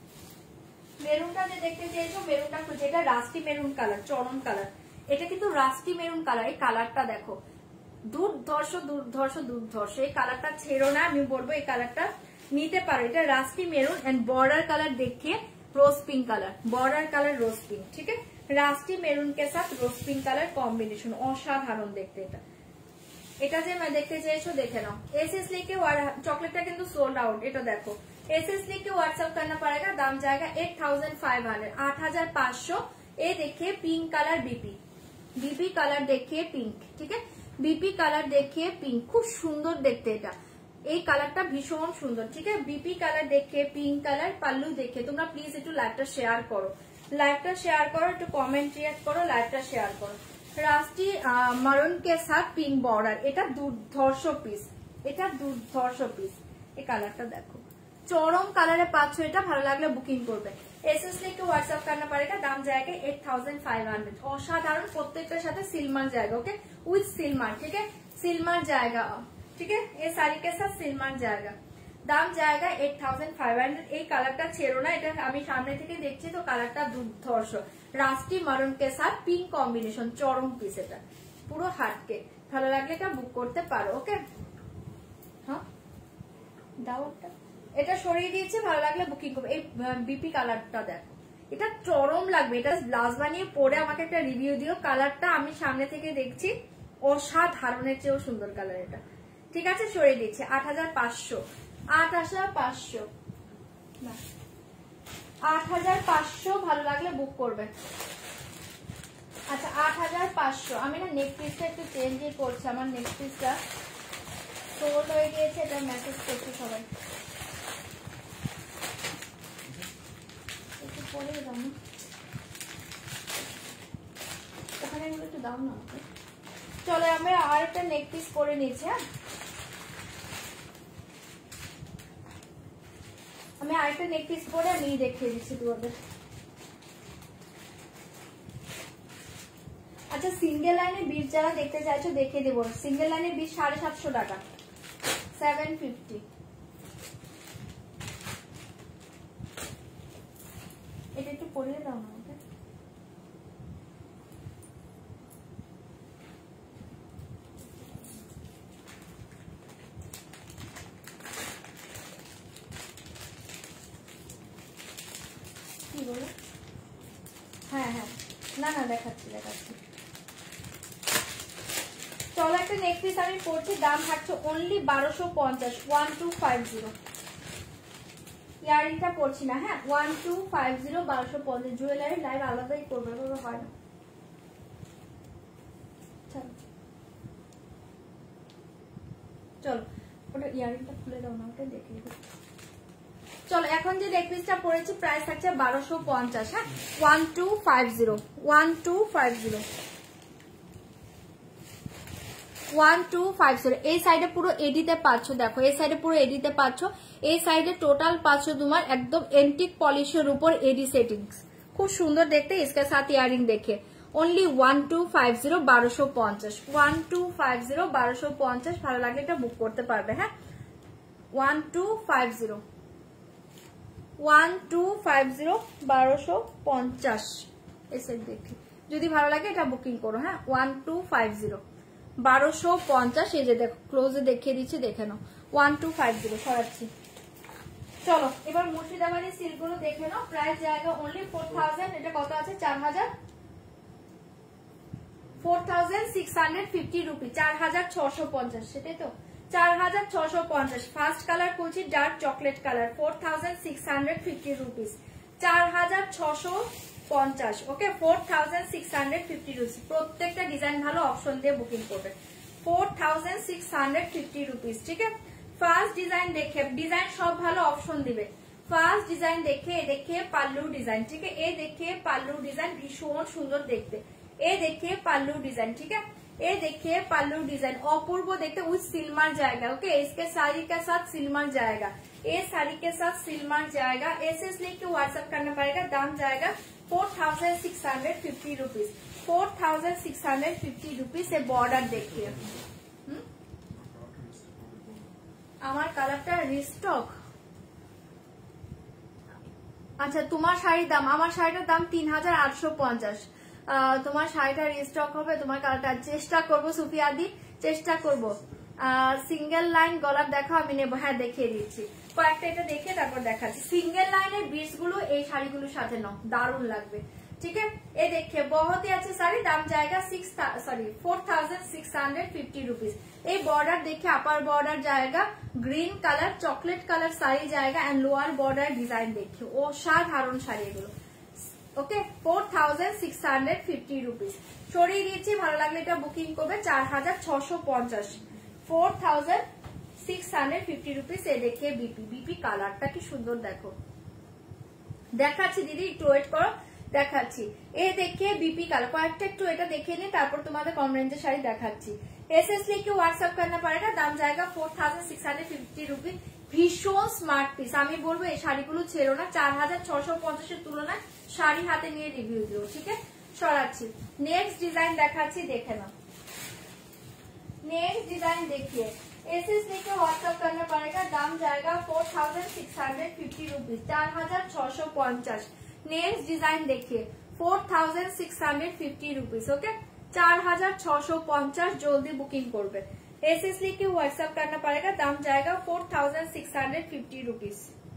মেরুনটা যে দেখতে চেয়েছো, মেরুনটা খুঁজে, এটা রাস্টি মেরুন কালার, চরম কালার, এটা কিন্তু রাস্টি মেরুন কালার, এই কালারটা দেখো দুর্ধর্ষ দুর্ধর্ষ দুর্ধর্ষ, এই কালারটা ছেড়ো না, আমি বলবো এই কালারটা নিতে পারো। এটা rusty maroon and border colour देखिए rose pink colour, border colour rose pink, ठीक है, रास्टी मेरून के साथ रोज पिंक कलर कॉम्बिनेशन, असाधारण देखते এটা। এটা যে দেখতে চেয়েছো দেখে নাও, एसएस लेके चॉकलेटটা কিন্তু সোल्ड आउट, এটা দেখো एसएस लेके व्हाट्सएप करना पड़ेगा, दाम जाएगा एट थाउजेंड फाइव हंड्रेड, आठ हजार पाँच सौ। ये देखिए pink colour BP, BP colour देखिए पिंक, ठीक है, बीपी कलर देखिए पिंक, খুব সুন্দর দেখতে এটা, এই কালারটা ভীষণ সুন্দর, ঠিক আছে। বিপি কালার দেখে পিঙ্ক কালার, পাল্লু দেখে, তোমরা প্লিজ একটু লাইভটা শেয়ার করো, লাইভটা শেয়ার করো, একটু কমেন্ট রিয়াক্ট করো, লাইভটা শেয়ার করো। রাস্টি মারুন কে সাথ পিঙ্ক বর্ডার, এটা দুর্ধর্ষ পিস, এটা দুর্ধর্ষ পিস, এই কালারটা দেখো চরম কালারে পাচ্ছ, এটা ভালো লাগলে বুকিং করবে। एसएस लेके व्हाट्सएप करना पड़ेगा, दाम जाएगा एट थाउजेंड फाइव हंड्रेड। असाधारण प्रत्येकটার সাথে সিলমার जाएगा, ओके उइथ सिलमार, ठीक है, सिलमार जाएगा, ठीक है, ये साड़ी के साथ सिलमार जाएगा, दाम जाएगा एट थाउजेंड फाइव हंड्रेड। এই কালারটা ছেড়ো না, এটা আমি সামনে থেকে দেখছি তো কালারটা দুর্ধর্ষ, রাস্টি মারুন के साथ পিঙ্ক কম্বিনেশন, চরম পিস, এটা পুরো হাটকে, ভালো লাগলে এটা বুক করতে পারো, ওকে। হ্যাঁ দাও একটা, এটা সরিয়ে দিয়েছে, ভালো লাগলে বুকিং করবে। এই বিপি কালারটা দেখো, এটা চরম লাগবে, এটা ব্লাউজ বানিয়ে পরে আমাকে একটা রিভিউ দিও। কালারটা আমি সামনে থেকে দেখছি, অসাধারণের চেয়েও সুন্দর কালার এটা, ঠিক আছে, সরিয়ে দিচ্ছি, আট হাজার পাঁচশো, আট হাজার পাঁচশো, আট হাজার পাঁচশো, ভালো লাগলে বুক করবে। আচ্ছা আট হাজার পাঁচশো। আমি না নেক পিসটা একটু চেঞ্জ করছি, আমার নেক পিসটা সোল্ড হয়ে গিয়েছে, এটা মেসেজ করছি সবাই, একটু পরে দাও না, ওখানে এগুলো একটু দাও না। চলো আমি আর একটা নেক পিস করে নিচ্ছি, হ্যাঁ আমি আরেকটা নেক পিস করে আমি দেখিয়ে দিচ্ছি তোমাদের। আচ্ছা সিঙ্গেল লাইনের বিট যারা দেখতে চাইছো দেখিয়ে দেবো, সিঙ্গেল লাইনের বিট সাড়ে সাতশো টাকা, সেভেন ফিফটি। এটা একটু পরিয়ে দাও না আমাকে, কি বলো? হ্যাঁ হ্যাঁ না না দেখাচ্ছি দেখাচ্ছি। চলো একটা নেক পিস আমি পড়ছি, দাম থাকছে অনলি বারোশো পঞ্চাশ, ওয়ান টু ফাইভ জিরো। ইয়ারিংটা পড়ছি না, হ্যাঁ ওয়ান টু ফাইভ জিরো, বারোশো পঞ্চাশ। জুয়েলারি লাইভ আলাদাই করবে, হয় না। চলো ওটা ইয়ারিংটা খুলে দাও না, ওটা দেখে দেবো। চলো এখন যে নেক পিসটা পড়েছি প্রাইস থাকছে বারোশো পঞ্চাশ, হ্যাঁ one two five zero, one two five zero. One two five zero. এই সাইডে পুরো এডিতে পাচ্ছ, দেখো এই সাইডে পুরো এডিতে পাচ্ছ, এই সাইডে টোটাল পাচ্ছ তোমার একদম এন্টিক পলিশের উপর এডি সেটিংস, খুব সুন্দর দেখতে। इसके साथ ইয়ারিং দেখে only one two five zero, বারোশো পঞ্চাশ, ওয়ান টু ফাইভ জিরো, বারোশো পঞ্চাশ। ভালো লাগলে এটা বুক করতে পারবে। হ্যাঁ, one two five zero, one two five zero, বারোশো পঞ্চাশ। এসে দেখি যদি ভালো লাগে এটা বুকিং করো। হ্যাঁ, ওয়ান টু ফাইভ জিরো, বারোশো পঞ্চাশ। এই যে দেখো ক্লোজে দেখিয়ে দিচ্ছি, দেখে নাও। ওয়ান টু ফাইভ জিরো সরাচ্ছি। চলো এবার মুর্শিদাবাদী সিল্ক গুলো দেখে নাও। প্রাইস জায়গা অনলি ফোর থাউজেন্ড। এটা কত আছে? চার হাজার, four thousand six hundred fifty rupee, চার হাজার ছশো পঞ্চাশ। সেটাই তো, চার হাজার ছশো পঞ্চাশ। ফার্স্ট কালার করছি dark chocolate colour, four thousand six hundred fifty rupees, চার হাজার ছশো পঞ্চাশ। Okay, four thousand six hundred fifty rupees. প্রত্যেকটা ডিজাইন ভালো, অপশন দিয়ে বুকিং করবে। Four thousand six hundred fifty rupees. ঠিক আছে, ফার্স্ট ডিজাইন দেখে, ডিজাইন সব ভালো, অপশন দিবে। ফার্স্ট ডিজাইন দেখে দেখে পাল্লু ডিজাইন, ঠিক আছে, এ দেখে পাল্লু ডিজাইন ভীষণ সুন্দর দেখতে। এ দেখে পাল্লু डिजाइन, ठीक है, ये देखिए पल्लू डिजाइन अपूर्व देखते विथ सिल्वर जाएगा। ओके, इसके साड़ी के साथ सिल्वर जाएगा, ये साड़ी के साथ सिल्वर जाएगा। एसएस लेके व्हाट्सएप करना पड़ेगा। दाम जाएगा four thousand six hundred fifty rupees, four thousand six hundred fifty rupees. ये बॉर्डर देखिए, আমার কালারটা রিস্টক। আচ্ছা, তোমার শাড়ির দাম, আমার শাড়িটার দাম তিন হাজার আটশো পঞ্চাশ। তোমার শাড়িটা রিস্টক হবে, তোমার কালারটা চেষ্টা করবো সুফিয়াদি, চেষ্টা করবো। সিঙ্গেল লাইন গলার দেখো, আমি নেবো। হ্যাঁ, দেখিয়ে দিচ্ছি কয়েকটা, এটা দেখে তারপর দেখাচ্ছি। সিঙ্গেল লাইনের বিটস গুলো এই শাড়িগুলোর সাথে নাও, দারুণ লাগবে। ठीक है, ये देखिए बहुत ही अच्छी साड़ी। दाम जाएगा six sorry four thousand six hundred fifty rupees. ये बॉर्डर देखिए, अपर बॉर्डर जाएगा green colour, chocolate colour sari जाएगा एंड लोअर बॉर्डर डिजाइन देखिए, असाधारण শাড়ি এগুলো। Okay, four thousand six hundred fifty rupees. সরিয়ে দিচ্ছি, ভালো লাগলে এটা বুকিং করবে। চার হাজার ছশো পঞ্চাশ, four thousand six hundred fifty rupees. এ দেখিয়ে বিপি, বিপি কালারটা কি সুন্দর দেখো, দেখাচ্ছি দিদি, একটু ওয়েট করো, দেখাচ্ছি। এ দেখিয়ে বিপি কালার, কয়েকটা একটু এটা দেখে নিয়ে তারপর তোমাদের কম রেঞ্জের শাড়ি দেখাচ্ছি। एसएस लेके व्हाट्सएप करना पड़ेगा। दाम जाएगा four thousand six hundred fifty rupees. ভীষণ স্মার্ট পিস, আমি বলবো এই শাড়িগুলো ছেড়ো না। চার হাজার ছশো পঞ্চাশের তুলনায় শাড়ি হাতে নিয়ে রিভিউ দিও। ঠিক আছে, সরাচ্ছি। নেক্সট ডিজাইন দেখাচ্ছি, দেখে নাও। नेक्स्ट डिजाइन देखिए, एसएस लेके व्हाट्सएप करना पड़ेगा। दाम जाएगा four thousand six hundred fifty rupees, चार हजार छह सौ पचास। नेक्स्ट डिजाइन देखिए, four thousand six hundred fifty rupees. Okay, चार हजार छह सौ पचास। जल्दी बुकिंग करबे। एसएस लेके व्हाट्सएप करना पड़ेगा। दाम जाएगा four thousand six hundred fifty rupees.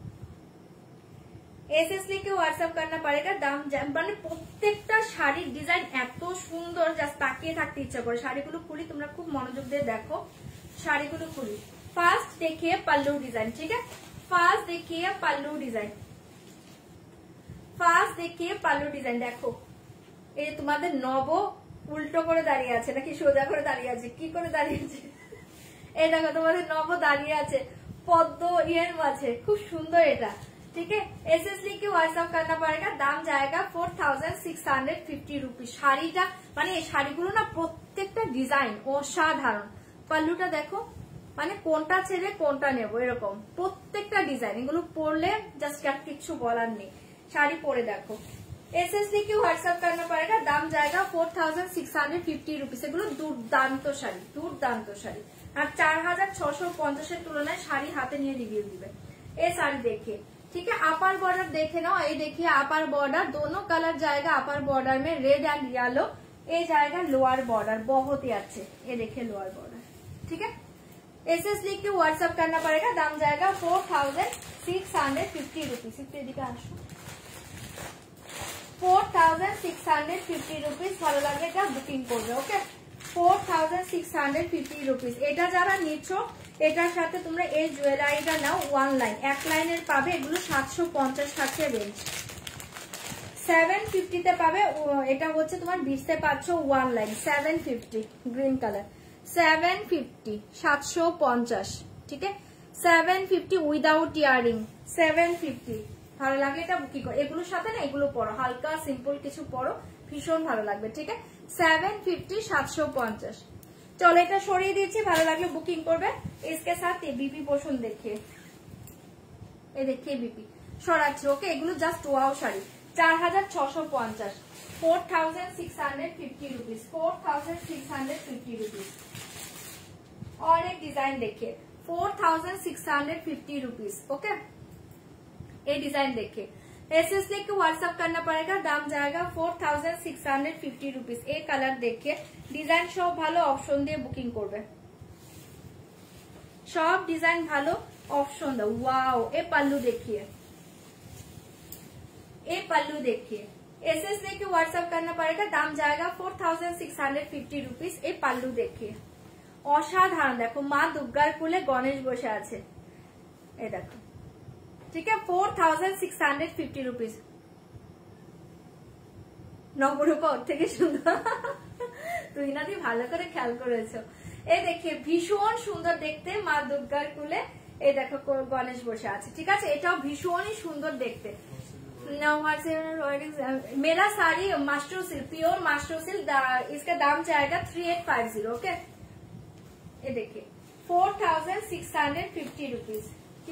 SS लेके व्हाट्सएप करना पड़ेगा। दाम মানে প্রত্যেকটা শাড়ির ডিজাইন এত সুন্দর, জাস্ট তাকিয়ে থাকতে ইচ্ছা করে। শাড়িগুলো খুলি, তোমরা খুব মনোযোগ দিয়ে দেখো। শাড়িগুলো খুলি। ফার্স্ট देखिए पल्लू डिजाइन, ठीक है, फास्ट देखिए पल्लू डिजाइन, फास्ट देखिए पल्लू डिजाइन। देखो এই তোমাদের নব উল্টো করে দাঁড়িয়ে আছে নাকি সোজা করে দাঁড়িয়ে আছে, কি করে দাঁড়িয়ে আছে? এই দেখো তোমাদের নব দাঁড়িয়ে আছে পদ্ম ইয়ের মাঝে, খুব সুন্দর এটা। ठीक है, एसएस लिखे व्हाट्सएप करना पड़ेगा। दाम जाएगा four thousand six hundred fifty rupees. শাড়িটা মানে এই শাড়িগুলো না প্রত্যেকটা ডিজাইন অসাধারণ। পাল্লুটা দেখো, মানে কোনটা ছেড়ে কোনটা নেবো এরকম প্রত্যেকটা ডিজাইন। এগুলো পরলে জাস্ট আর কিছু বলার নেই। শাড়ি পরে দেখো। एसएस लिखे व्हाट्सएप करना पड़ेगा। दाम जाएगा four thousand six hundred fifty rupees. এগুলো দুর্দান্ত শাড়ি, দুর্দান্ত শাড়ি। আর চার হাজার ছশো পঞ্চাশের তুলনায় শাড়ি হাতে নিয়ে রিভিউ দিবে। এই শাড়ি देखिए, ठीक है, अपर बॉर्डर देखे ना, ये देखिए अपर बॉर्डर, दोनों कलर जाएगा अपर बॉर्डर में, रेड एंड येलो। ये जाएगा लोअर बॉर्डर, बहुत ही अच्छे। ये देखिए लोअर बॉर्डर, ठीक है। एसएस लिख के व्हाट्सएप करना पड़ेगा। दाम जाएगा four thousand six hundred fifty rupees. Four thousand six hundred fifty rupees. ভালো লাগে এটা বুকিং করবে। Okay, four thousand six hundred fifty rupees. এটা যারা নিচ্ছ এটার সাথে তোমরা এই জুয়েলারিটা নাও, ওয়ান লাইন, এক লাইনের পাবে। এগুলো সাতশো পঞ্চাশ টাকা রেঞ্জ। সেভেন ফিফটিতে পাবে। এটা হচ্ছে তোমার বিশে পাচ্ছ one line, seven fifty, green colour, seven fifty, সাতশো পঞ্চাশ। ঠিক আছে, seven fifty without earring, seven fifty. ভালো লাগলে এটা বুকিং করো। এগুলোর সাথে না এগুলো পরো, হালকা সিম্পল কিছু পরো, ভীষণ ভালো লাগবে। ঠিক আছে, সেভেন ফিফটি, সাতশো পঞ্চাশ। चलो এটা সরিয়ে দিচ্ছি, ভালো লাগলে বুকিং করবে। इसके साथ बीपी पोषण देखिए, ये देखिए बीपी সরাচ্ছি। ওকে, এগুলো জাস্ট ওয়াও শাড়ি, চার হাজার ছশো পঞ্চাশ, four thousand six hundred fifty rupees, four thousand six hundred fifty rupees. और एक डिजाइन देखिए, four thousand six hundred fifty rupees. Okay, ये डिजाइन देखिए, एसएस लेके व्हाट्सएप करना पड़ेगा, दाम जाएगा four thousand six hundred fifty rupees. ये कलर देखिए, डिजाइन सब ভালো, অপশন দিয়ে বুকিং করবে, সব ডিজাইন ভালো, ऑप्शन दो। वाओ, ये पल्लू देखिए, ये पल्लू देखिए, एसएस लेके व्हाट्सएप करना पड़ेगा, दाम जाएगा four thousand six hundred fifty rupees. ये पल्लू देखिए, असाधारण, देखो माँ दुर्गार कुले गणेश बसे आछे, ये देखो, ठीक है, four thousand six hundred fifty rupees. नवरूपा ओर থেকে সুন্দর, তুই না দি ভালো করে খেয়াল করেছো। এই দেখিয়ে ভীষণ সুন্দর দেখতে, মা দুর্গার কুলে এই দেখো গণেশ বসে আছে, ঠিক আছে, এটাও ভীষণই সুন্দর দেখতে। मेरा sari master silk, pure master silk, इसका दाम जाएगा three eight five zero. Okay, ये देखिए four thousand six hundred fifty rupees.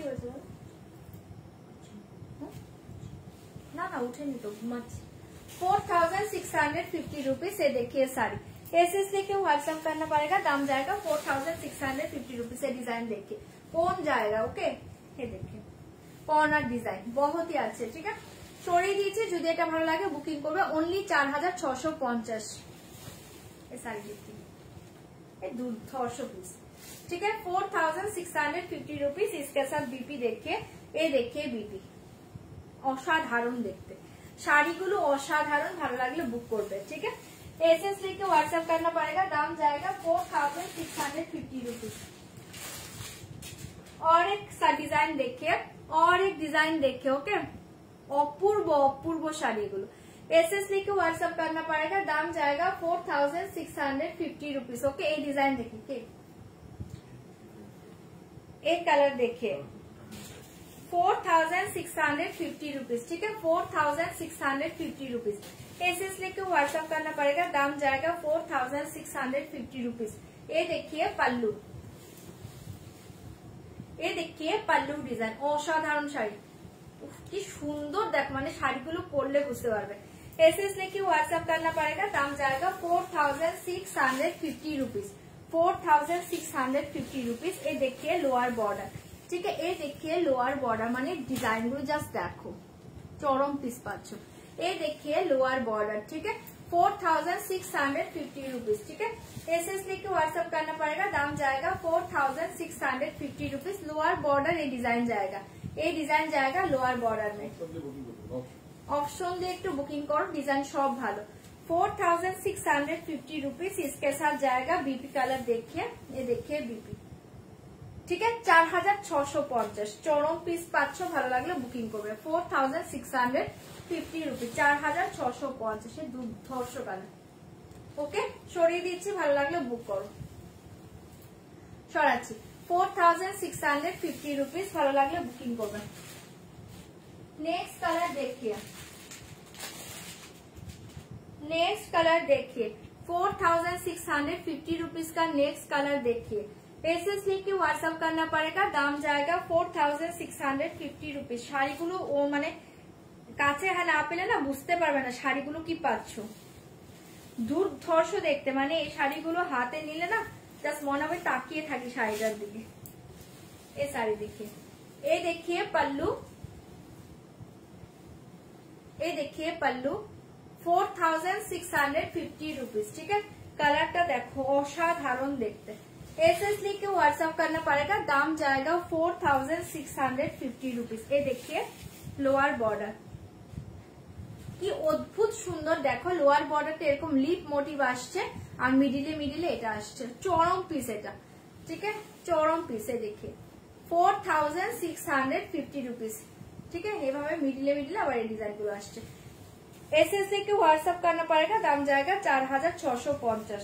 ना ना उठेनी तो घुमाচ্ছি। Four thousand six hundred fifty rupees. ये देखिए साड़ी, एसएस लेके व्हाट्सएप करना पड़ेगा, दाम जाएगा four thousand six hundred fifty rupees. ये डिजाइन देखिए कौन जाएगा। ओके, ये देखिए कॉर्नर डिजाइन बहुत ही अच्छे, ठीक है, সরিয়ে দিয়েছি। যদি এটা ভালো লাগে বুকিং করবে, অনলি চার হাজার ছশো পঞ্চাশ। এই শাড়ি দেখি, এই দুর্ধর্ষ পিস, ठीक है, four thousand six hundred fifty rupees. इसके साथ बीपी देखिए, ये देखिए बीपी অসাধারণ দেখতে, শাড়িগুলো অসাধারণ, ভালো লাগলে বুক করবে, ठीक है। एसएस लेके व्हाट्सएप करना पड़ेगा, दाम जाएगा four thousand six hundred fifty rupees. और एक सा डिजाइन देखिए, और एक डिजाइन देखिए। ओके, अपूर्व अपूर्व শাড়িগুলো, एसएस लेके व्हाट्सएप करना पड़ेगा, दाम जाएगा four thousand six hundred fifty rupees. Okay, ये डिजाइन देखिए, एक कलर देखिए, four thousand six hundred fifty rupees, ठीक है, four thousand six hundred fifty rupees. SS लेके व्हाट्सएप करना पड़ेगा, दाम जाएगा four thousand six hundred fifty rupees. ये देखिए पल्लू, ये देखिए पल्लू डिजाइन, असाधारण শাড়ি, কি সুন্দর দেখ, মানে শাড়িগুলো পরলে বুঝতে পারবে। एसएस लेके व्हाट्सएप करना पड़ेगा, दाम जाएगा four thousand six hundred fifty rupees, four thousand six hundred fifty rupees. ये देखिए लोअर बॉर्डर, ठीक है, ये देखिए लोअर बॉर्डर, মানে ডিজাইন গুলো জাস্ট দেখো, চরম পিস পাচ্ছ। ये देखिए लोअर बॉर्डर, ठीक है, four thousand six hundred fifty rupees, ठीक है। एसएस लेके व्हाट्सएप करना पड़ेगा, दाम जाएगा four thousand six hundred fifty rupees. Lower border ये डिजाइन जाएगा, ये डिजाइन जाएगा लोअर बॉर्डर में। ऑप्शन দিয়ে একটু বুকিং করো, ডিজাইন সব ভালো। Four thousand six hundred fifty rupees. इसके साथ जाएगा बीपी कलर, देखिए ये देखिए बीपी, ठीक है, चार हजार छशो पचास। চরম পিস পাচ্ছ, ভালো লাগলে বুকিং করবে। Four thousand six hundred fifty rupees, चार हजार छशो पचास। দুর্ধর্ষ কালার। ওকে, সরিয়ে দিচ্ছি, ভালো লাগলে বুক করো, সরাচ্ছি। Four thousand six hundred fifty rupees, ভালো লাগলে বুকিং করবেন। नेक्स्ट कलर देखिए, नेक्स्ट कलर देखिए, four thousand six hundred fifty rupees का नेक्स्ट कलर देखिए। एसएस लेके व्हाट्सएप करना पड़ेगा, दाम जाएगा four thousand six hundred fifty rupees. শাড়িগুলো ও মানে কাছে হ্যাঁ না পেলে না বুঝতে পারবে না শাড়িগুলো কি পাচ্ছ, দুর্ধর্ষ দেখতে, মানে এই শাড়িগুলো হাতে নিলে না জাস্ট মনে হবে তাকিয়ে থাকি শাড়িটার দিকে। এই শাড়ি देखिए, ये देखिए पल्लू, ये देखिए pallu, four thousand six hundred fifty rupees, ठीक है, कलरটা দেখো অসাধারণ দেখতে। एसएस लेके व्हाट्सएप करना पड़ेगा, दाम जाएगा four thousand six hundred fifty rupees. ये देखिए लोअर बॉर्डर, কি অদ্ভুত সুন্দর দেখো, লোয়ার বর্ডারটা এরকম লিপ মোটিভ আসছে, আর মিডিলে মিডিলে এটা আসছে, চরম পিস এটা, ঠিক है, চরম পিসে देखिए four thousand six hundred fifty rupees, ठीक है, এভাবে মিডিলে মিডিলে আবার এই ডিজাইন গুলো আসছে। एसएस लेके व्हाट्सएप करना पड़ेगा, दाम जाएगा चार हजार छशो पचास।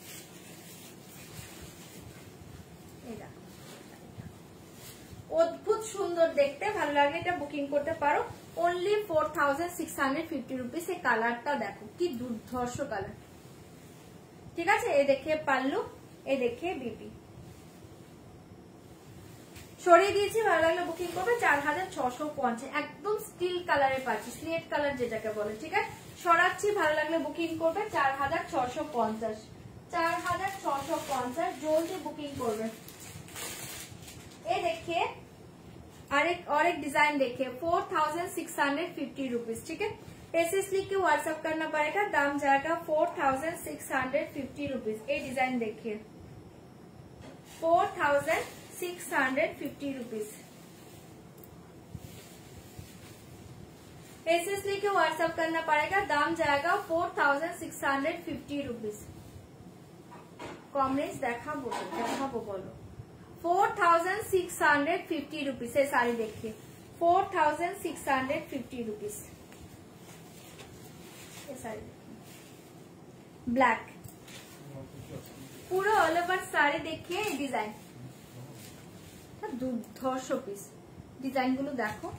অদ্ভুত সুন্দর দেখতে, ভালো লাগলে এটা বুকিং করতে পারো, only four thousand six hundred fifty rupees. এই কালারটা দেখো কি দুর্ধর্ষ কালার, ঠিক আছে। এই দেখে পাল্লু, এই দেখে বিপি সরিয়ে দিয়েছি, ভালো লাগলে বুকিং করবে। চার হাজার ছশো পঞ্চাশ, একদম স্টিল কালারে পাচ্ছি, স্লেট কালার যেটাকে বলে, ঠিক আছে। সরাচ্ছি, ভালো লাগলে বুকিং করবে। চার হাজার ছশো পঞ্চাশ, চার হাজার ছশো পঞ্চাশ, জলদি বুকিং করবে। এই देखिए और एक और एक डिजाइन देखिए four thousand six hundred fifty rupees, ठीक है। एसएस लिख के व्हाट्सएप करना पड़ेगा, दाम जाएगा four thousand six hundred fifty rupees. ये डिजाइन देखिए four thousand six hundred fifty rupees. SS लिख के व्हाट्सएप करना पड़ेगा, दाम जाएगा four thousand six hundred fifty rupees. कॉमरेज देखा बोलो, देखा बोलो four thousand six hundred fifty rupees है साड़ी, देखिए four thousand six hundred fifty rupees. ये साड़ी देखिए ब्लैक, पूरा ऑल ओवर साड़ी देखिए। डिजाइन দুর্ধর্ষ পিস, ডিজাইন গুলো দেখো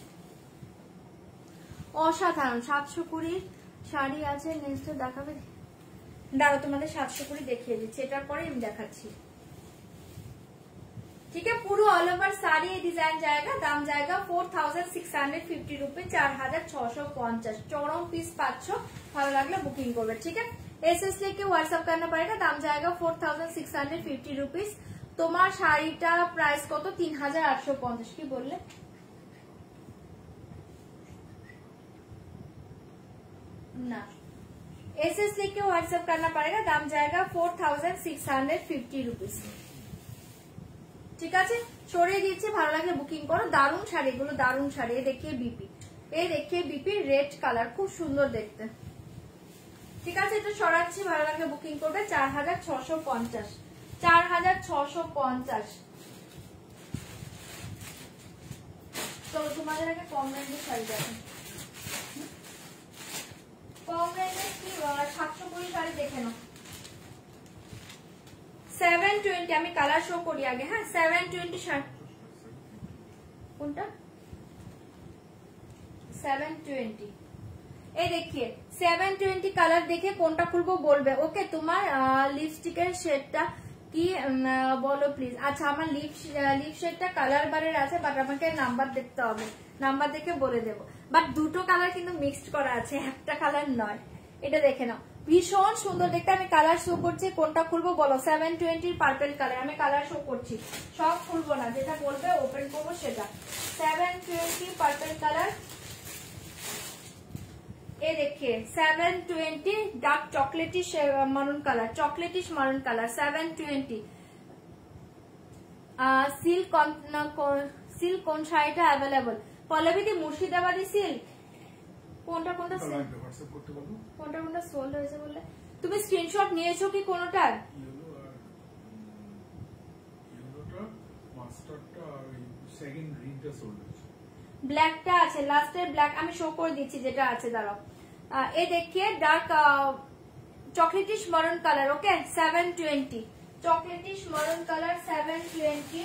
অসাধারণ। সাতশো কুড়ির শাড়ি আছে, নেক্সট দেখাবে, দাঁড়ো তোমাদের সাতশো কুড়ি দেখিয়ে দিচ্ছি, এটার পরে আমি দেখাচ্ছি, ठीक है। पूरा ऑल ओवर साड़ी ये डिजाइन जाएगा, दाम जाएगा four thousand six hundred fifty rupees, चार हजार छशो पंचाश। चौरम पीस पाँच ভালো লাগলে বুকিং করবে, ঠিক है। एसएस लेके व्हाट्सएप करना पड़ेगा, दाम जाएगा four thousand six hundred fifty rupees. তোমার শাড়িটা প্রাইস কত? তিন হাজার আটশো পঞ্চাশ। কি বললে? না, एसएस लेके व्हाट्सएप करना पड़ेगा, दाम जाएगा four thousand six hundred fifty rupees, ঠিক আছে। সরিয়ে দিচ্ছি, ভালো লাগলে বুকিং করো। দারুণ শাড়ি, এগুলো দারুণ শাড়ি। এই দেখিয়ে বিপি, এই দেখিয়ে বিপি রেড কালার, খুব সুন্দর দেখতে, ঠিক আছে। এটা সরাচ্ছি, ভালো লাগলে বুকিং করবে। চার হাজার ছশো পঞ্চাশ, চার হাজার ছশো পঞ্চাশ। তো তোমাদের আগে কম রেঞ্জের শাড়ি দেখো, কম রেঞ্জের কি সাতশো কুড়ি শাড়ি দেখে নাও। সেভেন টোয়েন্টি, আমি কালার শো করি আগে, হ্যাঁ। সেভেন টোয়েন্টি শার্ট, কোনটা? Seven twenty. এই দেখিয়ে সেভেন টোয়েন্টি কালার দেখে কোনটা খুলবো বলবে, ওকে। তোমার লিপস্টিকের শেডটা কি বলো প্লিজ। আচ্ছা, আমার লিপ লিপ শেডটা কালার বারের আছে, বাট আমাকে নাম্বার দেখতে হবে, নাম্বার দেখে বলে দেবো। বাট দুটো কালার কিন্তু মিক্সড করা আছে, একটা কালার নয়। এটা দেখে নাও, ভীষণ সুন্দর দেখতে। আমি কালার শো করছি, কোনটা খুলবো বলো। সেভেন টোয়েন্টির পার্পেল কালার আমি কালার শো করছি, সব খুলবো না, যেটা বলবে ওপেন করবো সেটা। সেভেন টোয়েন্টি পার্পেল কালার, ये देखिए seven twenty dark chocolatish maroon colour, chocolatish maroon colour seven twenty. Silk silk কোন শাড়িটা अवेलेबल? পল্লবীদি মুর্শিদাবাদী সিল্ক, কোনটা কোনটা কোনটা কোনটা সোল্ড হয়েছে বললে? তুমি স্ক্রিনশট নিয়েছো কি কোনটার? ব্ল্যাকটা আছে, লাস্টের ব্ল্যাক আমি শো করে দিচ্ছি যেটা আছে, দাঁড়াও। এই দেখিয়ে dark chocolatish maroon colour, okay. Seven twenty chocolatish maroon colour, seven twenty.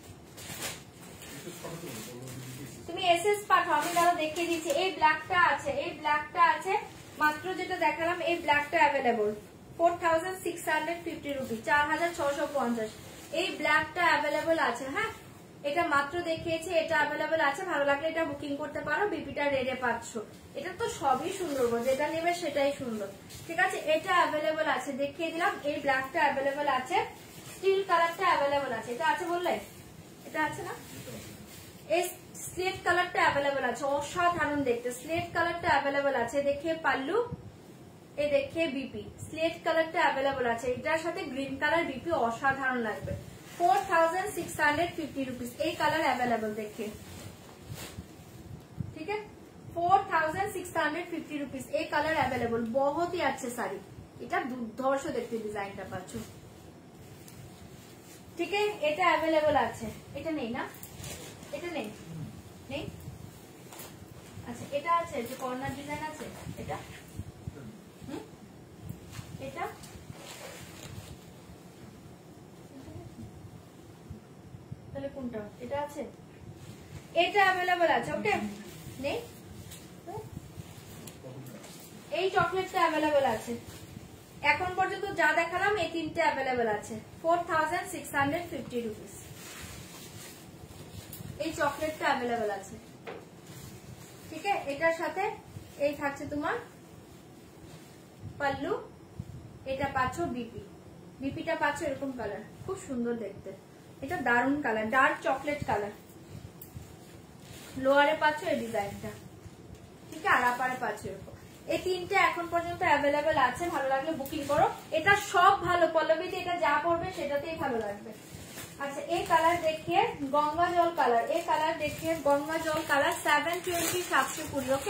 তুমি এসএস পাঠাও, আমি দাঁড়াও দেখিয়ে দিচ্ছি। এই ব্ল্যাকটা আছে, এই ব্ল্যাকটা আছে, মাত্র যেটা দেখালাম এই ব্ল্যাকটা available four thousand six hundred fifty rupee, চার হাজার ছশো পঞ্চাশ। এই ব্ল্যাকটা অ্যাভেলেবল আছে, হ্যাঁ। এটা মাত্র দেখিয়েছি, এটা অ্যাভেলেবল আছে, ভালো লাগলে এটা বুকিং করতে পারো। বিপিটা রেডে পাচ্ছ, এটা তো সবই সুন্দর, যেটা নেবে সেটাই সুন্দর, ঠিক আছে। এটা অ্যাভেলেবল আছে, দেখিয়ে দিলাম। এই ব্ল্যাকটা অ্যাভেলেবল আছে, স্টিল কালারটা অ্যাভেলেবল আছে, এটা আছে বললে, এটা আছে না। এই স্লেট কালারটা অ্যাভেলেবল আছে, অসাধারণ দেখতে। স্লেট কালারটা অ্যাভেলেবল আছে, দেখিয়ে পাল্লু, এই দেখিয়ে বিপি। স্লেট কালারটা অ্যাভেলেবল আছে, এটার সাথে গ্রিন কালার বিপি অসাধারণ লাগবে। Four thousand six hundred fifty rupees, এই কালার অ্যাভেলেবল देखिए, ठीक है। Four thousand six hundred fifty rupees, এই কালার অ্যাভেলেবল, बहुत ही अच्छे শাড়ি। এটা দুর্ধর্ষ দেখতে ডিজাইনটা পাচ্ছ, ঠিক আছে। এটা অ্যাভেলেবল আছে, এটা নেই না, এটা নেই নেই আচ্ছা, এটা আছে, যে কর্নার ডিজাইন আছে, এটা হুম এটা তাহলে কোনটা? এটা আছে, এটা অ্যাভেলেবল আছে, ওকে। নেই, এই চকলেটটা অ্যাভেলেবল আছে, এখন পর্যন্ত যা দেখালাম এই তিনটে অ্যাভেলেবেল আছে four thousand six hundred fifty rupees. এই চকলেটটা অ্যাভেলেবেল আছে, ঠিক আছে। এটার সাথে এই থাকছে তোমার পাল্লু, এটা পাচ্ছ বিপি, বিপিটা পাচ্ছ এরকম কালার, খুব সুন্দর দেখতে, এটা দারুন কালার, ডার্ক চকলেট কালার। লোয়ারে পাচ্ছ এই ডিজাইনটা, ঠিক আছে, আর আপারে পাচ্ছ এরকম। এই তিনটে এখন পর্যন্ত অ্যাভেলেবেল আছে, ভালো লাগলে বুকিং করো। এটা সব ভালো, পল্লবীতে এটা যা পড়বে সেটাতেই ভালো লাগবে। আচ্ছা এই কালার দেখিয়ে গঙ্গা জল কালার, এই কালার দেখিয়ে গঙ্গা জল কালার সেভেন টোয়েন্টি সাতশো কুড়ি, ওকে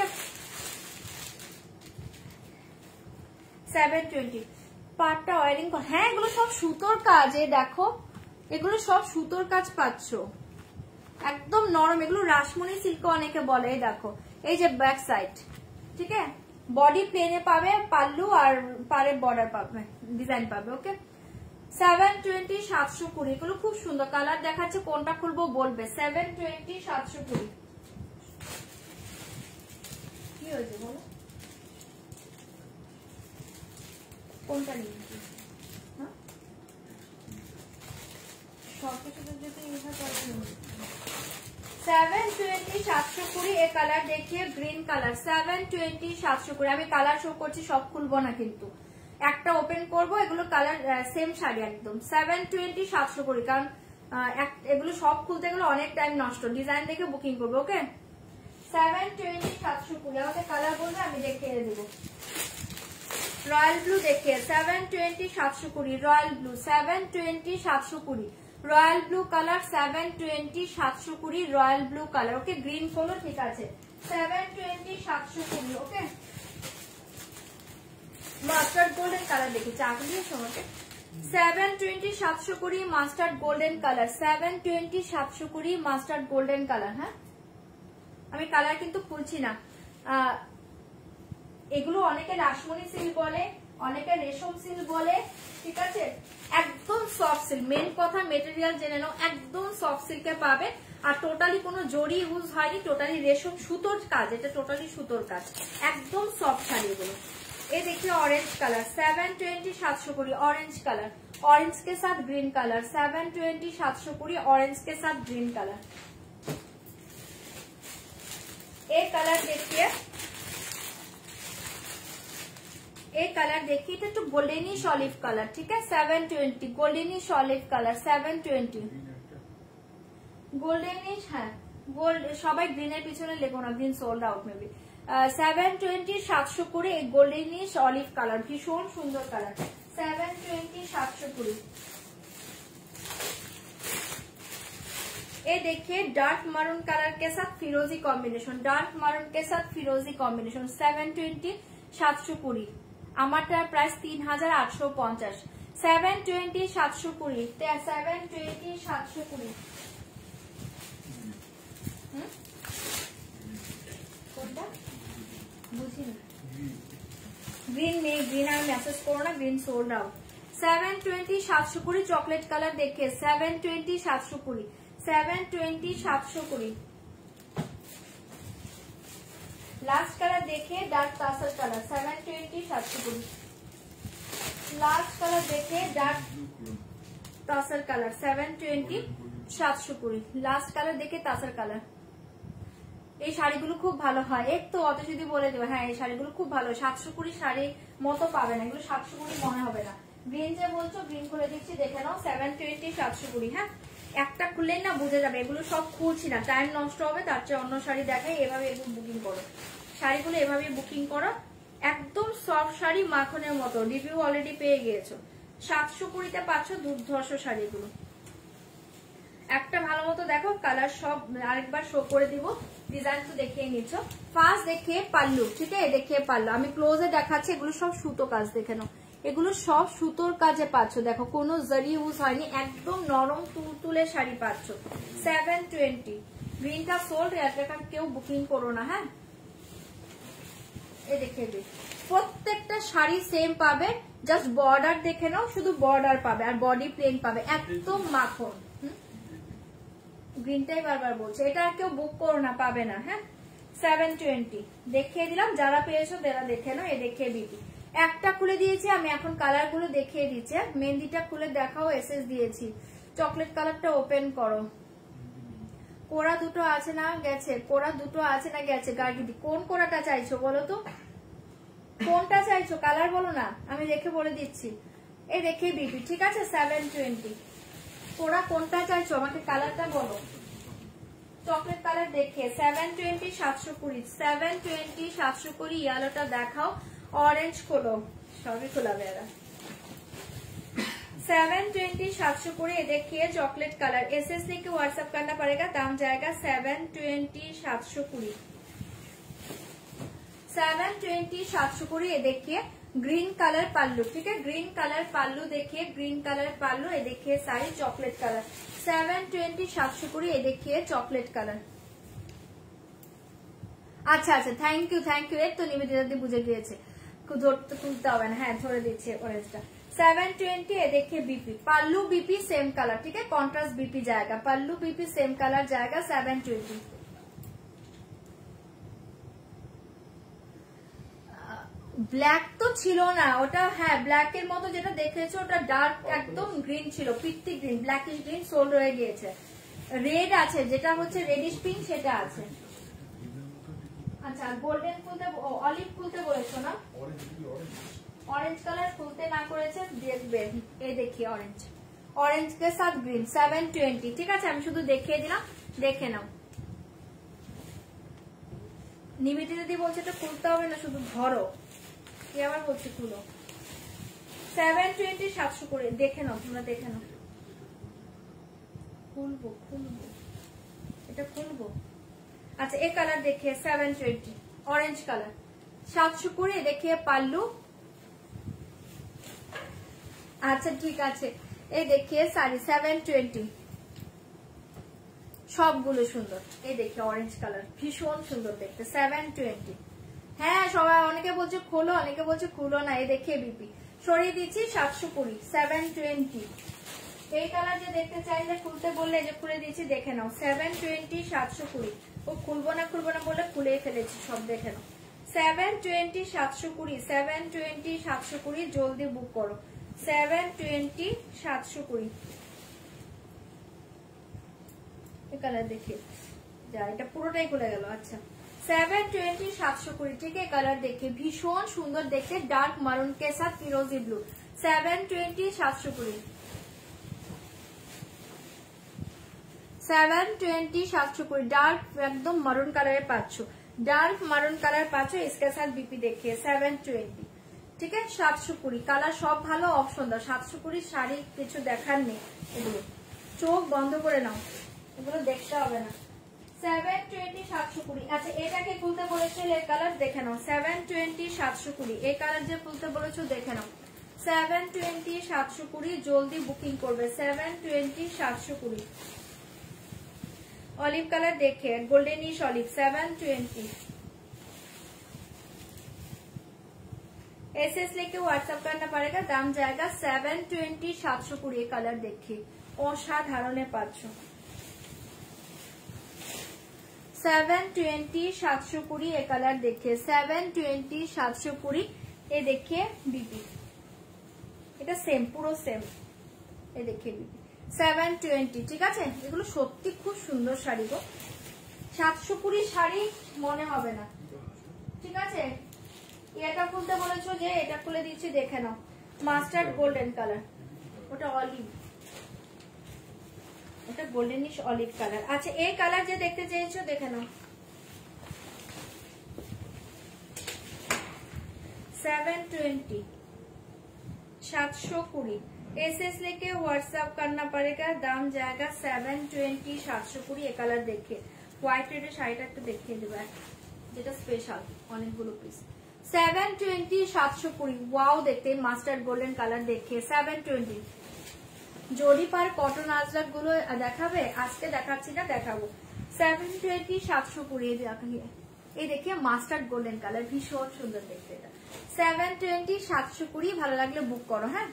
সেভেন টোয়েন্টি। পাটটা ওয়ারিং, হ্যাঁ এগুলো সব সুতোর কাজ, এই দেখো এগুলো সব সুতোর কাজ পাচ্ছ, একদম নরম, এগুলো রাসমণি সিল্ক অনেকে বলে। এই দেখো এই যে ব্যাক সাইড, ঠিক আছে, বডি প্লেনে পাবে, পাল্লু আর পারে বর্ডার পাবে, ডিজাইন পাবে, ওকে সেভেন টোয়েন্টি সাতশো কুড়ি। এগুলো খুব সুন্দর কালার দেখাচ্ছে, কোনটা খুলবো বলবে। সেভেন টোয়েন্টি সাতশো কুড়ি কি হয়েছে বলো, কোনটা নিয়ে সেভেন টোয়েন্টি সাতশো কুড়ি। এই কালার দেখিয়ে গ্রিন কালার সেভেন টোয়েন্টি সাতশো কুড়ি। আমি কালার শো করছি, সব খুলবো না কিন্তু, একটা ওপেন করবো, এগুলো কালার সেম শাড়ি একদম সেভেন টোয়েন্টি সাতশো কুড়ি, কারণ এগুলো সব খুলতে গেলে অনেক টাইম নষ্ট, ডিজাইন দেখে বুকিং করবো, ওকে সেভেন টোয়েন্টি সাতশো কুড়ি। আমাকে কালার বলবে আমি দেখিয়ে দেবো। রয়্যাল ব্লু দেখিয়ে সেভেন টোয়েন্টি সাতশো কুড়ি, রয়্যাল ব্লু সেভেন টোয়েন্টি সাতশো কুড়ি, royal blue colour seven twenty সাতশো কুড়ি, royal blue colour, okay green colour, ঠিক আছে সেভেন টোয়েন্টি সাতশো কুড়ি, ওকে মাস্টার্ড গোল্ডেন কালার দেখি চাক দিয়ে সময় সেভেন টোয়েন্টি সাতশো কুড়ি, mustard golden colour seven twenty সাতশো কুড়ি, মাস্টার্ড গোল্ডেন কালার। হ্যাঁ আমি কালার কিন্তু খুলছি না, এগুলো অনেকে রাসমণি সিল্ক বলে, অনেকে রেশম সিল্ক বলে, ঠিক আছে, একদম সফট সিল্ক, মেন কথা মেটেরিয়াল জেনে নাও, একদম সফট সিল্কে পাবে, আর টোটালি কোনো জড়ি ইউজ হয়নি, টোটালি রেশম সুতোর কাজ, এটা টোটালি সুতোর কাজ, একদম সফট শাড়ি এগুলো। ये देखिए ऑरेंज कलर सेवन ट्वेंटी सात सौ कुड़ी, ऑरेंज कलर, ऑरेंज के साथ ग्रीन कलर सेवन ट्वेंटी सात सौ कुड़ी, ऑरेंज के साथ ग्रीन कलर। एक कलर देखिए, एक कलर देखिए तो गोल्डनिश ऑलिव कलर, ठीक है seven twenty, goldenish olive colour seven twenty, goldenish है गोल्ड, सबाई ग्रीनर पिछने लेगो ना, ग्रीन सोल्ड आउट में भी सेवन ट्वेंटी सातशो कुड़ी, गोल्डनिश ऑलिव कलर भीषण सुंदर कलर सेवन ट्वेंटी सातशो कुड़ी। ये देखिए डार्क मरून कलर के साथ फिरोजी कॉम्बिनेशन, डार्क मरून के साथ फिरोजी कॉम्बिनेशन सेवन ट्वेंटी सातशो कुड़ी, आमारटार प्राइस तीन हजार आठशो पंचाश सेवन ट्वेंटी सातशो कुड़ी, सेवन ट्वेंटी सातशो कुड़ी। ग्रीन में ग्रीन আর মেসেজ করো না, green sold out seven twenty সাতশো কুড়ি, চকলেট কালার দেখে সেভেন টোয়েন্টি সাতশো কুড়ি, সেভেন টোয়েন্টি সাতশো কুড়ি। লাস্ট কালার দেখে dark tussar colour seven twenty সাতশো কুড়ি, লাস্ট কালার দেখে dark tussar colour seven twenty সাতশো কুড়ি, লাস্ট কালার দেখে তাসর কালার। এই শাড়িগুলো খুব ভালো হয়, একটু অত যদি বলে দেবে, হ্যাঁ এই শাড়িগুলো খুব ভালো, সাতশো কুড়ি শাড়ি মতো পাবে না, এগুলো সাতশো কুড়ি মনে হবে না। গ্রিন যে বলছো গ্রিন খুলে দিচ্ছি দেখে নাও সেভেন টোয়েন্টি সাতশো কুড়ি। হ্যাঁ একটা খুললেই না বুঝে যাবে, এগুলো সব খুলছি না, টাইম নষ্ট হবে, তার চেয়ে অন্য শাড়ি দেখাই, এভাবে এগুলো বুকিং করো, শাড়িগুলো এভাবে বুকিং করো, একদম সফট শাড়ি মাখনের মতো, রিভিউ অলরেডি পেয়ে গিয়েছো, সাতশো কুড়িতে পাচ্ছ দুর্ধর্ষ শাড়িগুলো। একটা ভালো মতো দেখো কালার, সব আরেকবার শো করে দিব, ডিজাইন তো দেখিয়ে নিচ্ছ। ফার্স্ট দেখিয়ে পাল্লু, ঠিক আছে দেখিয়ে পাল্লু, আমি ক্লোজে দেখাচ্ছি, এগুলো সব সুতো কাজ দেখে নাও, এগুলো সব সুতোর কাজে পাচ্ছ, দেখো কোনো জারি ইউজ হয়নি, একদম নরম তুলতুলে শাড়ি পাচ্ছ সেভেন টোয়েন্টি। গ্রিনটা সোল্ড, এয়ারটেকার কেউ বুকিং করো না। হ্যাঁ এই দেখে দিই, প্রত্যেকটা শাড়ি সেম পাবে, জাস্ট বর্ডার দেখে নাও, শুধু বর্ডার পাবে আর বডি প্লেন পাবে, একদম মাখন। গ্রিনটাই বারবার বলছে, এটা আর কেউ বুক করো না, পাবে না। হ্যাঁ সেভেন টোয়েন্টি দেখিয়ে দিলাম, যারা পেয়েছো তারা দেখে নাও, এ দেখিয়ে বিপি একটা খুলে দিয়েছি আমি, এখন কালার গুলো দেখিয়ে দিচ্ছি। মেহেন্দিটা খুলে দেখাও, এসএস দিয়েছি। চকলেট কালারটা ওপেন করো। কোড়া দুটো আছে না গেছে? কোড়া দুটো আছে না গেছে? গার্গিদি কোন কোড়াটা চাইছো বলো তো, কোনটা চাইছো কালার বলো না, আমি দেখে বলে দিচ্ছি। এই দেখে বিপি, ঠিক আছে? সেভেন টোয়েন্টি কোড়া কোনটা চাইছো আমাকে কালারটা বলো। চকলেট কালার দেখে সেভেন টোয়েন্টি সাতশো কুড়ি, সেভেন টোয়েন্টি সাতশো কুড়ি। ইয়েলোটা দেখাও, অরেঞ্জ খোলো, সবই খোলাবে এরা। सेवन ट्वेंटी सात सौ कुड़ी देखिए चॉकलेट कलर, एस एस लेके व्हाट्सएप करना पड़ेगा, दाम जाएगा सेवन ट्वेंटी सात सौ कुड़ी। सेवन ट्वेंटी सात सौ कुड़ी ये देखिए ग्रीन कलर पल्लू, ठीक है? ग्रीन कलर पल्लू देखिए, ग्रीन कलर पल्लू। ये देखिए sari chocolate colour, seven twenty सात सौ कुड़ी। ये देखिए चॉकलेट कलर। আচ্ছা আচ্ছা, থ্যাংক ইউ থ্যাংক ইউ। এই তো নিবেদিতা দি বুঝে গিয়েছে, ধরতে তুলতে হবে না। হ্যাঁ ধরে দিচ্ছে অরেঞ্জটা। सेवन ट्वेंटी ये देखिए BP, pallu BP same colour, ठीक है? कॉन्ट्रास्ट बीपी जाएगा, पल्लू बीपी सेम कलर जाएगा सेवन ट्वेंटी। ব্ল্যাক তো ছিল না ওটা, হ্যাঁ ব্ল্যাকের মতো যেটা দেখেছো ওটা ডার্ক একদম গ্রিন ছিল, পিত্তি গ্রিন, ব্ল্যাকিশ গ্রিন সোল্ড হয়ে গিয়েছে। রেড আছে যেটা হচ্ছে রেডিশ পিঙ্ক, সেটা আছে। আচ্ছা গোল্ডেন খুলতে, অলিভ খুলতে বলেছো না? ऑरेंज कलर खुलते ना করেছে দেখবেন। এই দেখি অরেঞ্জ, অরেঞ্জ के साथ ग्रीन सेवन ट्वेंटी, ঠিক আছে? আমি শুধু দেখিয়ে দিলাম, দেখে নাও। নিবেদিতা দি বলছে এটা খুলতে হবে না, শুধু ধরো। কি আবার বলছে খুলো। সেভেন টোয়েন্টি সাতশো করে দেখে নাও, তোমরা দেখে নাও। খুলবো খুলবো এটা খুলবো। আচ্ছা এই কালার দেখিয়ে সেভেন টোয়েন্টি ऑरेंज कलर সাতশো করে দেখিয়ে পাল্লু। আচ্ছা ঠিক আছে, এই দেখিয়ে শাড়ি সেভেন টোয়েন্টি, সবগুলো সুন্দর। এই দেখি অরেঞ্জ কালার ভীষণ সুন্দর দেখতে, সেভেন টোয়েন্টি। হ্যাঁ সবাই অনেকে বলছে খোলো, অনেকে বলছে খুলো না। এই দেখে বিপি সরিয়ে দিচ্ছি সাতশো কুড়ি, সেভেন টোয়েন্টি। এই কালার যে দেখতে চাইলে খুলতে বললে যে খুলে দিচ্ছি, দেখে নাও। সেভেন টোয়েন্টি সাতশো কুড়ি। ও খুলবো না খুলবো না বলে খুলেই ফেলেছি, সব দেখে নাও। সেভেন টোয়েন্টি সাতশো কুড়ি, সেভেন টোয়েন্টি সাতশো কুড়ি, জলদি বুক করো। সেভেন টোয়েন্টি সাতশো কুড়ি। এই কালার দেখি যা, এটা পুরোটাই খুলে গেল। আচ্ছা সেভেন টোয়েন্টি সাতশো কুড়ি, ঠিক है? কালার দেখে ভীষণ সুন্দর দেখতে, ডার্ক মারুন के साथ फिरोजी ब्लू, সেভেন টোয়েন্টি সাতশো কুড়ি। সেভেন টোয়েন্টি সাতশো কুড়ি ডার্ক একদম মারুন কালারে পাচ্ছ, ডার্ক মারুন কালার পাচ্ছ। इसके साथ बीपी देखिए সেভেন টোয়েন্টি, ঠিক আছে? সাতশো কুড়ি কালার সব ভালো, অপশন দাও। সাতশো কুড়ি শাড়ি কিছু দেখার নেই, এগুলো চোখ বন্ধ করে নাও, এগুলো দেখতে হবে না। সেভেন টোয়েন্টি সাতশো কুড়ি। আচ্ছা এটাকে খুলতে বলেছো, এই কালার দেখে নাও। সেভেন টোয়েন্টি সাতশো কুড়ি, এই কালার যে খুলতে বলেছো দেখে নাও। সেভেন টোয়েন্টি সাতশো কুড়ি, জলদি বুকিং করবে। সেভেন টোয়েন্টি সাতশো কুড়ি। ऑलिव कलर देखिए goldenish olive, seven twenty. S S लेके व्हाट्सएप करना पड़ेगा, दाम जाएगा सेवन ट्वेंटी सातशो कुड़ी। कलर देखिए असाधारण पाচ্ছ, सेवन ट्वेंटी सातशो कुड़ी। ये कलर देखिए सेवन ट्वेंटी सातशो कुड़ी। ये देखिए बीपी, এটা সেম পুরো সেম। এই দেখিয়ে बीपी সেভেন টোয়েন্টি, ঠিক আছে? এগুলো সত্যি খুব সুন্দর শাড়ি গো, সাতশো কুড়ি শাড়ি মনে হবে না, ঠিক আছে? এটা খুলতে বলেছো যে, এটা খুলে দিচ্ছি দেখে নাও। মাস্টার্ড গোল্ডেন কালার, ওটা অলিভ, ওটা গোল্ডেনিশ অলিভ কালার। আচ্ছা এই কালার যে দেখতে চেয়েছো দেখে নাও। सेवन ट्वेंटी सातशो कुड़ी। एस एस लेके व्हाट्सएप करना पड़ेगा, दाम जाएगा सेवन ट्वेंटी सातशो कुड़ी। ये कलर देखिए হোয়াইট রেডের শাড়িটা একটু দেখিয়ে দেবো, যেটা স্পেশাল অনেকগুলো পিস। সেভেন টোয়েন্টি সাতশো কুড়ি। ওয়াও দেখতে মাস্টার্ড গোল্ডেন কালার দেখিয়ে সেভেন টোয়েন্টি। জরিপার কটন আজরাক গুলো দেখাবে, আজকে দেখাচ্ছি না, দেখাবো। সেভেন টোয়েন্টি সাতশো কুড়ি দেখিয়ে। এই দেখিয়ে মাস্টার্ড গোল্ডেন কালার ভীষণ সুন্দর দেখতে এটা। সেভেন টোয়েন্টি সাতশো কুড়ি। ভালো লাগলে বুক করো। হ্যাঁ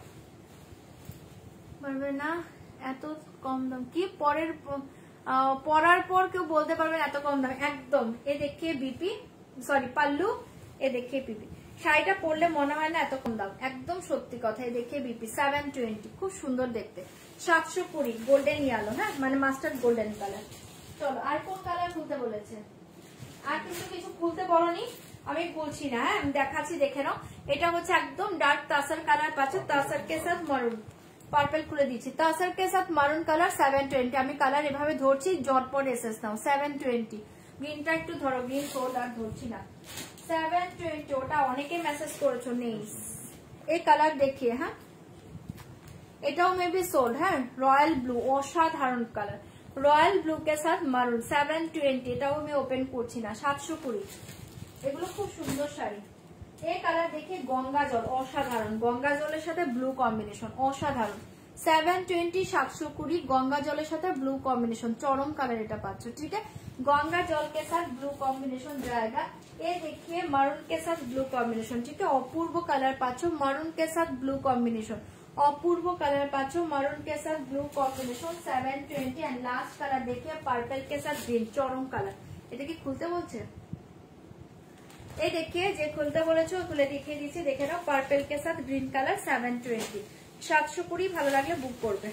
পারবে না এত কম দাম কি পরের পরার পর কেউ বলতে পারবে এত কম দাম একদম। এ দেখিয়ে বিপি সরি পাল্লু, এ দেখিয়ে পিপি। শাড়িটা পরলে মনে হয় না এত কম দাম, একদম সত্যি কথাই। দেখে বিপি সেভেন টোয়েন্টি, খুব সুন্দর দেখতে, সাতশো কুড়ি, গোল্ডেন ইয়ালো, হ্যাঁ মানে মাস্টার্ড গোল্ডেন কালার। চলো আর কোন কালার খুলতে বলেছে? আর কিন্তু কিছু খুলতে বলনি, আমি বলছি না, হ্যাঁ আমি দেখাচ্ছি, দেখে নাও। এটা হচ্ছে একদম ডার্ক তাসার কালার পাচ্ছে, তাসার কে সাথ মারুন, পার্পল খুলে দিচ্ছি, তাসার কে সাথ মারুন কালার সেভেন টোয়েন্টি। আমি কালার এভাবে ধরছি, জটপট এসেস নাও, সেভেন টোয়েন্টি। গ্রিনটা একটু ধরো, গ্রিন সোড আর ধরছি না, সেভেন টোয়েন্টি। ওটা অনেকে মেসেজ করেছো, নেই এই কালার দেখিয়ে, হ্যাঁ এটাও মেবি সোল্ড, হ্যাঁ রয়্যাল ব্লু, অসাধারণ কালার, রয়্যাল ব্লু কে সাথ মারুন সেভেন টোয়েন্টি। এটাও আমি ওপেন করছি না, সাতশো কুড়ি। এগুলো খুব সুন্দর শাড়ি। এই কালার দেখে গঙ্গা জল, অসাধারণ, গঙ্গা জলের সাথে ব্লু কম্বিনেশন, অসাধারণ, সেভেন টোয়েন্টি, সাতশো কুড়ি। গঙ্গা জলের সাথে ব্লু কম্বিনেশন, চরম কালার এটা পাচ্ছ, ঠিক আছে। গঙ্গা জল কে সাথ ব্লু কম্বিনেশন জায়গা, এ देखिए মারুন কে সাথ ব্লু কম্বিনেশন, ঠিক আছে। অপূর্ব কালার পাচ্ছ, মারুন কে সাথ ব্লু কম্বিনেশন, অপূর্ব কালার পাচ্ছ, মারুন কে সাথ blue combination, seven twenty. And last colour देखिए পার্পল কে সাথ গ্রিন, চরম কালার। এটা কি খুলতে বলছে? এই দেখিয়ে যে খুলতে বলেছো খুলে দেখিয়ে দিচ্ছি, দেখে নাও, পার্পল কে সাথ গ্রিন কালার, সেভেন টোয়েন্টি, সাতশো কুড়ি। ভালো লাগলে বুক করবে।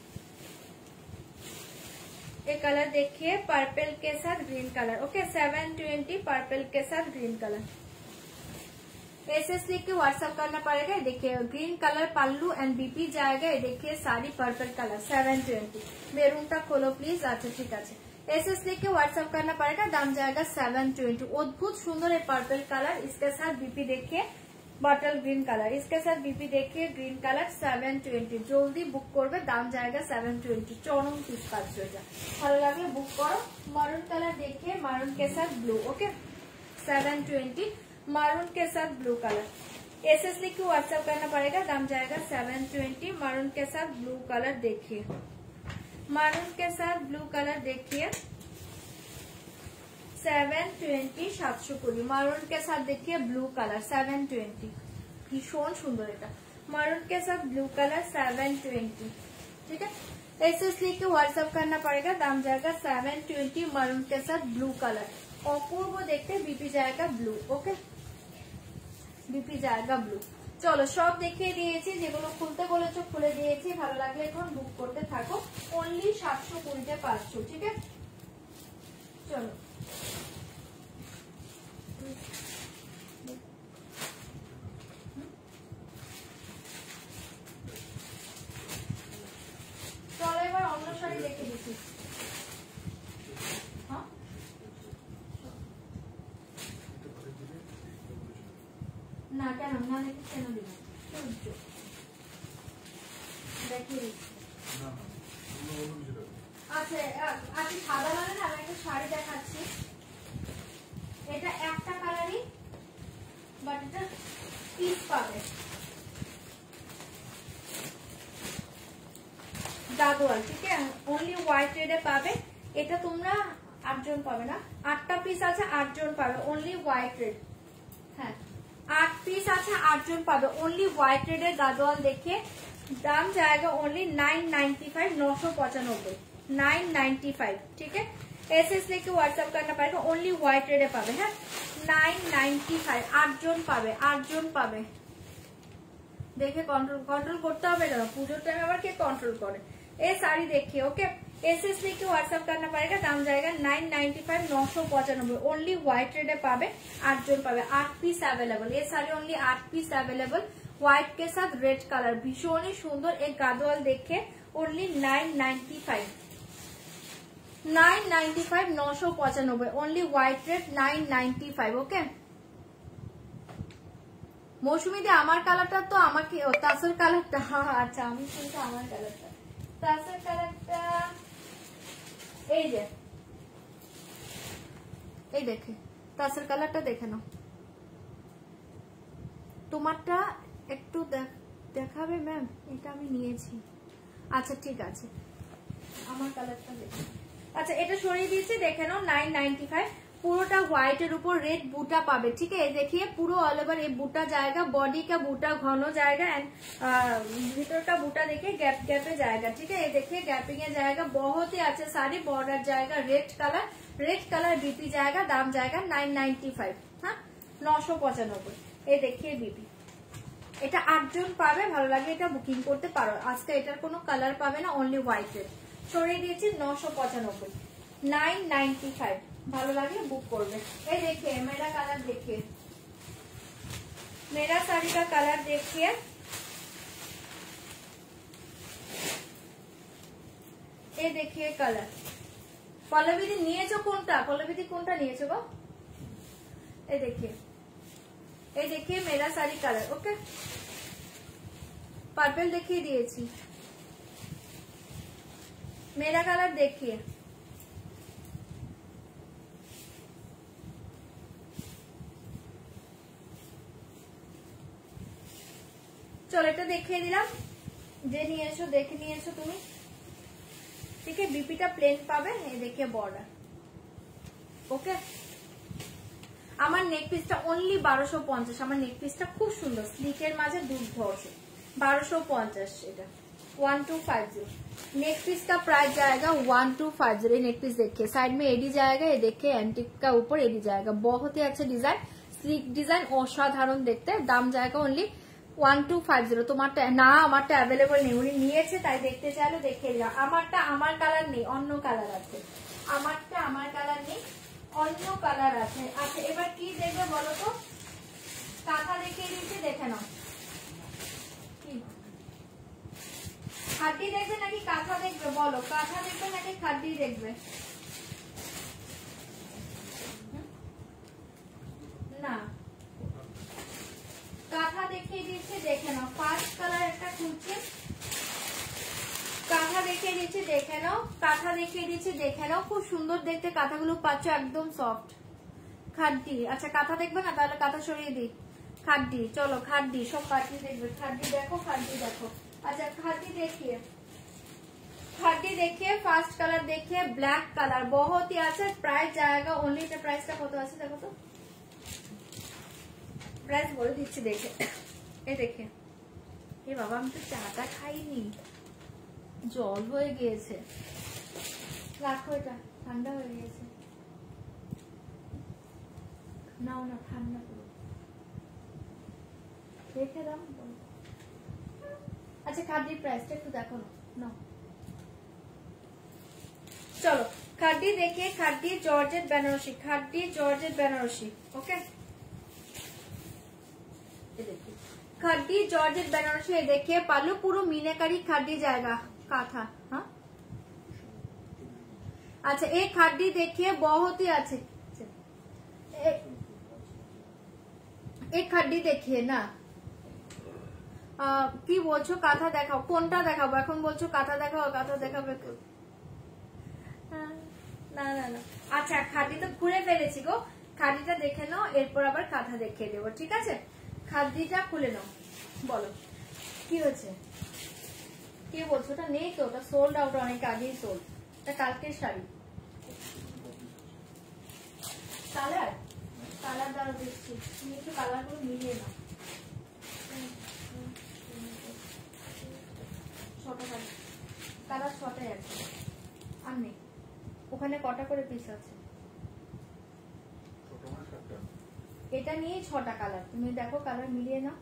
ये कलर देखिए पर्पल के साथ green colour, okay seven twenty, purple के साथ ग्रीन कलर। एसएस लिख के व्हाट्सएप करना पड़ेगा। देखिए green colour pallu and BP जाएगा। ये देखिए sari purple colour, seven twenty. मेरूनটা खोलो प्लीज। अच्छा ठीक है, एसएस लिख के व्हाट्सएप करना पड़ेगा, दाम जाएगा सेवन ट्वेंटी। अद्भुत सुंदर है पर्पल कलर, इसके साथ बीपी देखिए बटल ग्रीन कलर, इसके साथ बीपी देखिए ग्रीन कलर, सेवन ट्वेंटी। जल्दी बुक करबे, दाम जाएगा सेवन ट्वेंटी। चरम पिस पाচ্ছ এটা, ভালো লাগলে বুক করো। মারুন কালার देखिए मारून के साथ blue, okay seven twenty, maroon के साथ ब्लू कलर। एसएस लिख के व्हाट्सएप करना पड़ेगा, दाम जाएगा सेवन ट्वेंटी। मारून के साथ ब्लू कलर देखिए, मारून के साथ ब्लू कलर देखिए, सेवन ट्वेंटी, सातशो कुड़ी। मारून के साथ देखिए ब्लू कलर, सेवन ट्वेंटी, भीषण सुंदर এটা, मारून के साथ ब्लू कलर, सेवन ट्वेंटी, ठीक है। एसएस लिख के व्हाट्सएप करना पड़ेगा, दाम जाएगा सेवन ट्वेंटी। मारून के साथ ब्लू कलर, অপূর্ব দেখতে, बीपी जाएगा ब्लू, ओके बीपी जाएगा ब्लू। চলো সব দেখিয়ে দিয়েছি, যেগুলো খুলতে বলেছো খুলে দিয়েছি। ভালো লাগলে এখন বুক করতে থাকো, অনলি সাতশো কুড়িতে পাচ্ছ, ঠিক আছে। চলো চলো এবার অন্য শাড়ি দেখে দিচ্ছি। হ্যাঁ না কেন না দেখি কেন দিব, দেখিয়ে দিচ্ছি। আচ্ছা আচ্ছা সাদা মানে না, আমি একটা শাড়ি দেখাচ্ছি, এটা একটা কালারই বাট এটা পিস পাবে, গাদোয়াল, ঠিক আছে, অনলি হোয়াইট রেডে পাবে। এটা তোমরা আটজন পাবে না, আটটা পিস আছে, আটজন পাবে, অনলি হোয়াইট রেড, হ্যাঁ আট পিস আছে, আটজন পাবে, অনলি হোয়াইট রেডের গাদোয়াল। দেখে দাম जाएगा ओनली नाइन नाइन्टी फाइव, नौ सौ पचानब्बे, नाइन नाइन्टी फाइव, ठीक है। एसएस लेके व्हाट्सएप करना पड़ेगा, ओनली व्हाइट रेडे पाবে, হ্যাঁ नाइन नाइन्टी फाइव, আটজন পাবে, আটজন পাবে। দেখে কন্ট্রোল কন্ট্রোল করতে হবে না, পুজোর টাইমে আবার কে কন্ট্রোল করে। ये साड़ी देखिए, ओके एसएस लेके व्हाट्सएप करना पड़ेगा, दाम जाएगा नाइन नाइन्टी फाइव, नौ सौ पचानब्बे, ओनली व्हाइट रेडे पाবে, आठজন পাবে, आठ পিস अवेलेबल। ये साड़ी ओनली आठ পিস अवेलेबल, व्हाइट के साथ रेड कलर, भीषण ही सुंदर। एक गादोয়াল देखिए, only nine ninety five, nine ninety five, नौ सौ पचानब्बे, only white red, nine ninety five, okay. Mousumi di আমার কালারটা তো আমাকে, তাসের কালারটা, আচ্ছা আমি কিন্তু আমার কালারটা, তাসের কালারটা এই যে, এই দেখে তাসের কালারটা দেখে নাও, তোমারটা একটু দেখাবে ম্যাম, এটা আমি নিয়েছি। আচ্ছা ঠিক আছে, আমার কালারটা দেখে, আচ্ছা এটা সরিয়ে দিয়েছি, দেখে নাও, নাइन नाइन्टी फाइव। পুরোটা হোয়াইটের উপর রেড বুটা পাবে, ঠিক है। देखिए পুরো ऑल ओवर ये बूटा जाएगा, बॉडी का बूटा घन जाएगा एंड भीतर का बूटा देखिए गैप गैपे जाएगा, ठीक है। ये देखिए गैपिंग में जाएगा, बहुत ही अच्छा साड़ी। बॉर्डर जाएगा red colour, red colour BP जाएगा, दाम जाएगा नाइन नाइन्टी फाइव, हाँ नौ सौ पचानब्बे। এই দেখিয়ে বিপি, এটা আটজন পাবে, ভালো লাগে এটা বুকিং করতে পারো। আজকে এটার কোনো কালার পাবে না, অনলি হোয়াইটের সরিয়ে দিয়েছি নশো পঁচানব্বই, নাইন নাইনটি ফাইভ। ভালো লাগলে বুক করবে। এই দেখে মেরা কালার দেখিয়ে, मेरा साड़ी का कलर देखिए, ये देखिए कलर। পল্লবীদি নিয়েছো কোনটা? পল্লবীদি কোনটা নিয়েছো গো? এই देखिए, এই देखिए मेरा साड़ी कलर। ओके, पर्पल দেখিয়ে দিয়েছি, मेरा कलर देखिए। চলো এটা দেখিয়ে দিলাম, যে নিয়েছো দেখে নিয়েছো তুমি, ঠিক আছে। বিপিটা প্লেন পাবে, এই দেখিয়ে বর্ডার। ওকে, আমার নেক পিসটা অনলি বারোশো পঞ্চাশ। আমার নেক পিসটা খুব সুন্দর, স্লিকের মাঝে দুর্ধর্ষ, বারোশো পঞ্চাশ। এটা one two five zero neck piece का प्राइस जाएगा one two five zero. Neck piece देखिए, साइड में एडी जाएगा, ये देखिए एंटिक का ऊपर एडी जाएगा, बहुत ही अच्छा डिजाइन, स्लिक डिजाइन, असाधारण देखते। दाम जाएगा only one two five zero. তোমারটা না, আমারটা অ্যাভেলেবল নেই, উনি নিয়েছে তাই দেখতে চাইলো দেখে দিলাম। আমারটা আমার কালার নেই, অন্য কালার আছে। আমারটা আমার কালার নেই, অন্য কালার আছে। আচ্ছা এবার কি দেখবে বলো তো? কাঁথা দেখিয়ে দিচ্ছি, দেখে নাও। কি খাটি দেখবে নাকি কাঁথা দেখবে বলো? কাঁথা দেখবে নাকি খাটি দেখবে? না, কাঁথা দেখিয়ে দিচ্ছে, দেখে নাও। ফার্স্ট কালার একটা খুলছে, কাঁথা দেখিয়ে দিচ্ছে, দেখে নাও। কাঁথা দেখিয়ে দিচ্ছে, দেখে নাও। খুব সুন্দর দেখতে কাঁথাগুলো পাচ্ছ, একদম সফট খাড্ডি। আচ্ছা কাঁথা দেখবে না, তাহলে কাঁথা সরিয়ে দিই। খাড্ডি, চলো খাড্ডি, সব খাড্ডি দেখবে। খাড্ডি দেখো, খাড্ডি দেখো। আচ্ছা খাড্ডি দেখিয়ে, খাড্ডি देखिए, फास्ट कलर देखिए, ब्लैक कलर बहुत ही अच्छा। प्राइस जाएगा ओनली, এটা প্রাইসটা কত আছে দেখো তো, প্রাইস বলে দিচ্ছি দেখে। এই দেখে, এ বাবা আমি তো চাটা খাইনি, জল হয়ে গিয়েছে, রাখো, এটা ঠান্ডা হয়ে গেছে, নাও না ঠান্ডা করো, দেখে দাম। আচ্ছা খাড্ডির প্রাইসটা একটু দেখো না। চলো খাড্ডি देखिए, khaddi georgette Benarasi, khaddi georgette Benarasi. Okay, khaddi georgette Benarasi. ये देखिए पालू পুরো मीनाकारी खाडी जाएगा काथा। हाँ अच्छा, एक खाडी देखिए बहुत ही अच्छे। एक খাড্ডি देखिए না, কি বলছো কাঁথা দেখাও, কোনটা দেখাবো এখন? বলছো কাঁথা দেখাও, কাঁথা দেখাবে না না না। আচ্ছা খাড্ডি তো খুলে ফেলেছি গো, খাড্ডিটা দেখে নাও, এরপর আবার কাঁথা দেখিয়ে দেবো, ঠিক আছে? খাড্ডিটা খুলে নাও, বলো কি হয়েছে, কি বলছো? ওটা নেই তো, ওটা সোল্ড আউট, অনেক আগেই সোল্ড। এটা কালকের শাড়ি। কালার, কালার দ্বারা দেখছি, তুমি একটু কালার গুলো মিলিয়ে নাও। ছটা কালার, কালার ছটাই আছে, আর নেই। ওখানে কটা করে পিস আছে? এটা নিয়ে ছটা কালার, তুমি দেখো কালার মিলিয়ে নাও।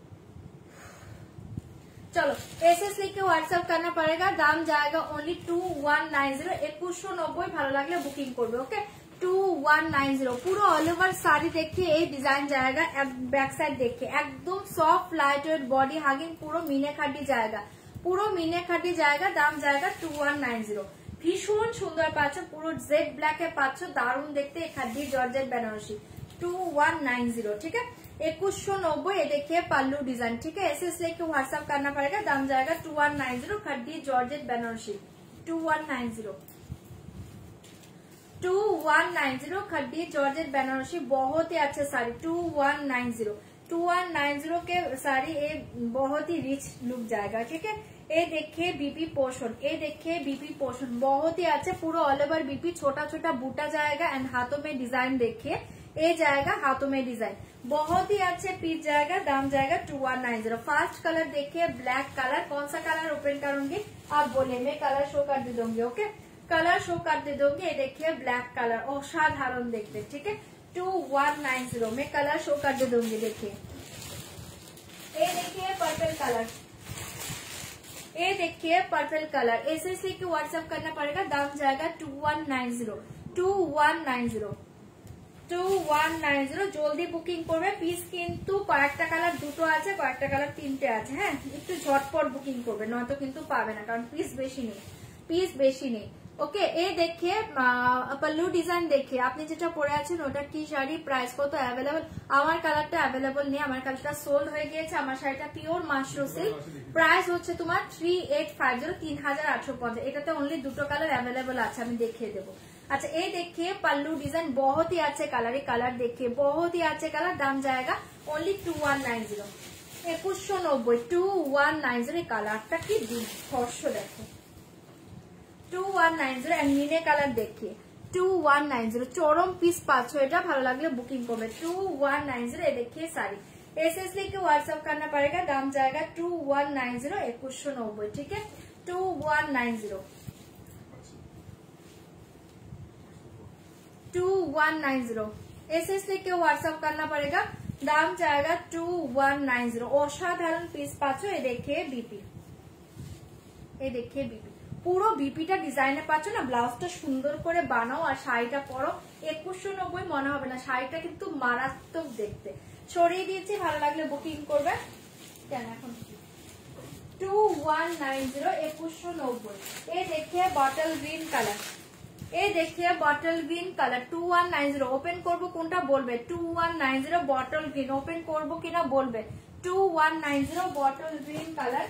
चलो एसएस लिख के व्हाट्सएप करना पड़ेगा, दाम जाएगा only two one nine zero. একুশশো নব্বই, ভালো লাগলে বুকিং করবে। Okay, two one nine zero. পুরো অল ওভার শাড়ি देखिए, এই ডিজাইন जाएगा। बैक साइड देखिए, एकदम soft light weight body hugging, পুরো মিনে খাটি जाएगा, পুরো মিনে খাটি जाएगा। দাম जाएगा टू वन नाइन जीरो। ভীষণ সুন্দর পাচ্ছ, পুরো জেড ব্ল্যাক এ পাচ্ছ, দারুণ দেখতে। Khaddi georgette Benarasi, two one nine zero, ठीक है। একুশশো নব্বই, ये देखिए पल्लू डिजाइन, ठीक है। एसएस लेके व्हाट्सएप करना पड़ेगा, दाम जाएगा two one nine zero. Khaddi georgette Benarasi, two one nine zero, two one nine zero. Khaddi georgette Benarasi, बहुत ही अच्छे sari, two one nine zero. Two one nine zero के साड़ी, ये बहुत ही रिच लुक जाएगा, ठीक है। ये देखिए बीपी पोर्शन, ये देखिए बीपी पोर्शन, बहुत ही अच्छे, पूरा ऑल ओवर बीपी, छोटा छोटा बूटा जाएगा। एंड हाथों में डिजाइन देखिए, ये जाएगा हाथों में डिजाइन, बहुत ही अच्छे पीस जाएगा। दाम जाएगा two one nine zero. Fast colour देखिए, ब्लैक कलर। कौन सा कलर ओपन करूंगी आप बोले, मैं कलर शो कर दे दूंगी। ओके, कलर शो कर दे दूंगी। ये देखिए ब्लैक कलर, असाधारण देखते, ठीक है। टू वन नाइन जीरो में कलर शो कर दे दूंगी, देखिए ये देखिए पर्पल कलर, ये देखिए पर्पल कलर। ऐसे ऐसे कि व्हाट्सएप करना पड़ेगा, दाम जाएगा two one nine zero two one nine zero two one nine zero. জলদি বুকিং করবে। পিস কিন্তু কয়েকটা কালার দুটো আছে, কয়েকটা কালার তিনটে আছে। হ্যাঁ, একটু ঝটপট বুকিং করবে, নয়তো কিন্তু পাবে না, কারণ পিস বেশি নেই, পিস বেশি নেই। ওকে, এই দেখে পল্লু ডিজাইন দেখে আপনি যেটা পরে আছেন ওটা কি শাড়ি, প্রাইস কত, অ্যাভেলেবল? আমার কালারটা অ্যাভেলেবল নেই, আমার কালারটা সোল্ড হয়ে গিয়েছে। আমার শাড়িটা পিওর মাশরু সিল্ক, প্রাইস হচ্ছে তোমার থ্রি এইট ফাইভ জিরো তিন হাজার আটশো পঞ্চাশ। এটাতে অনলি দুটো কালার অ্যাভেলেবল আছে, আমি দেখিয়ে দেবো। अच्छा, ये देखिए पल्लू डिजाइन बहुत ही अच्छे कलर, कलर देखिए बहुत ही अच्छे कलर। दाम जाएगा only two one nine zero একুশশো নব্বই টু ওয়ান নাইন জিরো। কালারটা কি দুর্ধর্ষ দেখো, টু ওয়ান নাইন জিরো। নীলে কালার देखिए टू वन नाइन जीरो। চরম পিস পাচ্ছ, এটা ভালো লাগলে বুকিং করবে। Two one nine zero. ये देखिए साड़ी एस एस लिख के व्हाट्सएप करना पड़ेगा, दाम जाएगा टू वन नाइन जीरो একুশশো নব্বই। ठीक है, two one nine zero two one nine zero. S S लिख के व्हाट्सएप करना पड़ेगा, दाम जाएगा टू वन नाइन जीरो। অসাধারণ পিস পাচ্ছ। এই দেখে বিপি, এই দেখে বিপি, পুরো বিপিটা ডিজাইনে পাচ্ছ না। ব্লাউজটা সুন্দর করে বানাও আর শাড়িটা পরো, একুশশো নব্বই মনে হবে না। শাড়িটা কিন্তু মারাত্মক দেখতে। সরিয়ে দিয়েছি, ভালো লাগলে বুকিং করবে। কেন এখন টু ওয়ান নাइन जीरो একুশশো নব্বই। এই দেখে বটল গ্রিন কালার, এই देखिए bottle green colour two one nine zero. Open করবো কোনটা বলবে, two one nine zero bottle green. Open করবো কিনা বলবে, two one nine zero bottle green colour.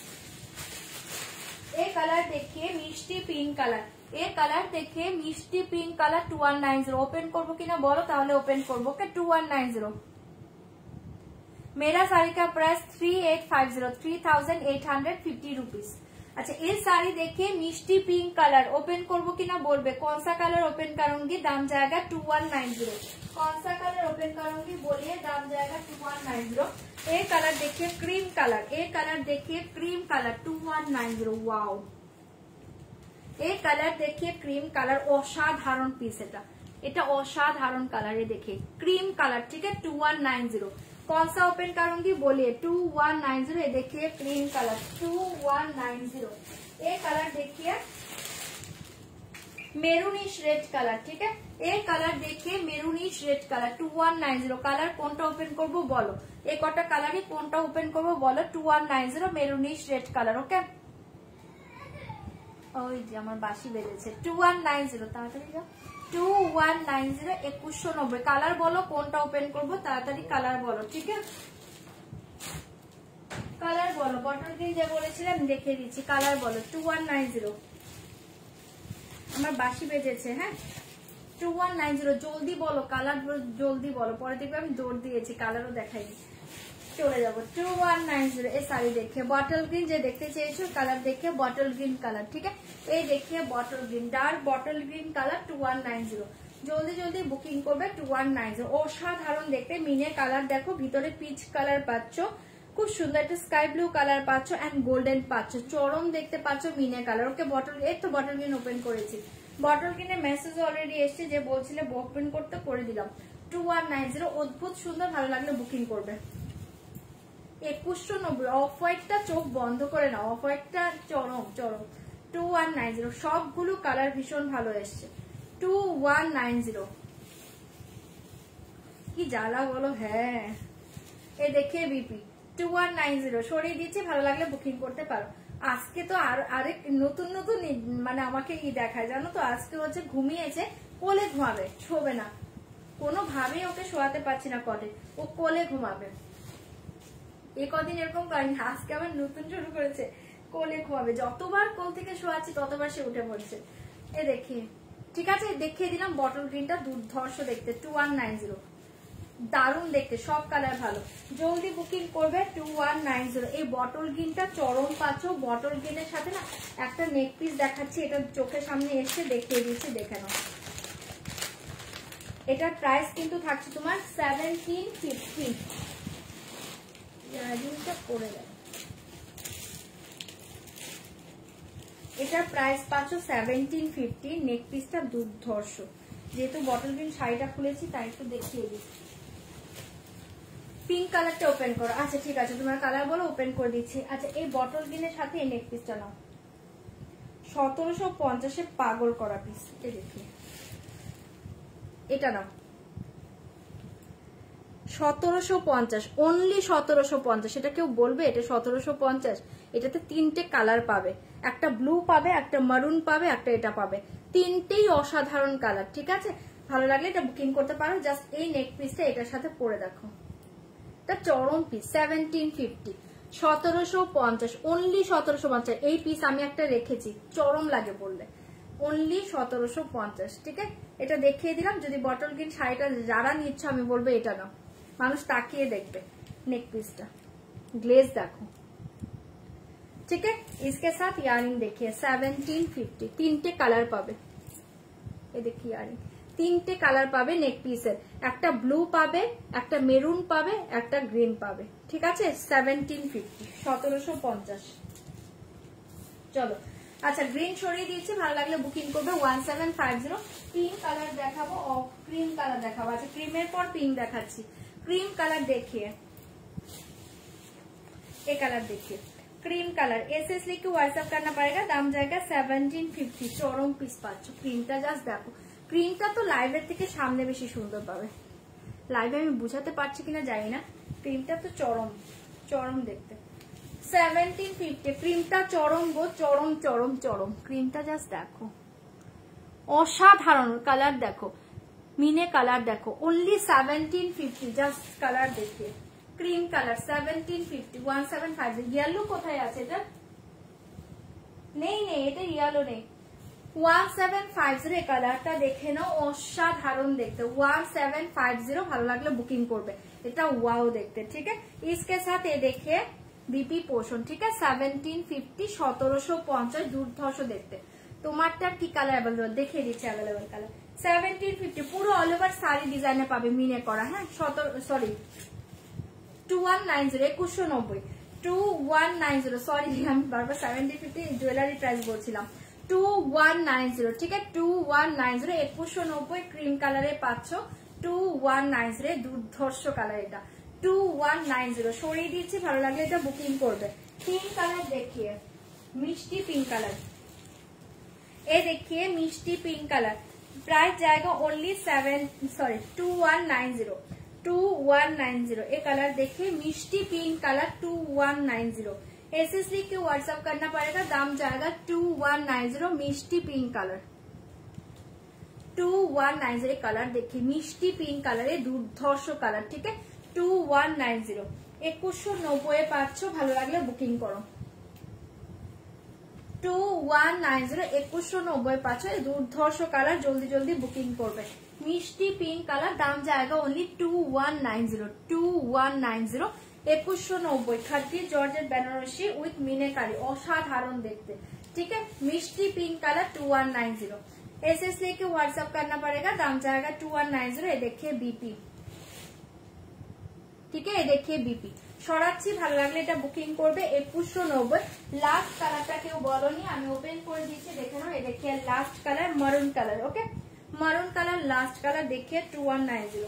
ये कलर देखिए मिष्टी पिंक कलर, ये कलर देखिए मिष्टी pink colour two one nine zero. Open করবো কিনা বলো, তাহলে ওপেন করবো। Okay, two one nine zero. मेरा साड़ी का price three eight five zero three thousand eight hundred fifty rupees. अच्छा, ये साड़ी देखिए मिष्टी पिंक कलर। ओपन करबो किना बोलबे, कौन सा कलर ओपन करूंगी, दाम जाएगा टू वन नाइन जीरो। कौन सा कलर ओपन करूंगी बोलिए, दाम जाएगा टू वन नाइन जीरो। ये कलर देखिए क्रीम कलर, ये कलर देखिए cream colour two one nine zero. Wow, ये कलर देखिए क्रीम कलर, असाधारण पिस। এটা এটা অসাধারণ কালার। ये देखिए क्रीम कलर, ठीक है, टू वन नाइन जीरो। कौन सा ओपन करूंगी बोलिए, टू वन नाइन जीरो। ये देखिए cream colour two one nine zero. ये कलर देखिए मेरूनिश रेड कलर, ठीक है, ये कलर देखिए maroonish red colour two one nine zero. Colour কোনটা ওপেন করবো বলো, এই কটা কালারই কোনটা ওপেন করবো বলো, two one nine zero maroonish red colour. Okay, ওই যে আমার বাসি বেজেছে, टू वन नाइन जीरो। তাড়াতাড়ি যাও, टू वन नाइन जीरो একুশশো নব্বই। কালার বলো কোনটা ওপেন করবো, তাড়াতাড়ি কালার বলো। ঠিক আছে, কালার বলো। বটল গ্রিন যে বলেছিলাম দেখিয়ে দিচ্ছি, কালার বলো। Two one nine zero. আমার বাসি বেজেছে। হ্যাঁ, टू वन नाइन जीरो। জলদি বলো কালার, জলদি বলো, পরে দেখবে আমি দৌড় দিয়েছি, কালারও দেখাই। চলে যাবো टू वन नाइन जीरो। এই শাড়ি দেখে বটল গ্রিন যে দেখতে চেয়েছো, কালার দেখে বটল গ্রিন কালার। ঠিক আছে, এই দেখিয়ে bottle green, dark bottle green colour two one nine zero. জলদি জলদি বুকিং করবে, टू वन नाइन जीरो। অসাধারণ দেখতে, মিনে কালার দেখো, ভিতরে পিচ কালার পাচ্ছ, খুব সুন্দর একটা স্কাই ব্লু কালার পাচ্ছ এন্ড গোল্ডেন পাচ্ছ, চরম দেখতে পাচ্ছ মিনে কালার। ওকে, বটল, এই তো বটল গ্রিন ওপেন করেছি। বটল গ্রিনের মেসেজ অলরেডি এসছে, যে বলছিলে ওপেন করতে করে দিলাম। टू वन नाइन जीरो, অদ্ভুত সুন্দর, ভালো লাগলে বুকিং করবে। একুশশো নব্বই। অফ হোয়াইটটা চোখ বন্ধ করে না, অফ হোয়াইটটা চরম চরম। Two one nine zero. সবগুলো কালার ভীষণ ভালো এসছে। Two one nine zero. কি জ্বালা বলো। হ্যাঁ, এ দেখে BP two one nine zero. সরিয়ে দিচ্ছি, ভালো লাগলে বুকিং করতে পারো। আজকে তো আর আরেক নতুন নতুন মানে আমাকে ই দেখায়, জানো তো। আজকে হচ্ছে ঘুমিয়েছে, কোলে ঘুমাবে, শোবে না, কোনোভাবেই ওকে শোয়াতে পারছি না কলে, ও কোলে ঘুমাবে। এই কদিন এরকম করেনি, আজকে আবার নতুন শুরু করেছে, কোলে ঘুমাবে। যতবার কোল থেকে শোয়াচ্ছি ততবার সে উঠে পড়ছে। এ দেখি, ঠিক আছে, দেখিয়ে দিলাম। বটল গ্রিনটা দুর্ধর্ষ দেখতে, टू वन नाइन जीरो। দারুণ দেখতে, সব কালার ভালো। জলদি বুকিং করবে, टू वन नाइन जीरो। এই বটল গ্রিনটা চরম পাচ্ছ। বটল গ্রিনের সাথে না একটা নেক পিস দেখাচ্ছি, এটা চোখের সামনে এসে দেখিয়ে দিচ্ছি, দেখে নাও। এটার প্রাইস কিন্তু থাকছে তোমার সেভেন্টিন ফিফটি। করে দেয়, এটার প্রাইস পাচ্ছ সেভেন্টিন ফিফটি। নেক পিসটা দুর্ধর্ষ। যেহেতু বটল গ্রিন শাড়িটা খুলেছি তাই একটু দেখিয়ে দিচ্ছি। পিঙ্ক কালারটা ওপেন করো। আচ্ছা ঠিক আছে, তোমার কালার বলো, ওপেন করে দিচ্ছি। আচ্ছা এই বটল গ্রিনের সাথে এই নেক পিসটা নাও, সতেরোশো পঞ্চাশে পাগল করা পিস। এই দেখি এটা নাও, সতেরোশো পঞ্চাশ, অনলি সতেরোশো পঞ্চাশ। এটা কেউ বলবে এটা সতেরোশো পঞ্চাশ? এটাতে তিনটে কালার পাবে, একটা ব্লু পাবে, একটা মারুন পাবে, একটা এটা পাবে, তিনটেই অসাধারণ কালার। ঠিক আছে, ভালো লাগলে এটা বুকিং করতে পারো। জাস্ট এই নেক পিসটা এটার সাথে পরে দেখো, এটা চরম পিস, সেভেন্টিন ফিফটি, সতেরোশো পঞ্চাশ, অনলি সতেরোশো পঞ্চাশ। এই পিস আমি একটা রেখেছি, চরম লাগে বললে, অনলি সতেরোশো পঞ্চাশ। ঠিক আছে, এটা দেখিয়ে দিলাম। যদি বটল গ্রিন শাড়িটা যারা নিচ্ছ আমি বলবো এটা নাও, মানুষ তাকিয়ে দেখবে। नेक पीस टा ग्लेज देखो, ठीक है। इसके साथ ইয়ারিং देखिए सेवनटीन फिफ्टी, तीनटे কালার পাবে। এই দেখি ইয়ারিং তিনটে কালার পাবে নেক পিসের, একটা ব্লু পাবে, একটা মেরুন পাবে, একটা গ্রিন পাবে। ঠিক আছে, সেভেন্টিন ফিফটি, সতেরোশো পঞ্চাশ। চলো আচ্ছা গ্রিন সরিয়ে দিয়েছি, ভালো লাগলে বুকিং করবে one seven five zero. Pink colour দেখাবো, ক্রিম কালার দেখাবো। আচ্ছা ক্রিমের পর পিঙ্ক দেখাচ্ছি। क्रीम कलर देखिए, ये कलर देखिए क्रीम कलर। एस एस लिख के व्हाट्सएप करना पड़ेगा, दाम जाएगा सेवनटीन फिफ्टी। चरम पिस पाচ্ছ। ক্রিমটা জাস্ট দেখো, ক্রিমটা তো লাইভের থেকে সামনে বেশি সুন্দর পাবে। লাইভে আমি বুঝাতে পারছি কিনা জানি না, ক্রিমটা তো চরম চরম দেখতে। সেভেন্টিন ফিফটি, ক্রিমটা চরম গো, চরম চরম চরম। ক্রিমটা জাস্ট দেখো, অসাধারণ কালার দেখো, मीने कलर देखो, only seventeen fifty. Just colour देखिए, cream colour seventeen fifty, one seven five. Yellow কোথায় আছে এটা? নেই নেই, এটা ইয়েলো নেই। वन सेवन फाइव জিরো কালারটা দেখে নাও, অসাধারণ দেখতে। वन सेवन फाइव জিরো, ভালো লাগলে বুকিং করবে। এটা ওয়াও দেখতে। ঠিক আছে, इसके साथ ये देखिए बीपी पोर्शन। ठीक है, सेवनटीन फिफ्टी, সতেরোশো পঞ্চাশ, দুর্ধর্ষ দেখতে। তোমারটা কি কালার অ্যাভেলেবল দেখিয়ে দিচ্ছি, অ্যাভেলেবল কালার সেভেন্টিন ফিফটি। পুরো অল ওভার শাড়ি ডিজাইনে পাবে, মিনে করা। হ্যাঁ sorry two one nine zero, একুশশো নব্বই, two one nine zero. Sorry আমি বারবার সেভেন্টিন ফিফটি জুয়েলারি প্রাইস বলছিলাম। টু ওয়ান নাইন জিরো, ঠিক আছে, টু ওয়ান নাইন জিরো, একুশশো নব্বই। ক্রিম কালারে পাচ্ছ টু ওয়ান নাইন জিরো, দুর্ধর্ষ কালার এটা। টু ওয়ান নাইন জিরো সরিয়ে দিচ্ছি, ভালো লাগলে এটা বুকিং করবে। পিঙ্ক কালার দেখিয়ে, মিষ্টি পিঙ্ক কালার। ये देखिए मिष्टी पिंक कलर, प्राइस जाएगा only seven sorry two one nine zero, two one nine zero. ये कलर देखिए मिष्टी pink colour, two one nine zero. S S लिख के व्हाट्सएप करना पड़ेगा, दाम जाएगा टू वन नाइन जीरो। मिष्टी pink colour, two one nine zero. Colour देखिए मिष्टी पिंक कलर, ये दुर्धर्ष कलर। ठीक है, टू वन नाइन जीरो, একুশশো নব্বই পাচ্ছ, ভালো লাগলে বুকিং করো। টু ওয়ান নাইন জিরো, একুশশো নব্বই পাচ্ছ, দুর্ধর্ষ কালার, জলদি জলদি বুকিং করবে। মিষ্টি পিঙ্ক কালার, দাম জায়গা only two one nine zero, two one nine zero, একুশশো নব্বই। খাদ্দি জর্জেট বেনারসি উইথ মিনেকারি, অসাধারণ দেখতে। ठीक है, मिष्टी pink colour, two one nine zero. S S लेके व्हाट्सएप करना पड़ेगा, दाम जाएगा टू वन नाइन जीरो। ये देखिए बीपी, ठीक है, ये देखिए बीपी। সরাচ্ছি, ভালো লাগলে এটা বুকিং করবে একুশশো নব্বই। লাস্ট কালারটা কেউ বলনি, আমি ওপেন করে দিচ্ছি, দেখে নাও। এই দেখিয়ে last colour maroon colour. Okay, maroon colour last colour দেখিए टू वन नाइन जीरो।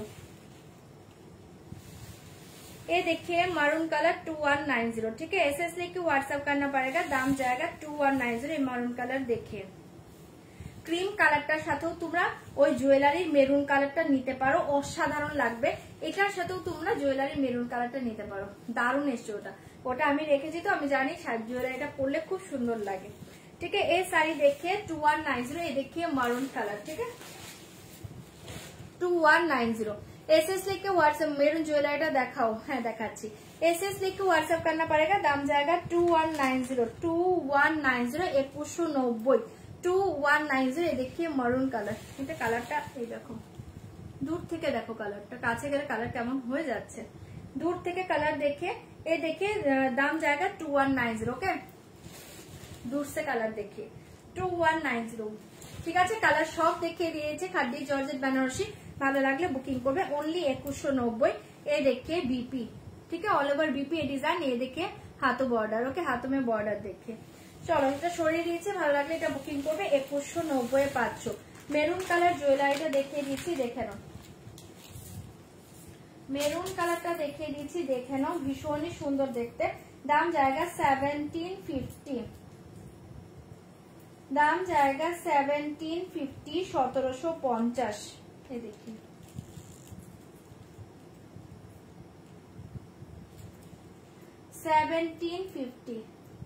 ये देखिए maroon colour two one nine zero. ठीक है, एस एस लेके व्हाट्सएप करना पड़ेगा, दाम जाएगा two one nine zero. Maroon colour देखिए, ক্রিম কালারটার সাথেও তোমরা ওই জুয়েলারির মেরুন কালারটা নিতে পারো, অসাধারণ লাগবে। এটার সাথেও তোমরা জুয়েলারির মেরুন কালারটা নিতে পারো, দারুণ এসছে ওটা। ওটা আমি রেখেছি, তো আমি জানি জুয়েলারিটা পরলে খুব সুন্দর লাগে। ঠিক আছে, এই শাড়ি देखिए टू वन नाइन जीरो। ये देखिए মারুন কালার, ঠিক আছে, two one nine zero. S S लेके व्हाट्सएप, मेरून ज्वेलरीটা দেখাও। হ্যাঁ দেখাচ্ছি, एस एस लेके व्हाट्सएप करना पड़ेगा, दाम जाएगा two one nine zero, two one nine zero, একুশশো নব্বই, टू वन नाइन जीरो। देखिए মারুন কালার, এটা কালারটা এই দেখো, দূর থেকে দেখো কালারটা, কাছে গেলে কালার কেমন হয়ে যাচ্ছে। দূর থেকে কালার দেখে এই দেখে দাম जाएगा two one nine zero. Okay, दूर से कलर देखिए टू वन नाइन जीरो। ঠিক আছে, কালার সব দেখিয়ে দিয়েছে। খাদ্দি জর্জেট বেনারসি, ভালো লাগলে বুকিং করবে ओनली একুশশো নব্বই। ये देखिए बीपी, ठीक है, ऑल ओवर बीपी ये डिजाइन। ये देखिए हाथों बॉर्डर, ओके, हाथों में बॉर्डर देखिए। চলো এটা সরিয়ে দিয়েছে, ভালো লাগলে এটা বুকিং করবে একুশশো নব্বই পাচ্ছ। মেরুন কালার জুয়েলারিটা দেখিয়ে দিচ্ছি, দেখে নাও। মেরুন কালারটা দেখিয়ে দিচ্ছি, দেখে নাও, ভীষণই সুন্দর দেখতে। দাম জায়গা সেভেন্টিন ফিফটি, দাম জায়গা সেভেন্টিন ফিফটি, সতেরোশো পঞ্চাশ। এই দেখি সেভেন্টিন ফিফটি,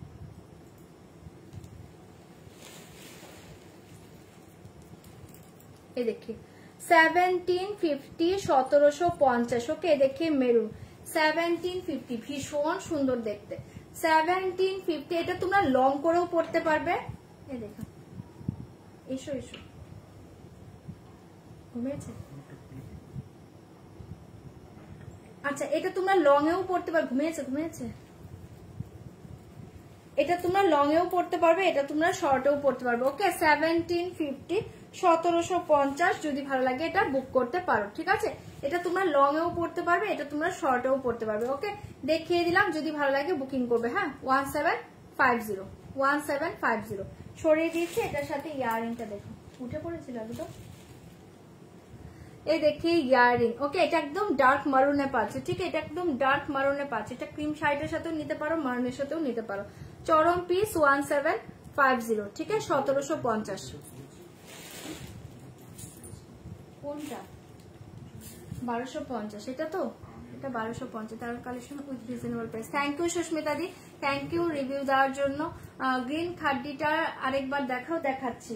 এই দেখি সেভেন্টিন ফিফটি, সতেরোশো পঞ্চাশ। ওকে, দেখি মেরুন সেভেন্টিন ফিফটি, ভীষণ সুন্দর দেখতে। সেভেন্টিন ফিফটি, এটা তোমরা লং করেও পড়তে পারবে। এই দেখো, এসো এসো, ঘুমিয়েছে। আচ্ছা, এটা তোমরা লং এও পড়তে পারবে। ঘুমিয়েছে ঘুমিয়েছে এটা তোমরা লং এও পড়তে পারবে, এটা তোমরা শর্টেও পড়তে পারবে। ওকে, সেভেন্টিন ফিফটি, সতেরোশো পঞ্চাশ। যদি ভালো লাগে এটা বুক করতে পারো, ঠিক আছে। এটা তোমরা লং এও পড়তে পারবে, এটা তোমরা শর্টেও পড়তে পারবে। ওকে, দেখিয়ে দিলাম, যদি ভালো লাগে বুকিং করবে। হ্যাঁ, one seven five zero, one seven five zero সরিয়ে দিচ্ছি। এটার সাথে ইয়ারিংটা দেখো, উঠে পড়েছিল আগে তো। এই দেখি ইয়ারিং। ওকে, এটা একদম ডার্ক মারুনে পাচ্ছে, ঠিক আছে, এটা একদম ডার্ক মারুনে পাচ্ছে। এটা ক্রিম শাইডের সাথেও নিতে পারো, মারুনের সাথেও নিতে পারো। চরম piece one seven five zero, ঠিক আছে, সতেরোশো পঞ্চাশ। কোনটা? বারোশো পঞ্চাশ, এটা তো, এটা বারোশো পঞ্চাশ। তার collection with reasonable price. Thank you Sushmita di, thank you review দেওয়ার জন্য। গ্রিন খাড্ডিটা আরেকবার দেখাও, দেখাচ্ছি।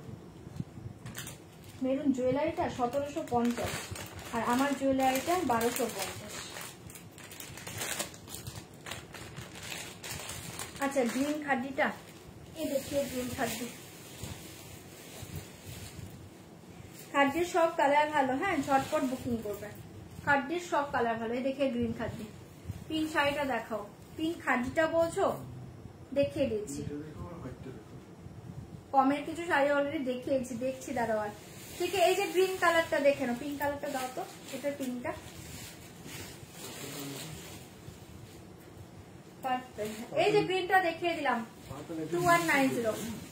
মেরুন জুয়েলারিটা সতেরোশো পঞ্চাশ, আর আমার জুয়েলারিটা বারোশো পঞ্চাশ। আচ্ছা, গ্রিন খাড্ডিটা এই দেখিয়ে, গ্রিন খাড্ডি। খাড্ডির সব কালার ভালো, হ্যাঁ, ঝটপট বুকিং করবে। খাড্ডির সব কালার ভালো। এই দেখে গ্রিন খাড্ডি। পিঙ্ক শাড়িটা দেখাও, পিঙ্ক খাড্ডিটা বলছো, দেখিয়ে দিচ্ছি। কমের কিছু শাড়ি অলরেডি দেখিয়েছি, দেখছি দাঁড়াও। আর ঠিক আছে, এই যে গ্রিন কালারটা দেখে নাও, পিঙ্ক কালারটা দাও তো, এটা পিঙ্কটা। এই যে গ্রিনটা দেখিয়ে দিলাম, two one nine zero,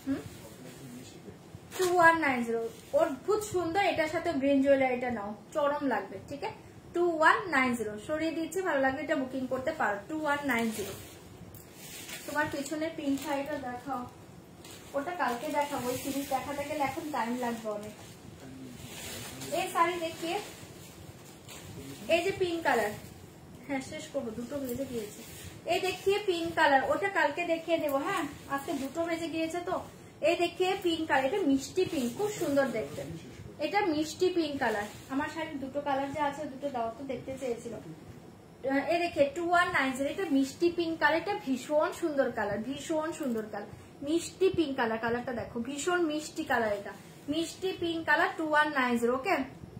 two one nine zero, অদ্ভুত সুন্দর। এটার সাথে গ্রিন জুয়েলারিটা নাও, চরম লাগবে, ঠিক আছে। টু ওয়ান নাইন জিরো সরিয়ে দিচ্ছি, ভালো লাগবে এটা বুকিং করতে পারো। Two one nine zero. তোমার পিছনের পিঙ্ক শাড়িটা দেখাও, ওটা কালকে দেখাবো। ওই সিরিজ দেখাতে গেলে এখন টাইম লাগবে অনেক। এই শাড়ি দেখিয়ে, এই যে পিঙ্ক কালার, হ্যাঁ শেষ করবো, দুটো বেজে গিয়েছে। এই দেখিয়ে পিঙ্ক কালার, ওটা কালকে দেখিয়ে দেবো। হ্যাঁ, আজকে দুটো বেজে গিয়েছে তো। এই দেখিয়ে পিঙ্ক কালার, এটা মিষ্টি পিঙ্ক, খুব সুন্দর দেখতে। এটা মিষ্টি পিঙ্ক কালার। আমার শাড়ির দুটো কালার যে আছে, দুটো দাও তো, দেখতে চেয়েছিল। এই দেখে টু ওয়ান নাইন জিরো, এটা মিষ্টি পিঙ্ক কালার, এটা ভীষণ সুন্দর কালার, ভীষণ সুন্দর কালার, মিষ্টি পিঙ্ক কালার। কালারটা দেখো, ভীষণ মিষ্টি কালার, এটা মিষ্টি pink colour, two one nine zero. Okay,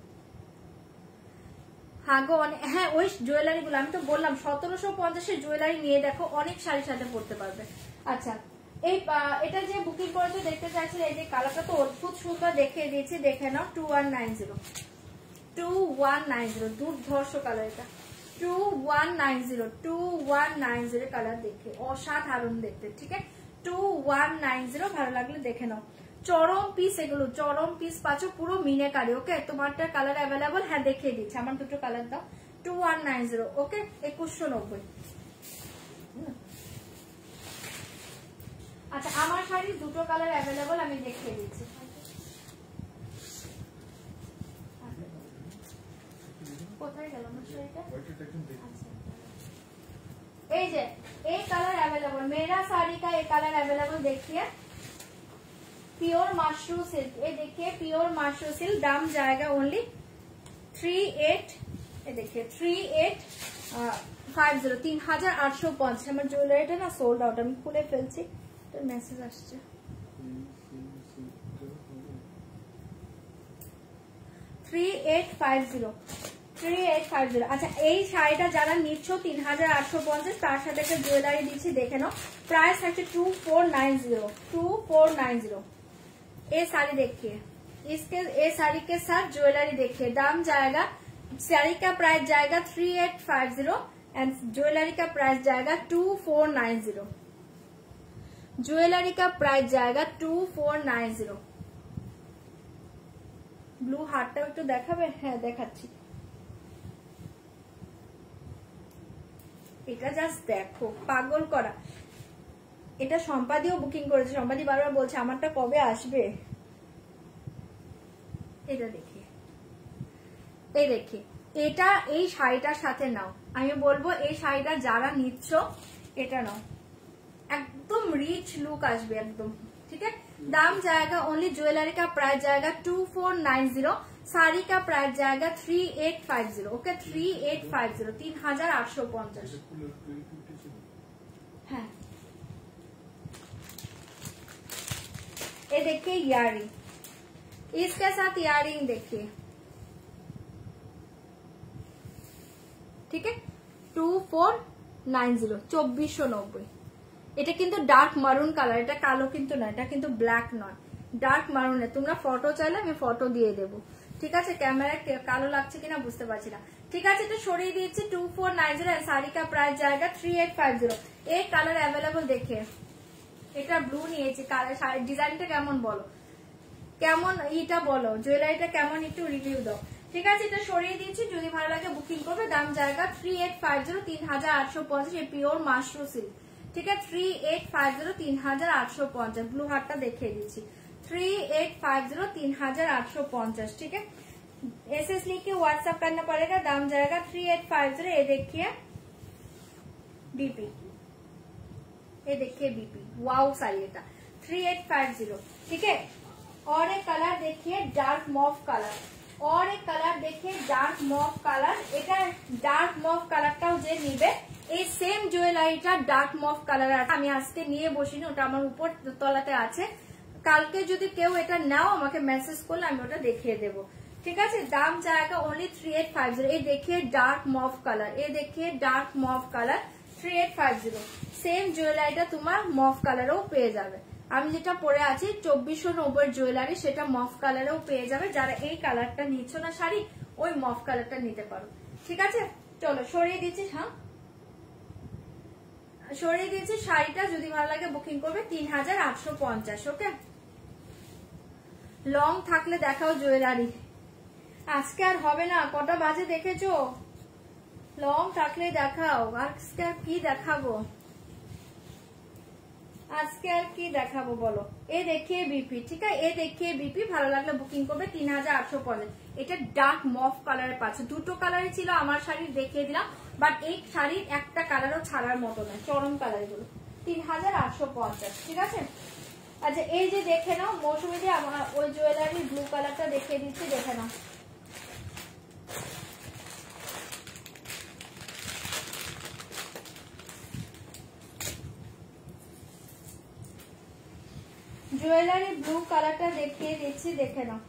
হ্যাঁ গো, হ্যাঁ ওই জুয়েলারি গুলো আমি তো বললাম, সতেরোশো পঞ্চাশের জুয়েলারি নিয়ে দেখো, অনেক শাড়ির সাথে পড়তে পারবে। আচ্ছা, এই এটা যে বুকিং করেছে দেখতে চাইছিলে, এই যে কালারটা তো অদ্ভুত সুন্দর, দেখিয়ে দিয়েছি, দেখে নাও। Two one nine zero, two one nine zero, দুর্ধর্ষ কালার এটা। Two one nine zero, two one nine zero colour দেখে অসাধারণ দেখতে, ঠিক আছে। টু ওয়ান নাইন জিরো, ভালো লাগলে দেখে নাও। চরম পিস এগুলো, চরম পিস পাচ্ছ, পুরো মিনেকারি। ওকে, তোমারটা কালার অ্যাভেলেবল, হ্যাঁ দেখিয়ে দিচ্ছি, আমার দুটো কালার দাও। Two one nine zero, okay, একুশশো নব্বই। আচ্ছা, আমার শাড়ির দুটো কালার অ্যাভেলেবল, আমি দেখিয়ে দিচ্ছি। কোথায় গেল আমার শাড়িটা? এই যে এই কালার অ্যাভেলেবল, মেরা শাড়ি কা এই কালার অ্যাভেলেবল। देखिए प्योर मशरू सिल्क, ये देखिए प्योर मशरू सिल्क, दाम जाएगा ओनली थ्री एट, ये देखिए थ्री एट फाइव जीरो, तीन हजार आठ सौ पचास। আমার জুয়েলারিটা না সোল্ড আউট, আমি খুলে ফেলছি, তোর মেসেজ আসছে। Three eight five zero, three eight five zero. আচ্ছা, এই শাড়িটা যারা নিচ্ছ তিন হাজার আটশো পঞ্চাশ, তার সাথে একটা জুয়েলারি দিচ্ছি, দেখে নাও। प्राइस है two four nine zero, two four nine zero. ये साड़ी देखिए, इसके ये साड़ी के साथ ज्वेलरी देखिए, दाम जाएगा, साड़ी का प्राइस जाएगा three eight five zero and jewellery का प्राइस जाएगा two four nine zero. Jewellery का प्राइस जाएगा two four nine zero. Blue হারটাও একটু দেখাবে? হ্যাঁ দেখাচ্ছি। এটা জাস্ট দেখো, পাগল করা। এটা সম্পাদিও বুকিং করেছে, সম্পাদি বারবার বলছে আমারটা কবে আসবে। এটা দেখি, এই দেখি, এটা এই শাড়িটার সাথে নাও। আমি বলবো এই শাড়িটা যারা নিচ্ছ এটা নাও, एकदम रिच लुक আসবে একদম। ठीक है, दाम जाएगा ओनली, ज्वेलरी का प्राइस जाएगा two four nine zero, sari का प्राइस जाएगा three eight five zero. Okay, three eight five zero, तीन हजार आठ सौ पचास। हाँ, ये देखिए इयरिंग, इसके साथ इयरिंग देखिए। ठीक है, टू फोर नाइन जीरो, चौबीस सौ नब्बे। এটা কিন্তু ডার্ক মারুন কালার, এটা কালো কিন্তু না, এটা কিন্তু ব্ল্যাক নয়, ডার্ক মারুন। তোমরা ফটো চাইলে আমি ফটো দিয়ে দেবো। ঠিক আছে, ক্যামেরায় কালো লাগছে কিনা বুঝতে পারছি না। ঠিক আছে, এটা সরিয়ে দিয়েছি two four nine zero. Sari কা প্রাইস जाएगा थ्री एट फाइव जीरो। এই কালার অ্যাভেলেবল দেখে, এটা ব্লু নিয়েছি। কালার শাড়ির ডিজাইনটা কেমন বলো, কেমন এটা বলো, জুয়েলারিটা কেমন একটু রিভিউ দাও। ঠিক আছে, এটা সরিয়ে দিয়েছি, যদি ভালো লাগে বুকিং করবে। দাম जाएगा थ्री एट फाइव जीरो, तीन हजार आठ सौ पचास। ये পিওর মাশরু সিল্ক। ठीक है, थ्री एट फाइव जीरो, तीन हजार आठ सौ पचास। ब्लू हार्टটা দেখিয়ে দিচ্ছি, थ्री एट फाइव जीरो, तीन हजार आठ सौ पचास। ठीक है, एसएस लिख के व्हाट्सएप करना पड़ेगा। दाम जाएगा थ्री एट फाइव जीरो। ये देखिए बीपी, ये देखिए बीपी, वाओ साड़ी এটা थ्री एट फाइव जीरो। ठीक है, और एक कलर देखिए डार्क मॉफ कलर, और एक कलर देखिए डार्क मॉफ कलर। এটা ডার্ক মফ কালারটাও যে নিবে, এই সেম জুয়েলারিটা ডার্ক মফ কালার আছে। আমি আজকে নিয়ে বসিনি, ওটা আমার উপর তলাতে আছে। কালকে যদি কেউ এটা নাও আমাকে মেসেজ করলে আমি ওটা দেখিয়ে দেবো। ঠিক আছে, দাম जाएगा only three eight five zero. ये देखिए डार्क मॉफ कलर, ये देखिए dark mauve colour, three eight five zero. Same জুয়েলারিটা তোমার মফ কালারেও পেয়ে যাবে। আমি যেটা পরে আছি চব্বিশশো নব্বই জুয়েলারি, সেটা মফ কালারেও পেয়ে যাবে। যারা এই কালারটা নিচ্ছ না শাড়ি, ওই মফ কালারটা নিতে পারো। ঠিক আছে, চলো সরিয়ে দিচ্ছি। হ্যাঁ, সরিয়ে দিয়েছি শাড়িটা, যদি ভালো লাগে বুকিং করবে। তিন হাজার আটশো পঞ্চাশ। ওকে, লং থাকলে দেখাও জুয়েলারি। আজকে আর হবে না, কটা বাজে দেখেছো? লং থাকলে দেখাও। আজকে আর কি দেখাবো, আজকে আর কি দেখাবো বলো। এ দেখিয়ে বিপি। ঠিক আছে, এ দেখিয়ে বিপি, ভালো লাগলে বুকিং করবে। তিন হাজার আটশো পঞ্চাশ। এটা ডার্ক মফ কালারের পাচ্ছে, দুটো কালারই ছিল আমার শাড়ি, দেখিয়ে দিলাম। বাট এই শাড়ির একটা কালারও ছাড়ার মতো নয়, চরম কালার গুলো। তিন হাজার আটশো পঞ্চাশ। ঠিক আছে, আচ্ছা এই যে দেখে নাও মৌসুমী দিয়ে আমার ওই জুয়েলারি ব্লু কালারটা দেখিয়ে দিচ্ছি, দেখে নাও। জুয়েলারি ব্লু কালারটা দেখিয়ে দিচ্ছি, দেখে নাও।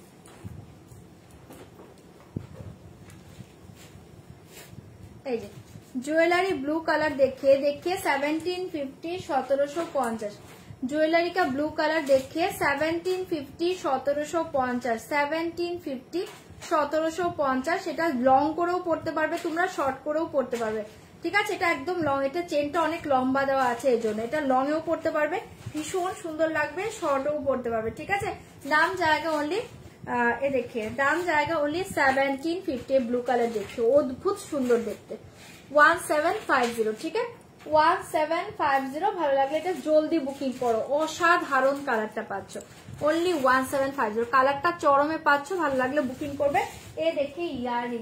এই যে জুয়েলারি ब्लू कलर देखिए, देखिए सेवनटीन फिफ्टी सत्रह सौ पचास। ज्वेलरी का ब्लू कलर देखिए सेवनटीन फिफ्टी सत्रह सौ पचास, सेवनटीन फिफ्टी सत्रह सौ पचास। এটা লং করেও পড়তে পারবে তোমরা, শর্ট করেও পড়তে পারবে। ঠিক আছে, এটা একদম লং, এটা চেনটা অনেক লম্বা দেওয়া আছে, এই জন্য এটা লং এও পড়তে পারবে, ভীষণ সুন্দর লাগবে, শর্টেও পড়তে পারবে। ঠিক আছে, দাম जाएगा ओनली, ये देखिए दाम जाएगा only seventeen fifty. Blue colour देखिए, অদ্ভুত সুন্দর দেখতে, वन सेवन फाइव जीरो। ठीक है, वन सेवन फाइव जीरो। ভালো লাগলে এটা জলদি বুকিং করো, অসাধারণ কালারটা পাচ্ছ। Only one seven five zero, কালারটা চরমে পাচ্ছ, ভালো লাগলে বুকিং করবে। এ देखिए earring,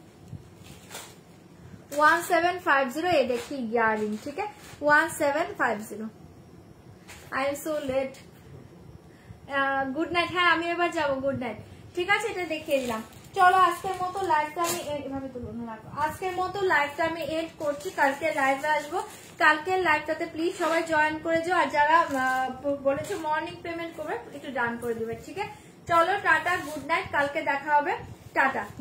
one seven five zero. ये देखिए ইয়ারিং। ठीक है, one seven five zero. I am so late. Good night. হ্যাঁ আমি এবার যাবো, গুড নাইট। ঠিক আছে, এটা দেখিয়ে দিলাম। চলো আজকের মতো লাইভটা আমি এভাবে তুলো না রাখো, আজকের মতো লাইভটা আমি এন্ড করছি। কালকে লাইভে আসবো, কালকের লাইভটাতে প্লিজ সবাই জয়েন করে যাও। আর যারা বলেছো মর্নিং পেমেন্ট করবে একটু ডান করে দিবে। ঠিক আছে, চলো টাটা, গুড নাইট, কালকে দেখা হবে, টাটা।